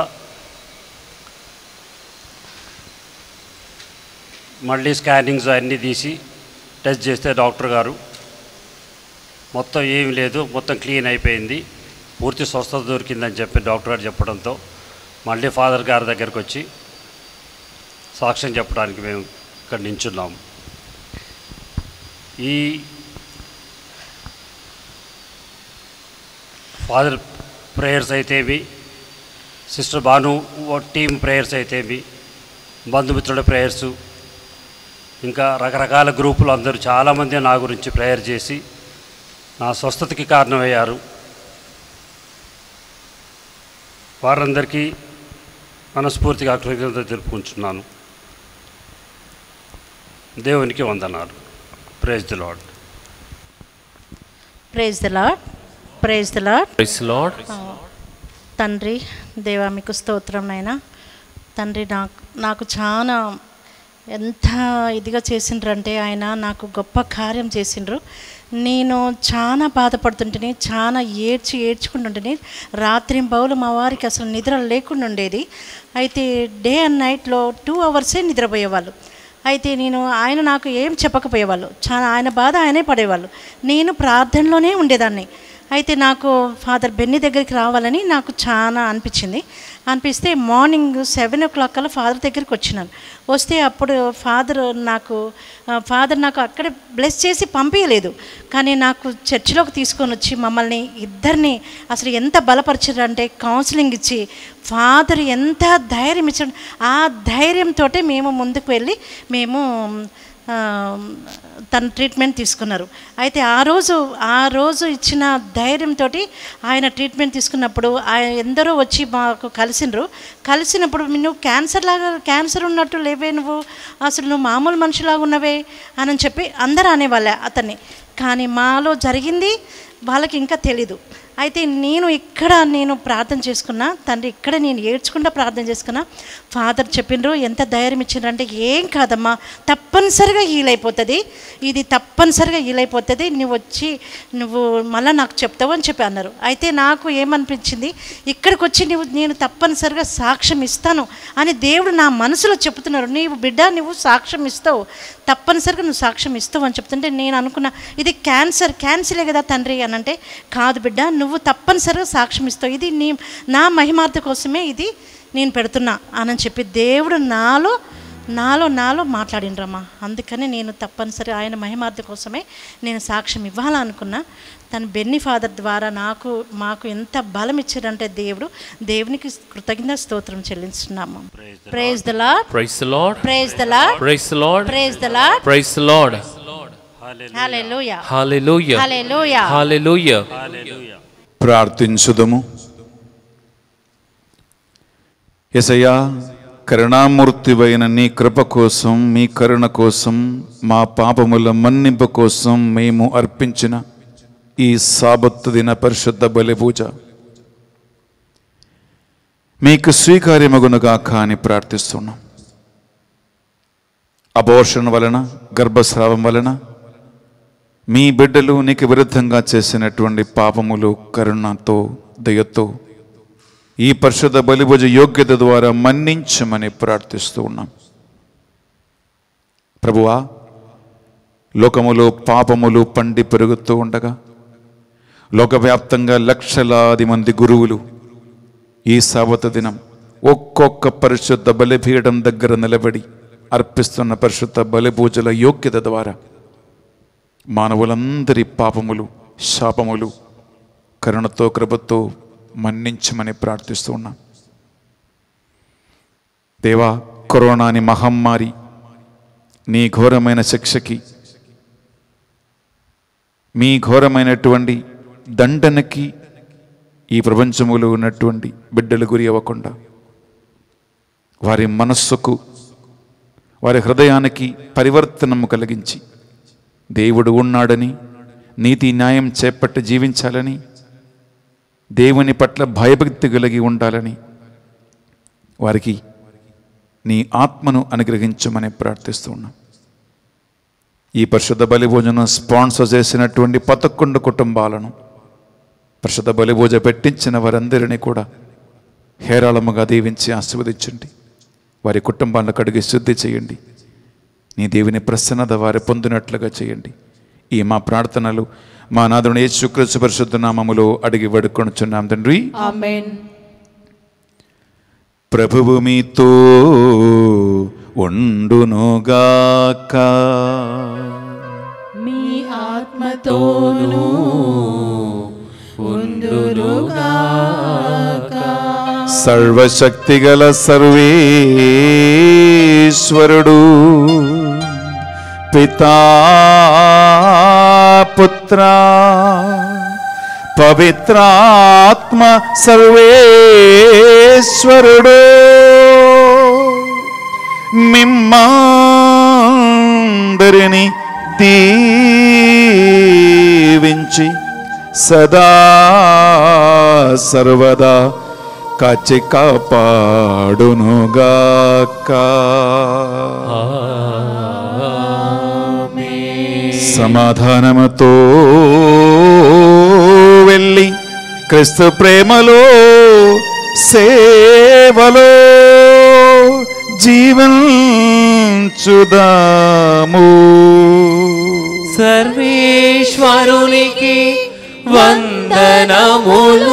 మళ్ళీ స్కానింగ్స్ అన్నీ తీసి టెస్ట్ చేస్తే డాక్టర్ గారు మొత్తం ఏమీ లేదు, మొత్తం క్లీన్ అయిపోయింది, పూర్తి స్వస్థత దొరికిందని చెప్పి డాక్టర్ గారు చెప్పడంతో మళ్ళీ ఫాదర్ గారి దగ్గరికి వచ్చి సాక్ష్యం చెప్పడానికి మేము ఇక్కడ నించున్నాము. ఈ ఫాదర్ ప్రేయర్స్ అయితేవి, సిస్టర్ భాను టీమ్ ప్రేయర్స్ అయితేవి, బంధుమిత్రుల ప్రేయర్సు, ఇంకా రకరకాల గ్రూపులు అందరూ చాలామంది నా గురించి ప్రేయర్ చేసి నా స్వస్థతకి కారణమయ్యారు. వారందరికీ మనస్ఫూర్తిగా కృతజ్ఞత తెలుపుకుంటున్నాను. దేవునికి వందనాలు. Praise the Lord. Praise the Lord. Praise the Lord. Praise the Lord. తండ్రి దేవా మీకు స్తోత్రం నాయనా. తండ్రి నాకు చాలా ఎంత ఇదిగా చేసిండ్రంటే ఆయన నాకు గొప్ప కార్యం చేసిండ్రు. నేను చాలా బాధపడుతుంటేనే, చాలా ఏడ్చుకుంటుంటేనే రాత్రింబౌలు మా వారికి అసలు నిద్ర లేకుండా ఉండేది. అయితే డే అండ్ నైట్లో 2 అవర్సే నిద్రపోయేవాళ్ళు. అయితే ఆయన నాకు ఏం చెప్పకపోయేవాళ్ళు, చాలా ఆయన బాధ ఆయనే పడేవాళ్ళు. నేను ప్రార్థనలోనే ఉండేదాన్ని. అయితే నాకు ఫాదర్ బెన్నీ దగ్గరికి రావాలని నాకు చాలా అనిపిస్తే మార్నింగ్ 7 o'clock కల్లా ఫాదర్ దగ్గరికి వచ్చినాను. వస్తే అప్పుడు ఫాదర్ నాకు అక్కడే బ్లెస్ చేసి పంపించలేదు, కానీ నాకు చర్చిలోకి తీసుకొని వచ్చి మమ్మల్ని ఇద్దరిని అసలు ఎంత బలపరిచారంటే కౌన్సిలింగ్ ఇచ్చి ఫాదర్ ఎంత ధైర్యం ఇచ్చాడు. ఆ ధైర్యంతో మేము ముందుకు వెళ్ళి మేము తన ట్రీట్మెంట్ తీసుకున్నారు. అయితే ఆ రోజు ఇచ్చిన ధైర్యంతో ఆయన ట్రీట్మెంట్ తీసుకున్నప్పుడు ఎందరో వచ్చి మాకు కలిసినప్పుడు నువ్వు క్యాన్సర్ ఉన్నట్టు లేవే, నువ్వు అసలు నువ్వు మామూలు మనిషిలాగా ఉన్నవే అని చెప్పి అందరూ అనేవాళ్ళే అతన్ని. కానీ మాలో జరిగింది వాళ్ళకి ఇంకా తెలీదు. అయితే నేను ప్రార్థన చేసుకున్నా తండ్రి, ఇక్కడ నేను ఏడ్చుకుంటా ప్రార్థన చేసుకున్నా. ఫాదర్ చెప్పిండ్రు ఎంత ధైర్యం ఇచ్చిండ్రంటే, ఏం కాదమ్మా, తప్పనిసరిగా హీల్ అయిపోతుంది, ఇది తప్పనిసరిగా హీల్ అయిపోతుంది, నువ్వు మళ్ళీ నాకు చెప్తావు అని చెప్పి అన్నారు. అయితే నాకు ఏమనిపించింది, ఇక్కడికి వచ్చి నేను తప్పనిసరిగా సాక్ష్యం ఇస్తాను అని దేవుడు నా మనసులో చెప్తున్నారు. నువ్వు సాక్ష్యం ఇస్తావు, తప్పనిసరిగా నువ్వు సాక్ష్యం ఇస్తావు అని చెప్తుంటే నేను అనుకున్నా ఇది క్యాన్సరే కదా తండ్రి అని. అంటే కాదు బిడ్డ, నువ్వు నువ్వు తప్పనిసరిగా సాక్ష్యం ఇస్తావు, ఇది నా మహిమార్థ కోసమే ఇది నేను పెడుతున్నా అని చెప్పి దేవుడు నాలో మాట్లాడిండ్రమ్మా. అందుకని నేను తప్పనిసరి ఆయన మహిమార్థ కోసమే నేను సాక్ష్యం ఇవ్వాలనుకున్నా. తన బెన్నీ ఫాదర్ ద్వారా మాకు ఎంత బలం ఇచ్చారంటే దేవునికి కృతజ్ఞత స్తోత్రం చెల్లిస్తున్నాము. Praise the Lord, praise the Lord, praise the Lord, praise the Lord, praise the Lord, praise the Lord. Hallelujah, hallelujah, hallelujah, hallelujah. ప్రార్థించుదము. యేసయ్యా, కరుణామూర్తివైన నీ కృప కోసం, మీ కరుణ కోసం, మా పాపముల మన్నింపు కోసం మేము అర్పించిన ఈ సాబత్తు దిన పరిశుద్ధ బలి పూజ మీకు స్వీకార్యమగునుగాక అని ప్రార్థిస్తున్నాం. అబోర్షన్ వలన, గర్భస్రావం వలన మీ బిడ్డలు నీకు విరుద్ధంగా చేసినటువంటి పాపములు కరుణతో, దయతో ఈ పరిశుద్ధ బలిభుజ యోగ్యత ద్వారా మన్నించమని ప్రార్థిస్తూ ఉన్నాం. ప్రభువా, లోకములో పాపములు పండి పెరుగుతూ ఉండగా లోకవ్యాప్తంగా లక్షలాది మంది గురువులు ఈ సాబతు దినం ఒక్కొక్క పరిశుద్ధ బలిపీఠం దగ్గర నిలబడి అర్పిస్తున్న పరిశుద్ధ బలిపూజల యోగ్యత ద్వారా మానవులందరి పాపములు, శాపములు కరుణతో, కృపతో మన్నించమని ప్రార్థిస్తూ ఉన్నాం. దేవా, కరోనాని మహమ్మారి నీ ఘోరమైన శిక్షకి, మీ ఘోరమైనటువంటి దండనకి ఈ ప్రపంచములో ఉన్నటువంటి బిడ్డలు గురి అవ్వకుండా వారి మనస్సుకు, వారి హృదయానికి పరివర్తనము కలిగించి దేవుడు ఉన్నాడని, నీతి న్యాయం చేపట్టి జీవించాలని, దేవుని పట్ల భయభక్తి కలిగి ఉండాలని వారికి నీ ఆత్మను అనుగ్రహించమని ప్రార్థిస్తూ ఉన్నాం. ఈ పరిశుద్ధ బలిభోజనం స్పాన్సర్ చేసినటువంటి 11 కుటుంబాలను, పరిశుద్ధ బలిభోజ పెట్టించిన వారందరినీ కూడా హేరాళముగా దీవించి ఆశీర్వదించండి. వారి కుటుంబాలను కడిగి శుద్ధి చేయండి. నీ దేవుని ప్రసన్నత వారి పొందినట్లుగా చేయండి. ఈ మా ప్రార్థనలు మా నాథుని యేసుక్రీస్తు పరిశుద్ధ నామములో అడిగి వేడుకొనుచున్నాం తండ్రి, ఆమేన్. ప్రభువు మీతో ఉండునుగాక, మీ ఆత్మతోనూ ఉండునుగాక. సర్వశక్తిగల సర్వేశ్వరుడు పితా, పుత్ర, పవిత్రాత్మ సర్వేశ్వరుడు మిమ్మందరిని దీవించి సదా సర్వదా కాచి కాపాడునుగాక. సమాధానముతో వెళ్ళి క్రీస్తు ప్రేమలో, సేవలో జీవించుదాము. సర్వేశ్వరునికి వందనములు.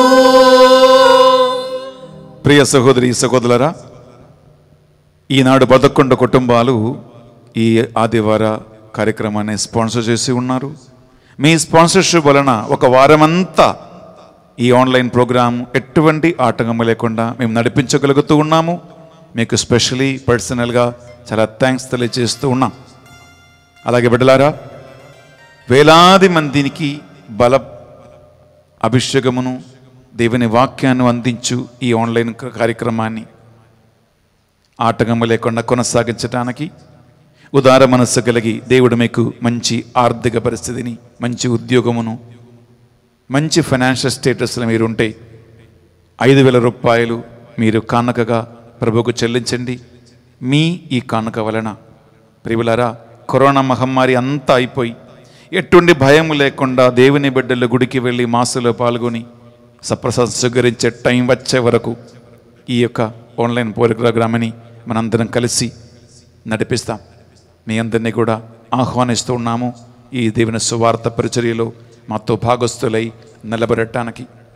ప్రియ సహోదరి సహోదరులారా, ఈనాడు 11 కుటుంబాలు ఈ ఆదివార కార్యక్రమాన్ని స్పాన్సర్ చేసి ఉన్నారు. మీ స్పాన్సర్షిప్ వలన ఒక వారమంతా ఈ ఆన్లైన్ ప్రోగ్రాం ఎటువంటి ఆటంకం లేకుండా మేము నడిపించగలుగుతూ ఉన్నాము. మీకు స్పెషలీ పర్సనల్గా చాలా థ్యాంక్స్ తెలియజేస్తూ ఉన్నాం. అలాగే బిడ్డలారా, వేలాది మందికి బల అభిషేకమును, దేవుని వాక్యాన్ని అందించు ఈ ఆన్లైన్ కార్యక్రమాన్ని ఆటంకం లేకుండా కొనసాగించడానికి ఉదార మనస్సు కలిగి దేవుడు మీకు మంచి ఆర్థిక పరిస్థితిని, మంచి ఉద్యోగమును, మంచి ఫైనాన్షియల్ స్టేటస్లో మీరుంటే 5,000 రూపాయలు మీరు కానుకగా ప్రభువుకు చెల్లించండి. మీ ఈ కానుక వలన ప్రియులారా, కరోనా మహమ్మారి అంతా అయిపోయి ఎటువంటి భయం లేకుండా దేవుని బిడ్డలు గుడికి వెళ్ళి మాసులో పాల్గొని సప్రసాదం స్వీకరించే టైం వచ్చే వరకు ఈ యొక్క ఆన్లైన్ ప్రోగ్రామ్ని మనందరం కలిసి నడిపిస్తాం. మీ అందరినీ కూడా ఆహ్వానిస్తూ ఉన్నాము. ఈ దేవుని సువార్త పరిచర్యలో మాతో భాగస్థులై నిలబడటానికి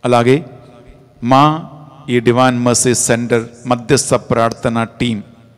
అలాగే మా ఈ డివైన్ మర్సీ సెంటర్ మధ్యస్థ ప్రార్థన టీం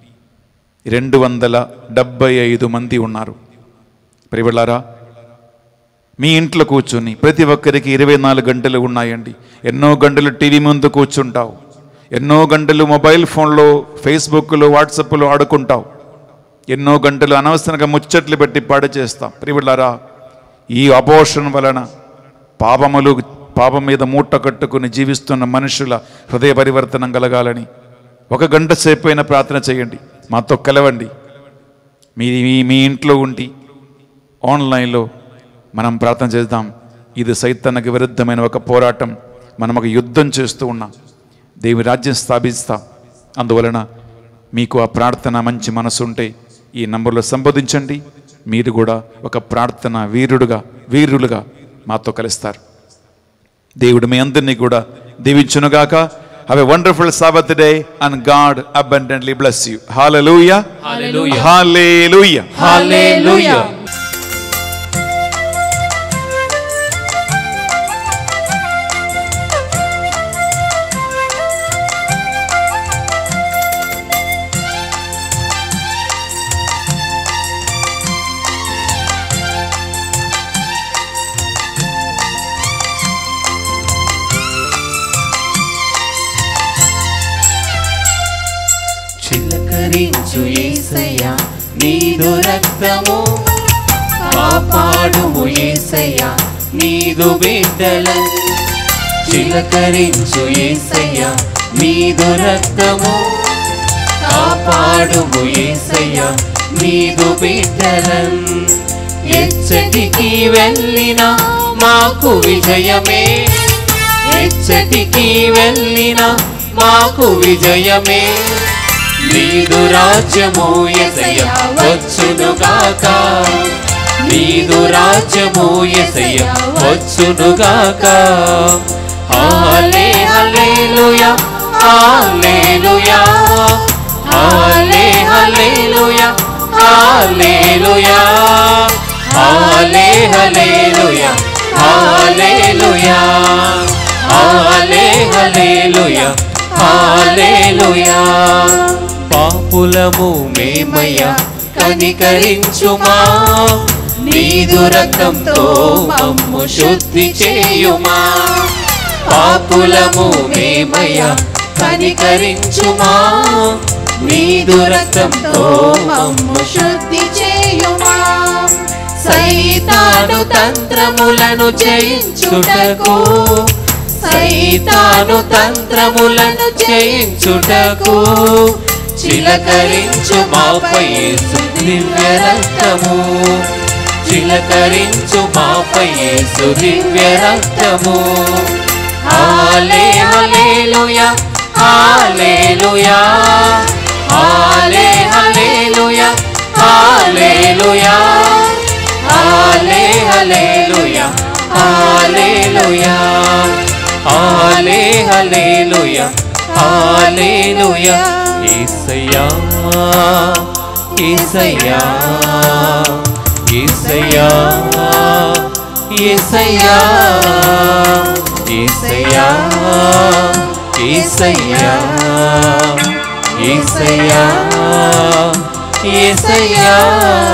275 మంది ఉన్నారు. ప్రియలారా, మీ ఇంట్లో కూర్చుని ప్రతి ఒక్కరికి 24 గంటలు ఉన్నాయండి. ఎన్నో గంటలు టీవీ ముందు కూర్చుంటావు, ఎన్నో గంటలు మొబైల్ ఫోన్లో, ఫేస్బుక్లో, వాట్సాప్లో ఆడుకుంటావు, ఎన్నో గంటలు అనవసరంగా ముచ్చట్లు పెట్టి పాడు చేస్తాం. ప్రియలారా, ఈ అబోర్షన్ వలన పాపం మీద మూట కట్టుకుని జీవిస్తున్న మనుషుల హృదయ పరివర్తనం కలగాలని 1 గంట సేపు అయినా ప్రార్థన చేయండి. మాతో కలవండి. మీ ఇంట్లో ఉండి ఆన్లైన్లో మనం ప్రార్థన చేద్దాం. ఇది సైతానికి విరుద్ధమైన ఒక పోరాటం. మనం ఒక యుద్ధం చేస్తూ ఉన్నాం. దేవుని రాజ్యం స్థాపిస్తాం. అందువలన మీకు ఆ ప్రార్థన మంచి మనసు ఉంటే ఈ నంబర్లో సంబోధించండి. మీరు కూడా ఒక ప్రార్థన వీరులుగా మాతో కలుస్తారు. దేవుడు మీ అందరినీ కూడా దీవించునుగాక. Have a wonderful Sabbath day and God abundantly bless you. Hallelujah. Hallelujah. Hallelujah. Hallelujah. చిలకరించు యేసయ్యా నీదు రక్తము, కాపాడుము యేసయ్యా నీదు బిడ్డలను. చిలకరించు యేసయ్యా నీదు రక్తము, కాపాడుము యేసయ్యా నీదు బిడ్డలను. ఎచ్చటికి వెళ్ళినా మాకు విజయమే, ఎచ్చటికి వెళ్ళినా మాకు విజయమే. నీదు రాజ్యము యేసయ్యా వచ్చునుగాక, నీదు రాజ్యము యేసయ్యా వచ్చునుగాక. హల్లే హల్లెలూయా, హల్లెలూయా, హల్లే హల్లెలూయా, హల్లెలూయా, హల్లే హల్లెలూయా, హల్లెలూయా, హల్లే హల్లెలూయా, హల్లెలూయా. పాపులము మేమయ్యా కనికరించుమా, నీదు రక్తంతో మమ్ము శుద్ధి చేయుమా. పాపులము మేమయ్యా కనికరించుమా, నీదు రక్తంతో మమ్ము శుద్ధి చేయుమా. సైతాను తంత్రములను జయించుటకు, సైతాను తంత్రములను జయించుటకు చిలకరించు మాపై యేసు దివ్య రక్తము, చిలకరించు మాపై యేసు దివ్య రక్తము. హల్లే హల్లెలూయా, హల్లెలూయా, హల్లే హల్లెలూయా, హల్లెలూయా, హల్లే హల్లెలూయా, హల్లెలూయా, హల్లే హల్లెలూయా, హల్లెలూయా. యేసయ్యా యేసయ్యా యేసయ్యా యేసయ్యా యేసయ్యా యేసయ్యా యేసయ్యా యేసయ్యా